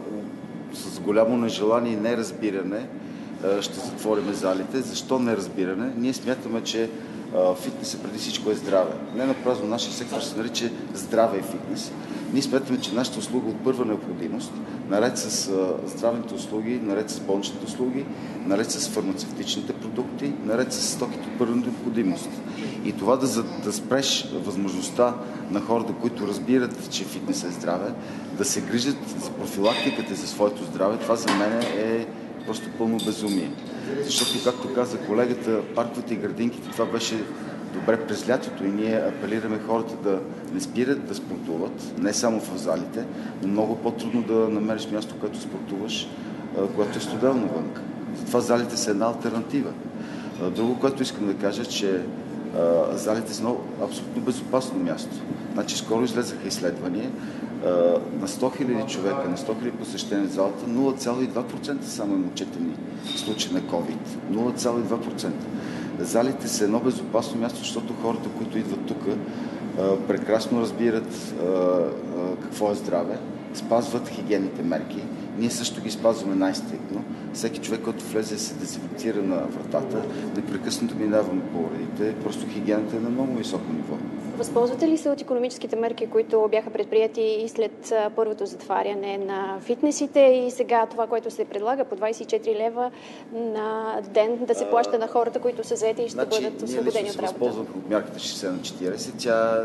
с голямо нежелание и неразбиране ще затворим залите. Защо неразбиране? Ние смятаме, че фитнес преди всичко е здраве. Не напразно нашия сектор се нарича здраве и фитнес. Ние смятаме, че нашата услуга от първа необходимост, наред с здравните услуги, наред с болничните услуги, наред с фармацевтичните продукти, наред с стоките от първа необходимост. И това да, да спреш възможността на хората, които разбират, че фитнес е здраве, да се грижат за профилактиката за своето здраве, това за мен е просто пълно безумие. Защото, както каза колегата, парковете и градинките, това беше добре през лятото и ние апелираме хората да не спират да спортуват, не само в залите, но много по-трудно да намериш място, което спортуваш, което е студено навън. Затова залите са една алтернатива. Друго, което искам да кажа, че залите са много абсолютно безопасно място. Значи, скоро излезаха изследвания, на сто хиляди човека, на сто хиляди посещения в залата, нула цяло и два процента само има отчетени случаи на COVID. нула цяло и два процента. Залите са едно безопасно място, защото хората, които идват тук, прекрасно разбират какво е здраве, спазват хигиенните мерки. Ние също ги спазваме най-стриктно. Всеки човек, който влезе, се дезинфекцира на вратата, непрекъснато минаваме по уредите. Просто хигиената е на много високо ниво. Възползвате ли се от икономическите мерки, които бяха предприяти и след първото затваряне на фитнесите и сега това, което се предлага по двадесет и четири лева на ден да се плаща на хората, които са заети и ще значи, бъдат освободени от работа? Ние се възползваме от мярката шейсет на четиридесет. Тя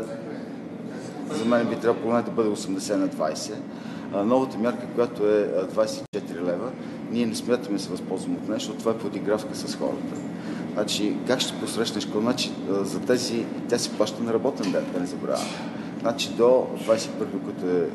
за мен би трябвало поне да бъде осемдесет на двадесет. Новата мярка, която е двадесет и четири лева, ние не смятаме да се възползваме от нея, защото това е подигравка с хората. Значи, как ще посрещнеш? Значи, за тези, тя се плаща на работен ден, да не забравяме. Значи, до двадесет и първи, който е, е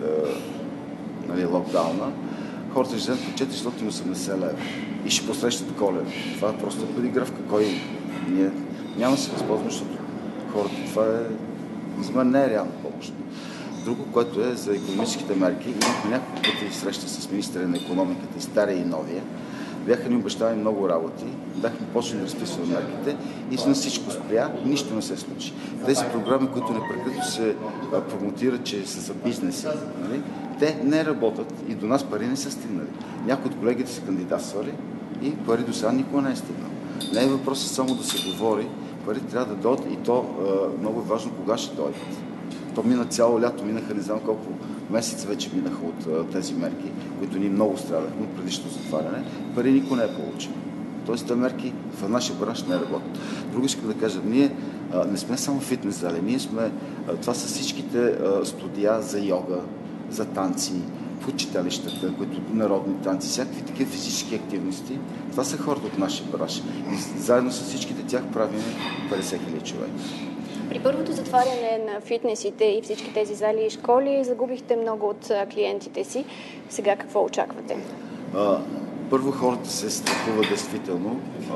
нали, локдауна, хората ще вземат по четиристотин и осемдесет лева и ще посрещат Коледа. Това е просто подигравка. Кой ние няма да се възползваме, защото хората, това е, за мен не е реално помощ. Друго, което е за икономическите мерки, имахме няколко пъти среща с министъра на икономиката и стария и новия. Бяха ни обещани много работи, бяхме почнали да разписваме мерките и на всичко спря, нищо не се случи. Тези програми, които непрекъснато се промотират, че са за бизнеси, нали? Те не работят и до нас пари не са стигнали. Някои от колегите са кандидатствали и пари до сега никога не е стигнал. Не е въпросът само да се говори, пари трябва да дойдат и то е, много е важно кога ще дойдат. То мина цяло лято, минаха не знам колко месеца вече минаха от а, тези мерки, които ние много страдахме от предишното затваряне. Пари никой не е получил. Тоест тези мерки в нашия бранш не работят. Друго искам да кажа, ние а, не сме само фитнес зали, ние сме, а, това са всичките а, студия за йога, за танци, в училищата, които народни танци, всякакви такива физически активности. Това са хората от нашия бранш. И заедно с всичките тях правим петдесет хиляди човека. При първото затваряне на фитнесите и всички тези зали и школи загубихте много от клиентите си. Сега какво очаквате? А, първо хората се страхуват действително. А,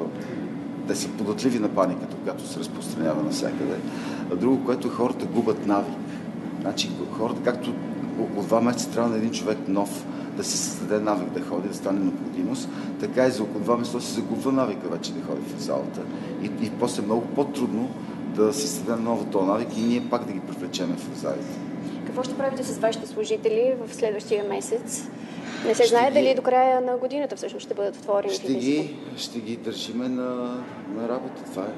те са податливи на паниката, когато се разпространява навсякъде. А друго, което хората губят навик. Значи хората, както около два месеца трябва на един човек нов да се създаде навик да ходи, да стане необходимост, така и за около два месеца се загубва навика вече да ходи в залата. И, и после много по-трудно да си създаде ново този навик и ние пак да ги привлечем в залите. Какво ще правите с вашите служители в следващия месец? Не се ще знае ги... дали до края на годината всъщност ще бъдат отворени. Ще ги, ще ги държиме на, на работа. Това е.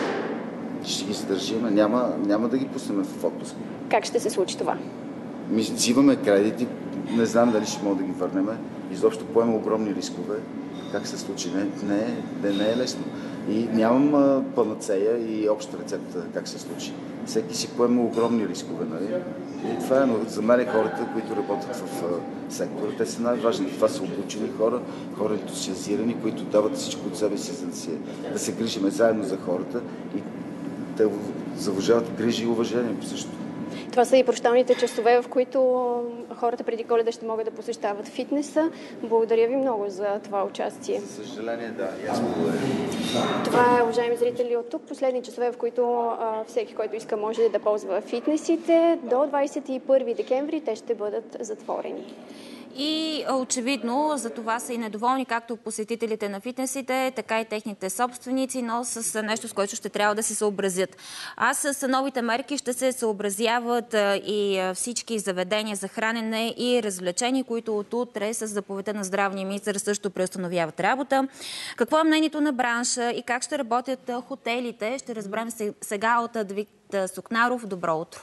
Ще ги задържиме. Няма, няма да ги пуснем в отпуск. Как ще се случи това? Ми взимаме кредити, не знам дали ще мога да ги върнем. Изобщо поема огромни рискове. Как се случи? Не, не, не, не е лесно. И нямам а, панацея и обща рецепта как се случи. Всеки си поема огромни рискове, нали? И това е, но за мен хората, които работят в а, сектора, те са най-важни. Това са обучени хора, хора ентусиазирани, които дават всичко от себе си, за да, си, да се грижиме заедно за хората и те заслужават грижи и уважение по същото. Това са и прощалните часове, в които хората преди Коледа ще могат да посещават фитнеса. Благодаря ви много за това участие. За съжаление, да, и аз благодаря. Това е, уважаеми зрители, от тук последни часове, в които а, всеки, който иска, може да ползва фитнесите. До двадесет и първи декември те ще бъдат затворени. И очевидно за това са и недоволни както посетителите на фитнесите, така и техните собственици, но с нещо, с което ще трябва да се съобразят. А с новите мерки ще се съобразяват и всички заведения за хранене и развлечения, които от утре с заповедта на здравния министър също преустановяват работа. Какво е мнението на бранша и как ще работят хотелите, ще разберем сега от Давид Сукнаров. Добро утро!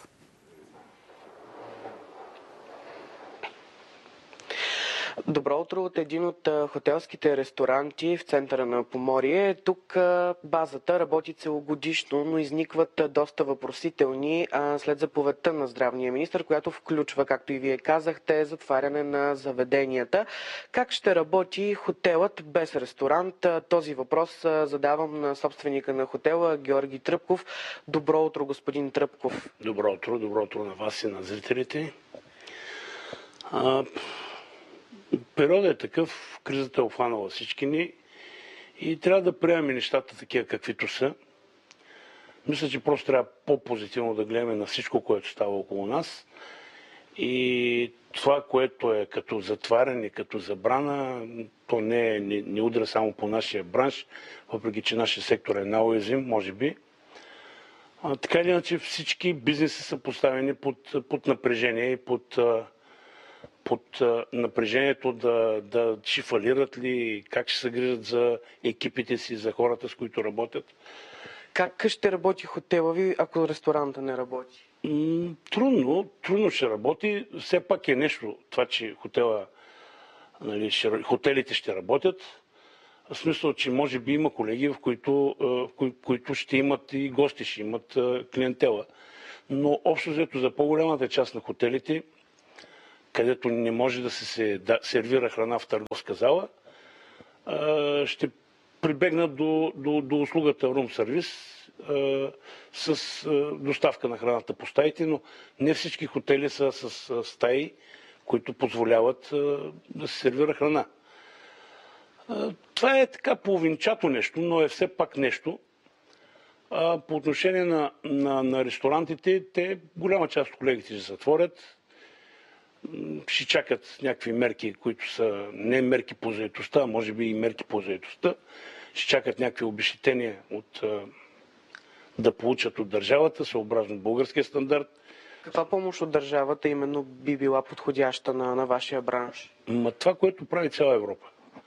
Добро утро от един от хотелските ресторанти в центъра на Поморие. Тук базата работи целогодишно, но изникват доста въпросителни след заповедта на здравния министър, която включва, както и вие казахте, затваряне на заведенията. Как ще работи хотелът без ресторант? Този въпрос задавам на собственика на хотела Георги Тръпков. Добро утро, господин Тръпков. Добро утро, добро утро на вас и на зрителите. А... Периодът е такъв, кризата е обхванала всички ни и трябва да приемем нещата такива каквито са. Мисля, че просто трябва по-позитивно да гледаме на всичко, което става около нас. И това, което е като затваряне, като забрана, то не, е, не, не удра само по нашия бранш, въпреки че нашия сектор е най-уязвим, може би. А, така или иначе всички бизнеси са поставени под, под напрежение и под... под напрежението да, да ще фалират ли, как ще се грижат за екипите си, за хората, с които работят. Как ще работи хотела ви, ако ресторанта не работи? М- трудно, трудно ще работи. Все пак е нещо това, че хотела, нали, ще, хотелите ще работят. В смисъл, че може би има колеги, в които, в кои, които ще имат и гости, ще имат клиентела. Но общо взето за по-голямата част на хотелите, където не може да се да, сервира храна в търговска зала, ще прибегнат до, до, до услугата Room Service с доставка на храната по стаите, но не всички хотели са с стаи, които позволяват да се сервира храна. Това е така половинчато нещо, но е все пак нещо. По отношение на, на, на ресторантите, те, голяма част от колегите ще затворят. Ще чакат някакви мерки, които са не мерки по заетостта, а може би и мерки по заетостта. Ще чакат някакви обезщетения от, да получат от държавата, съобразно българския стандарт. Каква помощ от държавата именно би била подходяща на, на вашия бранш? Ма това, което прави цяла Европа.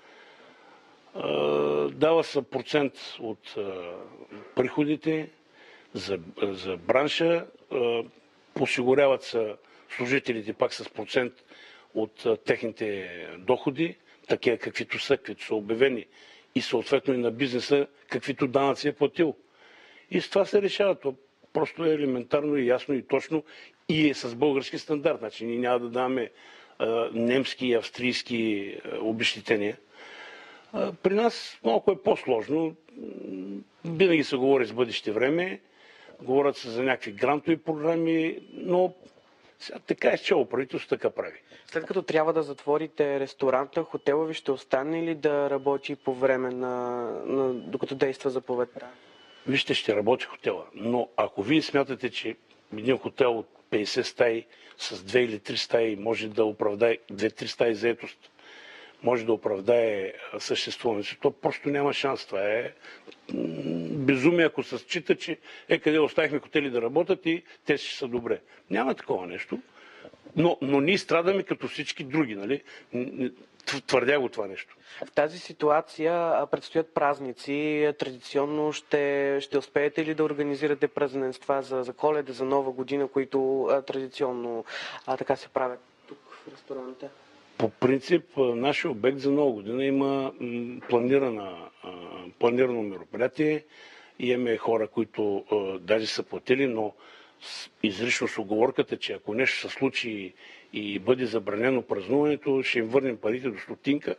Дава се процент от приходите за, за бранша, осигуряват се служителите пак с процент от а, техните доходи, такива каквито са, каквито са обявени и съответно и на бизнеса, каквито данъци е платил. И с това се решава. То просто е елементарно и ясно и точно и е с български стандарт. Значи ние няма да даваме а, немски и австрийски а, обезщетения. А, при нас малко е по-сложно. Винаги се говори с бъдеще време, говорят се за някакви грантови програми, но сега така е счело правителство, така прави. След като трябва да затворите ресторанта, хотела ви ще остане ли да работи по време на, на докато действа заповедта? Вижте, ще работи хотела. Но ако вие смятате, че един хотел от петдесет стаи с две или три стаи може да оправдае две-три стаи заетост, може да оправдае съществуването, то просто няма шанс. Това е безумие, ако се счита, че е къде оставихме хотели да работят и те ще са добре. Няма такова нещо. Но, но ние страдаме като всички други, нали? Твърдя го това нещо. В тази ситуация предстоят празници. Традиционно ще, ще успеете ли да организирате празненства за, за Коледа, за Нова година, които а, традиционно а, така се правят тук ресторанта? По принцип, нашия обект за нова година има планирана, планирано мероприятие. Имаме хора, които даже са платили, но изрично с уговорката, че ако нещо се случи и бъде забранено празнуването, ще им върнем парите до стотинка.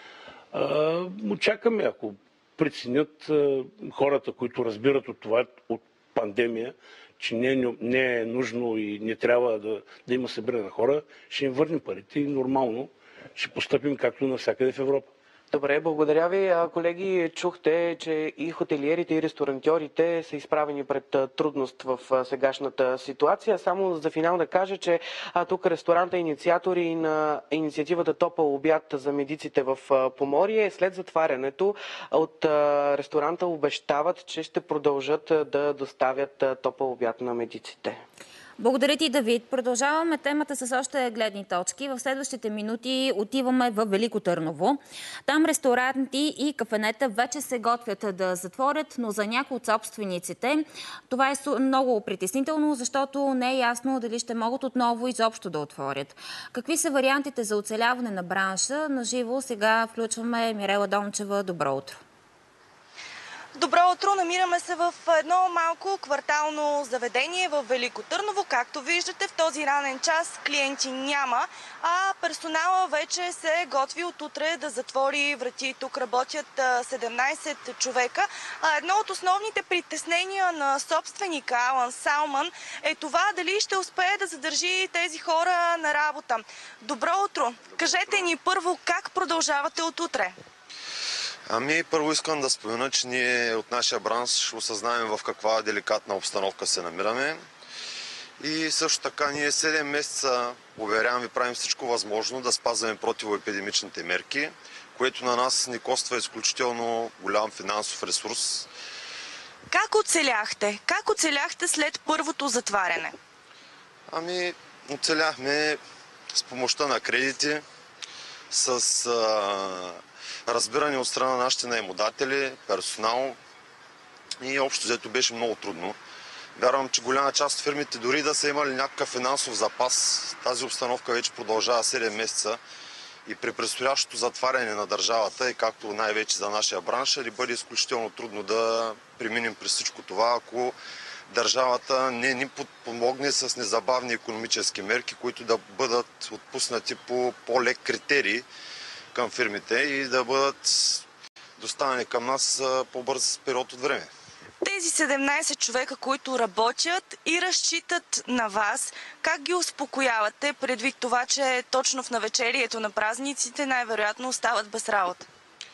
Очакаме, ако преценят хората, които разбират от това, от пандемия, че не е, не е нужно и не трябва да, да има събиране на хора, ще им върнем парите и нормално ще постъпим както навсякъде в Европа. Добре, благодаря ви. Колеги, чухте, че и хотелиерите, и ресторантьорите са изправени пред трудност в сегашната ситуация. Само за финал да кажа, че тук ресторанта инициатори на инициативата Топъл обяд за медиците в Поморие, след затварянето от ресторанта обещават, че ще продължат да доставят топъл обяд на медиците. Благодаря ти, Давид. Продължаваме темата с още гледни точки. В следващите минути отиваме в Велико Търново. Там ресторанти и кафенета вече се готвят да затворят, но за някои от собствениците това е много притеснително, защото не е ясно дали ще могат отново изобщо да отворят. Какви са вариантите за оцеляване на бранша? На живо сега включваме Мирела Дончева. Добро утро! Добро утро! Намираме се в едно малко квартално заведение в Велико Търново. Както виждате, в този ранен час клиенти няма, а персонала вече се готви от утре да затвори врати. Тук работят седемнайсет човека. А едно от основните притеснения на собственика Алан Салман е това дали ще успее да задържи тези хора на работа. Добро утро! Кажете ни първо как продължавате от утре? Ами, първо искам да спомена, че ние от нашия бранш осъзнаем в каква деликатна обстановка се намираме. И също така ние седем месеца, уверявам ви, правим всичко възможно да спазваме противоепидемичните мерки, което на нас ни коства изключително голям финансов ресурс. Как оцеляхте? Как оцеляхте след първото затваряне? Ами, оцеляхме с помощта на кредити, с а, разбиране от страна на нашите наемодатели, персонал и общо взето беше много трудно. Вярвам, че голяма част от фирмите дори да са имали някакъв финансов запас, тази обстановка вече продължава седем месеца и при предстоящото затваряне на държавата и както най-вече за нашия бранш ще бъде изключително трудно да преминем през всичко това, ако държавата не ни подпомогне с незабавни икономически мерки, които да бъдат отпуснати по по-лек критерии към фирмите и да бъдат доставени към нас по-бърз период от време. Тези седемнайсет човека, които работят и разчитат на вас, как ги успокоявате предвид това, че точно в навечерието на празниците най-вероятно остават без работа?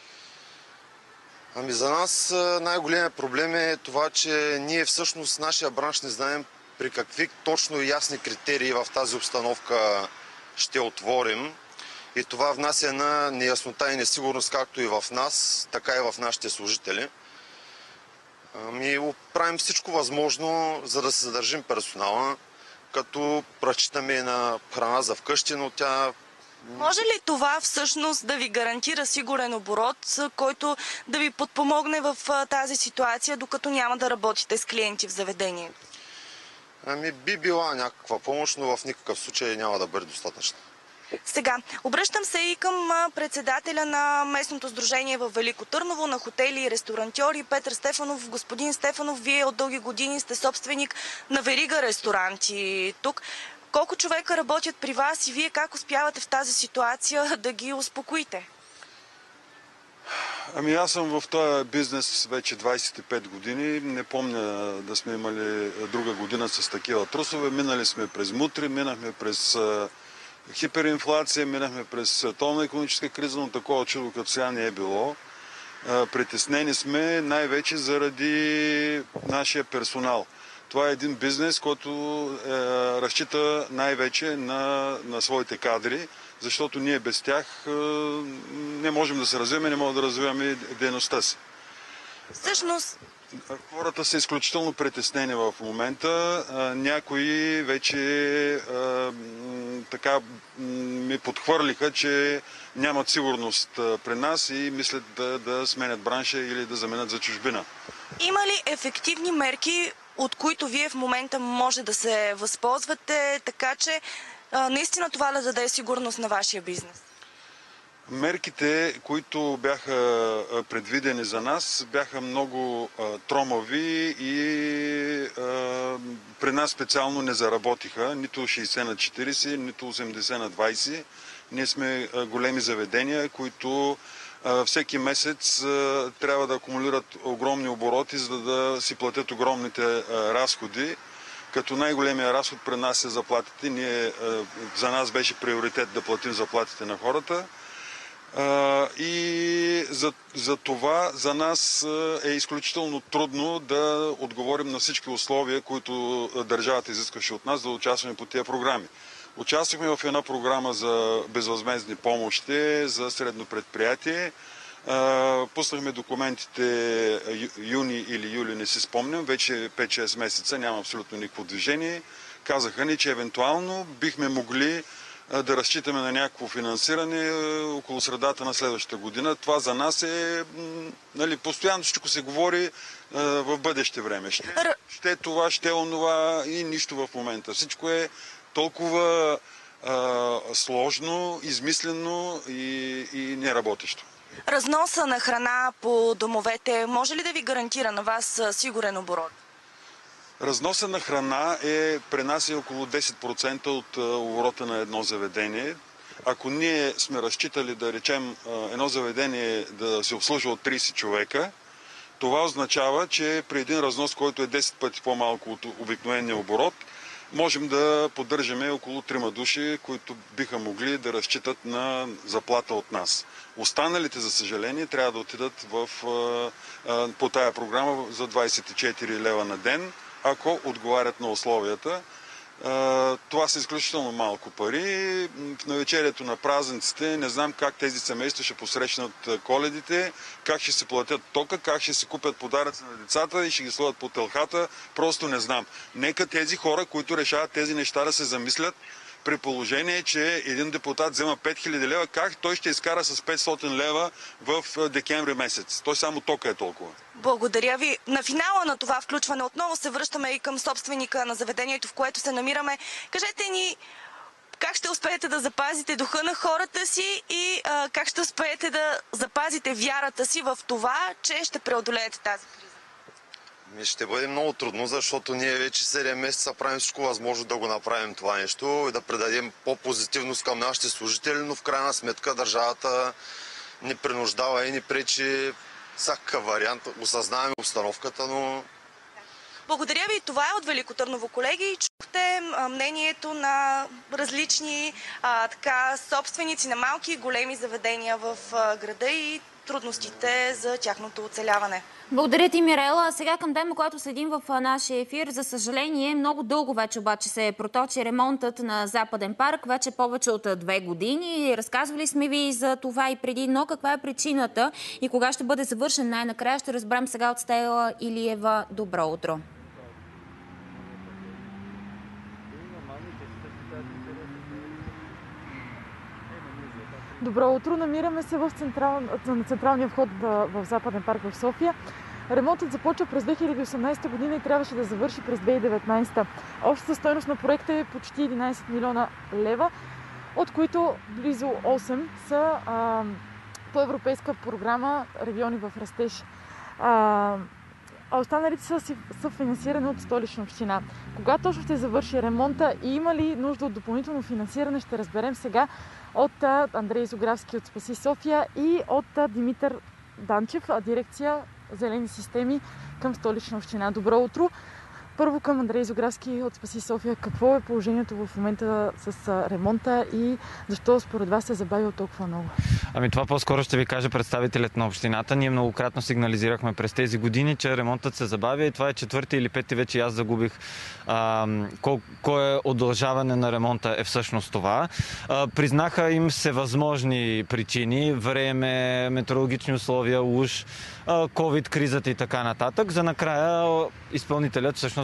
Ами за нас най-големият проблем е това, че ние всъщност нашия бранш не знаем при какви точно и ясни критерии в тази обстановка ще отворим. И това внася на неяснота и несигурност както и в нас, така и в нашите служители. Ами, правим всичко възможно, за да се задържим персонала, като разчитаме на храна за вкъщи, но тя... Може ли това всъщност да ви гарантира сигурен оборот, който да ви подпомогне в тази ситуация, докато няма да работите с клиенти в заведение? Ами, би била някаква помощ, но в никакъв случай няма да бъде достатъчно. Сега, обръщам се и към председателя на местното сдружение в Велико Търново, на хотели и ресторантьори Петър Стефанов. Господин Стефанов, вие от дълги години сте собственик на верига ресторанти тук. Колко човека работят при вас и вие как успявате в тази ситуация да ги успокоите? Ами аз съм в този бизнес вече двайсет и пет години. Не помня да сме имали друга година с такива трусове. Минали сме през мутри, минахме през хиперинфлация, минахме през световна икономическа криза, но такова чудо като сега не е било. Притеснени сме най-вече заради нашия персонал. Това е един бизнес, който е, разчита най-вече на, на своите кадри, защото ние без тях е, не можем да се развиваме, не можем да развиваме дейността си. Всъщност... Хората са изключително притеснени в момента. Някои вече така ми подхвърлиха, че нямат сигурност при нас и мислят да, да сменят бранша или да заменят за чужбина. Има ли ефективни мерки, от които вие в момента може да се възползвате, така че а, наистина това да даде сигурност на вашия бизнес? Мерките, които бяха предвидени за нас, бяха много а, тромави и а, при нас специално не заработиха нито шейсет на четирийсет, нито осемдесет на двайсет. Ние сме а, големи заведения, които а, всеки месец а, трябва да акумулират огромни обороти, за да си платят огромните а, разходи. Като най-големия разход при нас е заплатите. Ние, а, за нас беше приоритет да платим заплатите на хората. Uh, и за, за това за нас е изключително трудно да отговорим на всички условия, които държавата изискваше от нас да участваме по тези програми. Участвахме в една програма за безвъзмездни помощи за средно предприятие. Uh, пуснахме документите юни или юли, не си спомням, вече пет-шест месеца, няма абсолютно никакво движение. Казаха ни, че евентуално бихме могли да разчитаме на някакво финансиране около средата на следващата година. Това за нас е, нали, постоянно всичко се говори а, в бъдеще време. Ще, ще това, ще онова и нищо в момента. Всичко е толкова а, сложно, измислено и, и неработещо. Разноса на храна по домовете може ли да ви гарантира на вас сигурен оборот? Разноса на храна е при нас е около десет процента от оборота на едно заведение. Ако ние сме разчитали да речем едно заведение да се обслужва от трийсет човека, това означава, че при един разнос, който е десет пъти по-малко от обикновения оборот, можем да поддържаме около трима души, които биха могли да разчитат на заплата от нас. Останалите, за съжаление, трябва да отидат в, по тая програма за двайсет и четири лева на ден, ако отговарят на условията. Това са изключително малко пари. В навечерието на празниците не знам как тези семейства ще посрещнат коледите, как ще се платят тока, как ще се купят подаръци на децата и ще ги сложат по телхата. Просто не знам. Нека тези хора, които решават тези неща, да се замислят, при положение, че един депутат взема пет хиляди лева, как той ще изкара с петстотин лева в декември месец? Той само тока е толкова. Благодаря ви. На финала на това включване отново се връщаме и към собственика на заведението, в което се намираме. Кажете ни как ще успеете да запазите духа на хората си и а, как ще успеете да запазите вярата си в това, че ще преодолеете тази криза? Ще бъде много трудно, защото ние вече седем месеца правим всичко възможно да го направим това нещо и да предадем по-позитивност към нашите служители, но в крайна сметка държавата ни принуждава и ни пречи всякакъв вариант. Осъзнаваме обстановката, но... Благодаря ви. Това е от Велико Търново, колеги. Чухте мнението на различни а, така, собственици на малки и големи заведения в а, града и трудностите за тяхното оцеляване. Благодаря ти, Мирела. Сега към тема, която следим в нашия ефир. За съжаление, много дълго вече обаче се проточи ремонтът на Западен парк. Вече повече от две години. Разказвали сме ви за това и преди, но каква е причината и кога ще бъде завършен най-накрая, ще разберем сега от Стела Илиева. Добро утро! Добро утро! Намираме се в централ... на централния вход в Западен парк в София. Ремонтът започва през две хиляди и осемнадесета година и трябваше да завърши през две хиляди и деветнадесета. Общата стойност на проекта е почти единадесет милиона лева, от които близо осем са а, по европейска програма Региони в растеж. А, а останалите са, са финансирани от Столична община. Кога точно ще завърши ремонта и има ли нужда от допълнително финансиране, ще разберем сега от Андрей Зографски от Спаси София и от Димитър Данчев, дирекция Зелени системи към Столична община. Добро утро! Първо към Андрей Зографски от Спаси София. Какво е положението в момента с ремонта и защо според вас се забавил толкова много? Ами това по-скоро ще ви каже представителят на общината. Ние многократно сигнализирахме през тези години, че ремонтът се забавя и това е четвърти или пети вече аз загубих а, кое удължаване на ремонта е всъщност това. А, признаха им всевъзможни причини, време, метеорологични условия, уж, ковид, кризата и така нататък. За накрая изпълнителят всъщност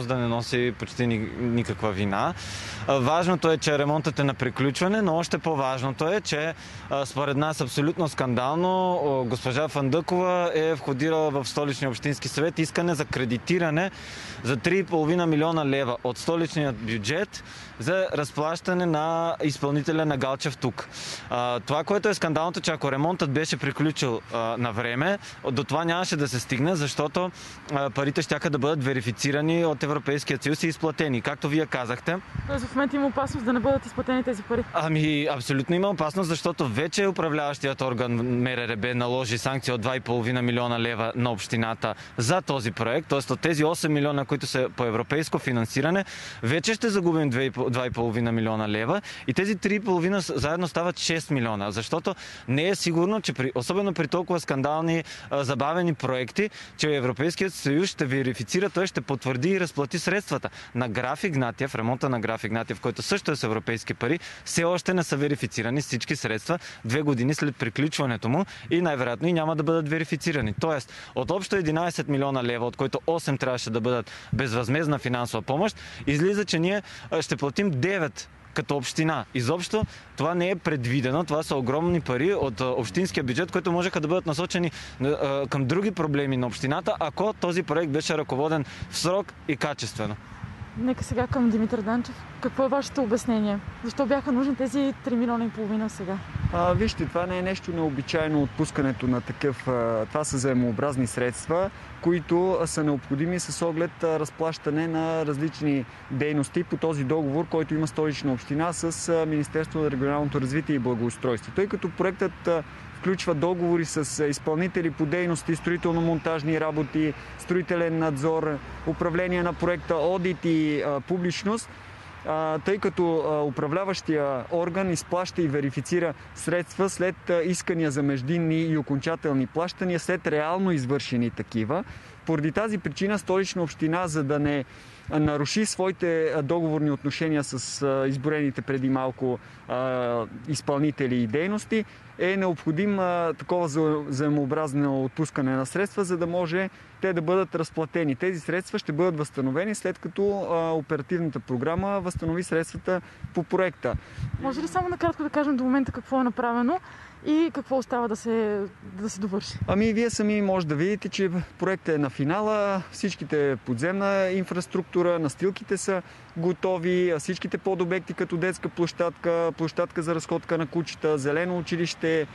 може да не носи почти никаква вина. Важното е, че ремонтът е на приключване, но още по-важното е, че според нас абсолютно скандално госпожа Фандъкова е входирала в Столичния общински съвет искане за кредитиране за три и половина милиона лева от столичния бюджет за разплащане на изпълнителя на Галчев тук. А, това, което е скандалното, че ако ремонтът беше приключил а, на време, до това нямаше да се стигне, защото а, парите щяха да бъдат верифицирани от Европейския съюз и изплатени, както вие казахте. Тоест в момента има опасност да не бъдат изплатени тези пари? Ами, абсолютно има опасност, защото вече управляващият орган МРРБ наложи санкция от два и половина милиона лева на общината за този проект, т.е. от тези осем милиона, които са по европейско финансиране, вече ще загубим два и половина милиона лева и тези три и половина заедно стават шест милиона, защото не е сигурно, че при, особено при толкова скандални а, забавени проекти, че Европейският съюз ще верифицира, той ще потвърди и разплати средствата. На Граф Игнатиев, ремонта на Граф Игнатиев, който също е с европейски пари, все още не са верифицирани всички средства две години след приключването му и най-вероятно и няма да бъдат верифицирани. Тоест, от общо единайсет милиона лева, от които осем трябваше да бъдат безвъзмездна финансова помощ, излиза, че ние ще платим девет като община. Изобщо това не е предвидено. Това са огромни пари от общинския бюджет, които можеха да бъдат насочени към други проблеми на общината, ако този проект беше ръководен в срок и качествено. Нека сега към Димитър Данчев. Какво е вашето обяснение? Защо бяха нужни тези три милиона и половина сега? А, вижте, това не е нещо необичайно отпускането на такъв. А, това са заемообразни средства, които са необходими с оглед а, разплащане на различни дейности по този договор, който има Столична община с а, Министерство на регионалното развитие и благоустройство. Тъй като проектът а, включва договори с изпълнители по дейности, строително-монтажни работи, строителен надзор, управление на проекта, одит и а, публичност, а, тъй като а, управляващия орган изплаща и верифицира средства след а, искания за междинни и окончателни плащания, след реално извършени такива. Поради тази причина Столична община, за да не наруши своите договорни отношения с изброените преди малко а, изпълнители и дейности, е необходим а, такова взаимообразно отпускане на средства, за да може те да бъдат разплатени. Тези средства ще бъдат възстановени след като а, оперативната програма възстанови средствата по проекта. Може ли само накратко да кажем до момента какво е направено и какво остава да се, да се довърши? Ами вие сами може да видите, че проектът е на финала, всичките подземна инфраструктура, настилките са готови, всичките подобекти като детска площадка, площадка за разходка на кучета, зелено училище,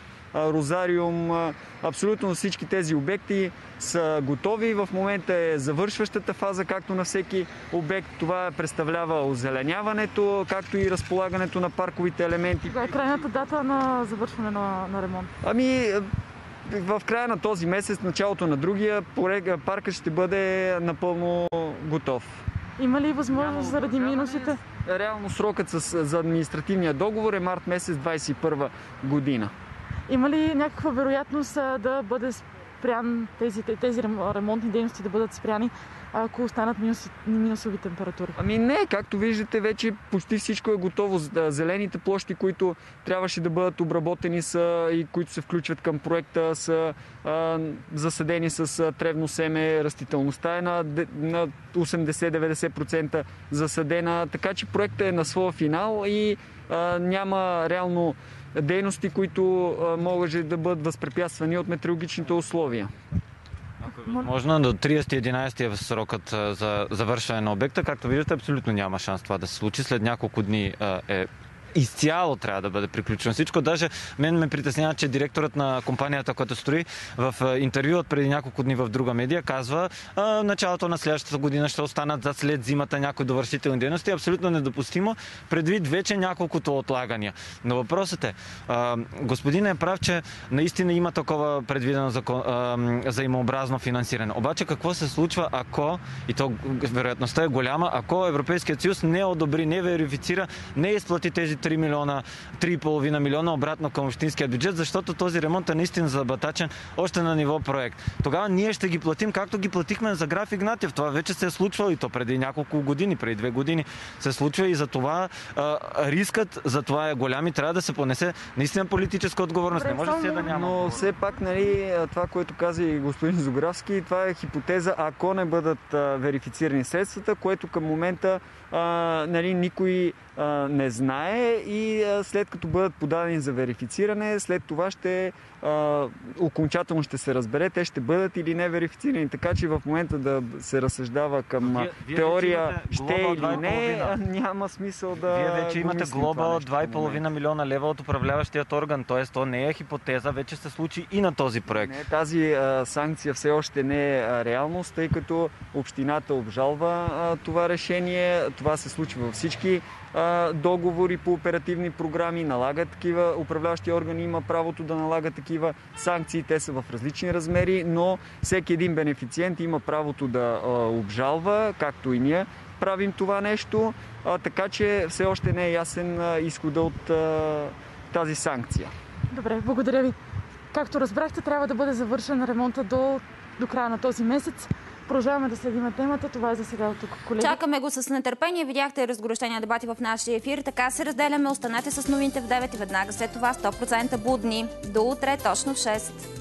розариум, абсолютно всички тези обекти са готови. В момента е завършващата фаза, както на всеки обект. Това представлява озеленяването, както и разполагането на парковите елементи. Кога е крайната дата на завършване на, на ремонт? Ами, в края на този месец, началото на другия, паркът ще бъде напълно готов. Има ли възможност заради минусите? Реално срокът с, за административния договор е март месец двайсет и първа година. Има ли някаква вероятност да бъде спрян тези, тези ремонтни дейности да бъдат спряни, ако останат минус, минусови температури? Ами не, както виждате, вече почти всичко е готово. Зелените площи, които трябваше да бъдат обработени са и които се включват към проекта, са а, засадени с тревно семе. Растителността е на, на осемдесет до деветдесет процента засадена, така че проектът е на своя финал и а, няма реално дейности, които а, могат да бъдат възпрепятствани от метеорологичните условия. Възможно до тридесети единайсети е срокът за завършване на обекта. Както виждате, абсолютно няма шанс това да се случи. След няколко дни е изцяло трябва да бъде приключено всичко. Даже мен ме притеснява, че директорът на компанията, която строи, в интервю от преди няколко дни в друга медия казва, а, началото на следващата година ще останат за след зимата някои довършителни дейности. Абсолютно недопустимо, предвид вече няколкото отлагания. Но въпросът е, а, господин е прав, че наистина има такова предвидено закон, а, взаимообразно финансиране. Обаче какво се случва, ако, и то вероятността е голяма, ако Европейският съюз не одобри, не верифицира, не изплати тези три милиона, три и половина милиона обратно към общинския бюджет, защото този ремонт е наистина забатачен още на ниво проект. Тогава ние ще ги платим, както ги платихме за Граф Игнатиев. Това вече се е случвало и то преди няколко години, преди две години се случва и за това а, рискът за това е голям и трябва да се понесе наистина политическа отговорност. Не може се да няма. Но все пак, нали, това, което каза и господин Зографски, това е хипотеза, ако не бъдат а, верифицирани средствата, което към момента а, нали, никой а, не знае и а, след като бъдат подадени за верифициране, след това ще а, окончателно ще се разбере, те ще бъдат или не верифицирани. Така че в момента да се разсъждава към вие, вие теория ще или не, няма смисъл да... Вие вече имате глоба от два и половина милиона лева от управляващият орган, т.е. то не е хипотеза, вече се случи и на този проект. Не, тази а, санкция все още не е а, реалност, тъй като общината обжалва а, това решение. Това се случва във всички а, договори по оперативни програми, налага такива, управляващи органи има правото да налага такива санкции, те са в различни размери, но всеки един бенефициент има правото да а, обжалва, както и ние правим това нещо, а, така че все още не е ясен а, изхода от а, тази санкция. Добре, благодаря ви. Както разбрахте, трябва да бъде завършен ремонта до, до края на този месец. Продължаваме да следим темата. Това е за сега от тук, колеги. Чакаме го с нетърпение. Видяхте разгорещения дебати в нашия ефир. Така се разделяме. Останете с новините в девет и веднага след това сто процента будни. До утре, точно в шест.